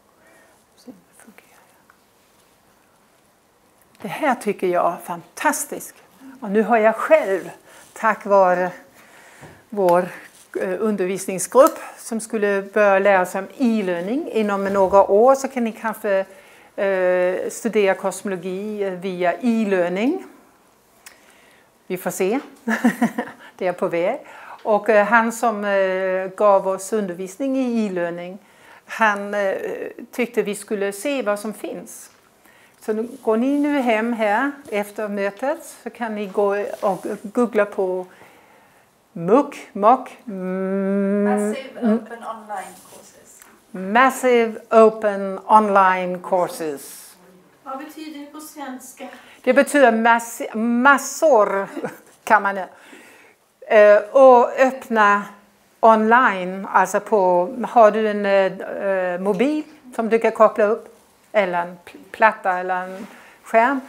Det här tycker jag är fantastiskt. Och nu har jag själv, tack vare vår undervisningsgrupp som skulle börja lära sig om e-learning inom några år, så kan ni kanske studera kosmologi via e-learning. Vi får se. Det är på väg. Och han som gav oss undervisning i e-learning, han tyckte vi skulle se vad som finns. Så går ni nu hem här efter mötet, så kan ni gå och googla på MOOC. Massive Open Online Courses. Massive Open Online Courses. Vad betyder det på svenska? Det betyder massor, kan man och öppna online. Alltså har du en mobil som du kan koppla upp, eller en platta eller en skärm.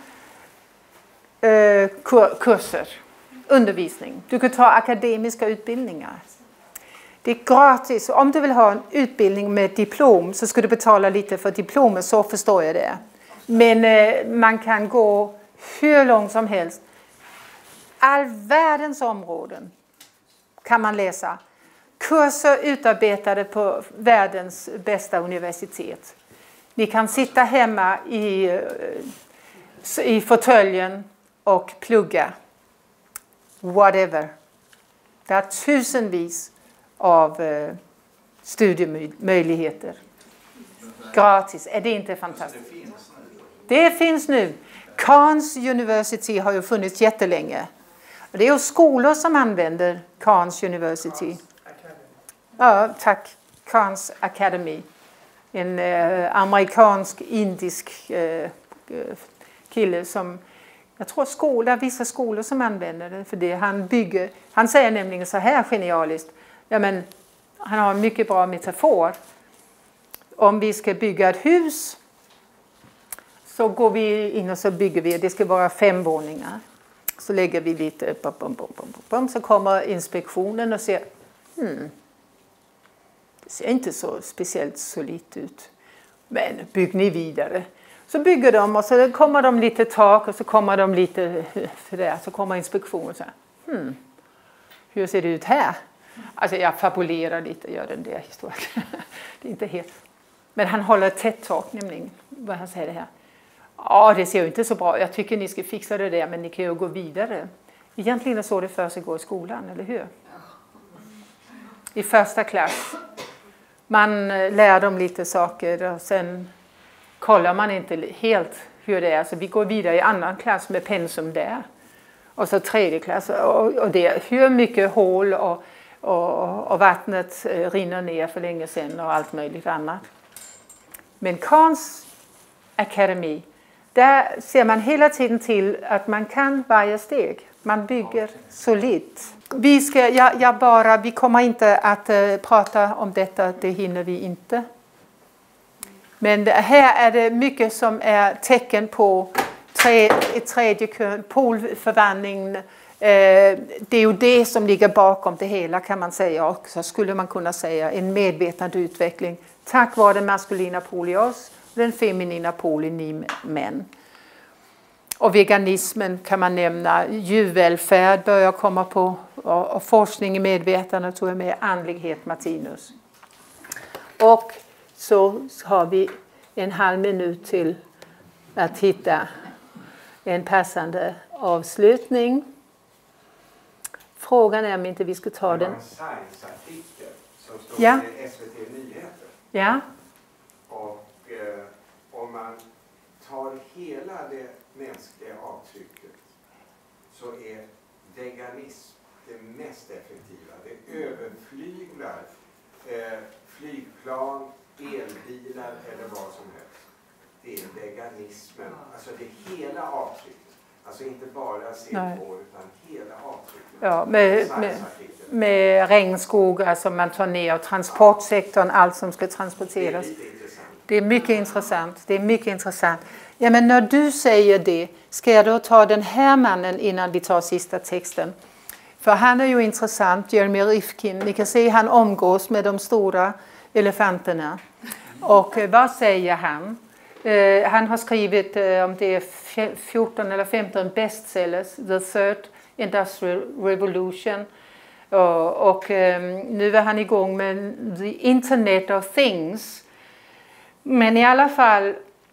Kurser, undervisning. Du kan ta akademiska utbildningar. Det är gratis. Om du vill ha en utbildning med diplom så ska du betala lite för diplomet, så förstår jag det. Men man kan gå hur långt som helst. All världens områden kan man läsa. Kurser utarbetade på världens bästa universitet. Ni kan sitta hemma i fåtöljen och plugga. Whatever. Det är tusenvis av studiemöjligheter. Gratis. Är det inte fantastiskt? Det finns nu. Cairns University har ju funnits jättelänge. Det är ju skolor som använder Cairns University. Ja, tack. Cairns Academy. En amerikansk-indisk kille som, jag tror vissa skolor som använder det för det. Han säger nämligen så här genialiskt. Ja, men han har en mycket bra metafor. Om vi ska bygga ett hus så går vi in och så bygger vi. Det ska vara 5 våningar. Så lägger vi lite så kommer inspektionen och säger det ser inte så speciellt solitt ut. Men bygg ni vidare. Så bygger de och så kommer de lite tak och så kommer de lite sådär. Så kommer inspektionen och säger hur ser det ut här? Alltså jag fabulerar lite, gör den där historien. Det är inte helt. Men han håller ett tätt tak nämligen. Vad han säger det här. Ja, det ser ju inte så bra. Jag tycker ni ska fixa det där, men ni kan ju gå vidare. Egentligen är så det för sig går i skolan, eller hur? I första klass. Man lär dem lite saker och sen kollar man inte helt hur det är. Så vi går vidare i annan klass med pensum där. Och så 3:e klass. Och det är hur mycket hål och vattnet rinner ner för länge sedan och allt möjligt annat. Men Cairns Academy, där ser man hela tiden till att man kan varje steg. Man bygger solitt. Vi kommer inte att prata om detta, det hinner vi inte. Men här är det mycket som är tecken på ett tredje kön, polförvandling. Det är ju det som ligger bakom det hela, kan man säga också. Skulle man kunna säga en medvetande utveckling tack vare den maskulina pol i oss och den feminina pol i ni män. Och veganismen kan man nämna, djurvälfärd börjar komma på och forskning i medvetande tror jag med andlighet Martinus. Och så har vi en halv minut till att hitta en passande avslutning. Frågan är om inte vi ska ta den. Det var en science-artikel som stod i SVT Nyheter. Ja. Och om man tar hela det mänskliga avtrycket så är veganism det mest effektiva. Det överflyglar flygplan, elbilar eller vad som helst. Det är veganismen. Alltså det är hela avtrycket. Alltså inte bara CO2 utan hela avtrycket. Ja, med regnskog, alltså man tar ner transportsektorn, allt som ska transporteras. Det är mycket intressant. Det är mycket intressant. Ja, men när du säger det, ska jag då ta den här mannen innan vi tar sista texten. För han är ju intressant, Jeremy Rifkin. Ni kan se han omgås med de stora elefanterna. Och vad säger han? Han har skrivit om det är 14 eller 15 bestsellers. The Third Industrial Revolution. Och nu är han igång med The Internet of Things. Men i alla fall,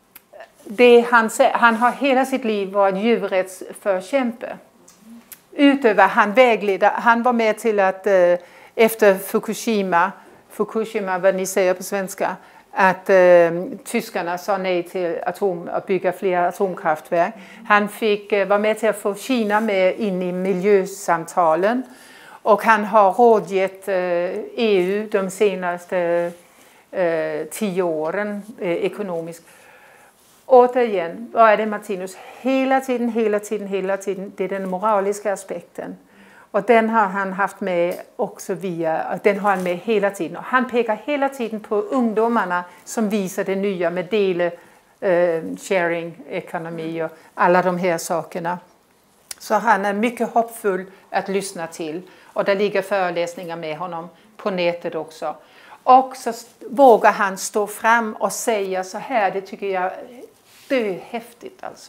han har hela sitt liv varit djurrättsförkämpe. Utöver han var med till att efter Fukushima vad ni säger på svenska, att tyskarna sa nej till att bygga fler atomkraftverk. Han fick vara med till att få Kina med in i miljösamtalen. Och han har rådgett EU de senaste 10 åren ekonomiskt. Återigen, vad är det Martinus? Hela tiden. Det är den moraliska aspekten. Och den har han haft med också den har han med hela tiden. Och han pekar hela tiden på ungdomarna som visar det nya med sharing ekonomi och alla de här sakerna. Så han är mycket hoppfull att lyssna till. Och det ligger föreläsningar med honom på nätet också. Och så vågar han stå fram och säga så här, det tycker jag det är häftigt alltså.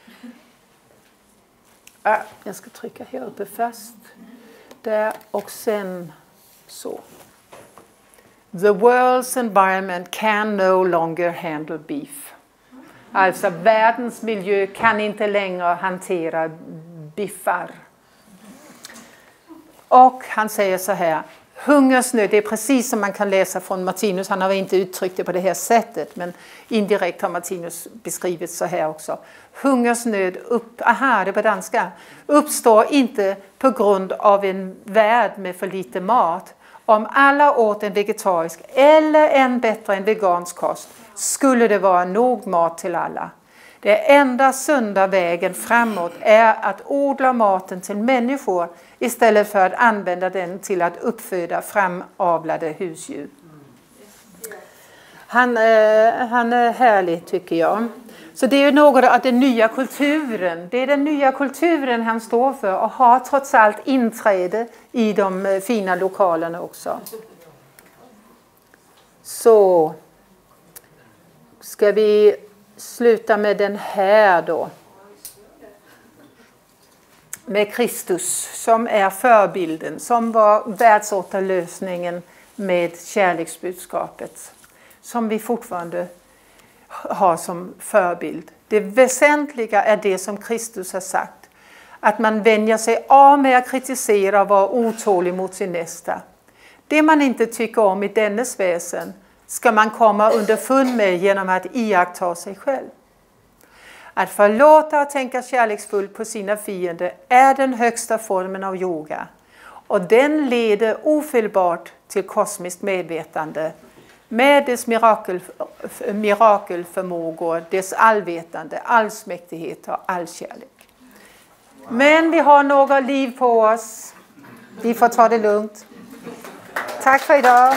Jag ska trycka här uppe först. Där och sen så. The world's environment can no longer handle beef. Alltså världens miljö kan inte längre hantera biffar. Och han säger så här. Hungersnöd, det är precis som man kan läsa från Martinus. Han har inte uttryckt det på det här sättet, men indirekt har Martinus beskrivit så här också. Hungersnöd det på danska, uppstår inte på grund av en värld med för lite mat. Om alla åt en vegetarisk eller än bättre en vegansk kost skulle det vara nog mat till alla. Det enda sunda vägen framåt är att odla maten till människor istället för att använda den till att uppföda framavlade husdjur. Han är härlig tycker jag. Så det är ju något av den nya kulturen. Det är den nya kulturen han står för och har trots allt inträde i de fina lokalerna också. Så ska vi sluta med den här då. Med Kristus som är förbilden, som var världsåterlösningen med kärleksbudskapet. Som vi fortfarande har som förebild. Det väsentliga är det som Kristus har sagt. Att man vänjer sig av med att kritisera och vara otålig mot sin nästa. Det man inte tycker om i dennes väsen ska man komma underfund med genom att iaktta sig själv. Att förlåta och tänka kärleksfullt på sina fiender är den högsta formen av yoga. Och den leder ofelbart till kosmiskt medvetande med dess mirakelförmågor, dess allvetande, allsmäktighet och all kärlek. Men vi har några liv på oss. Vi får ta det lugnt. Tack för idag.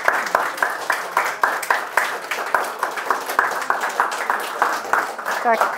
Tack.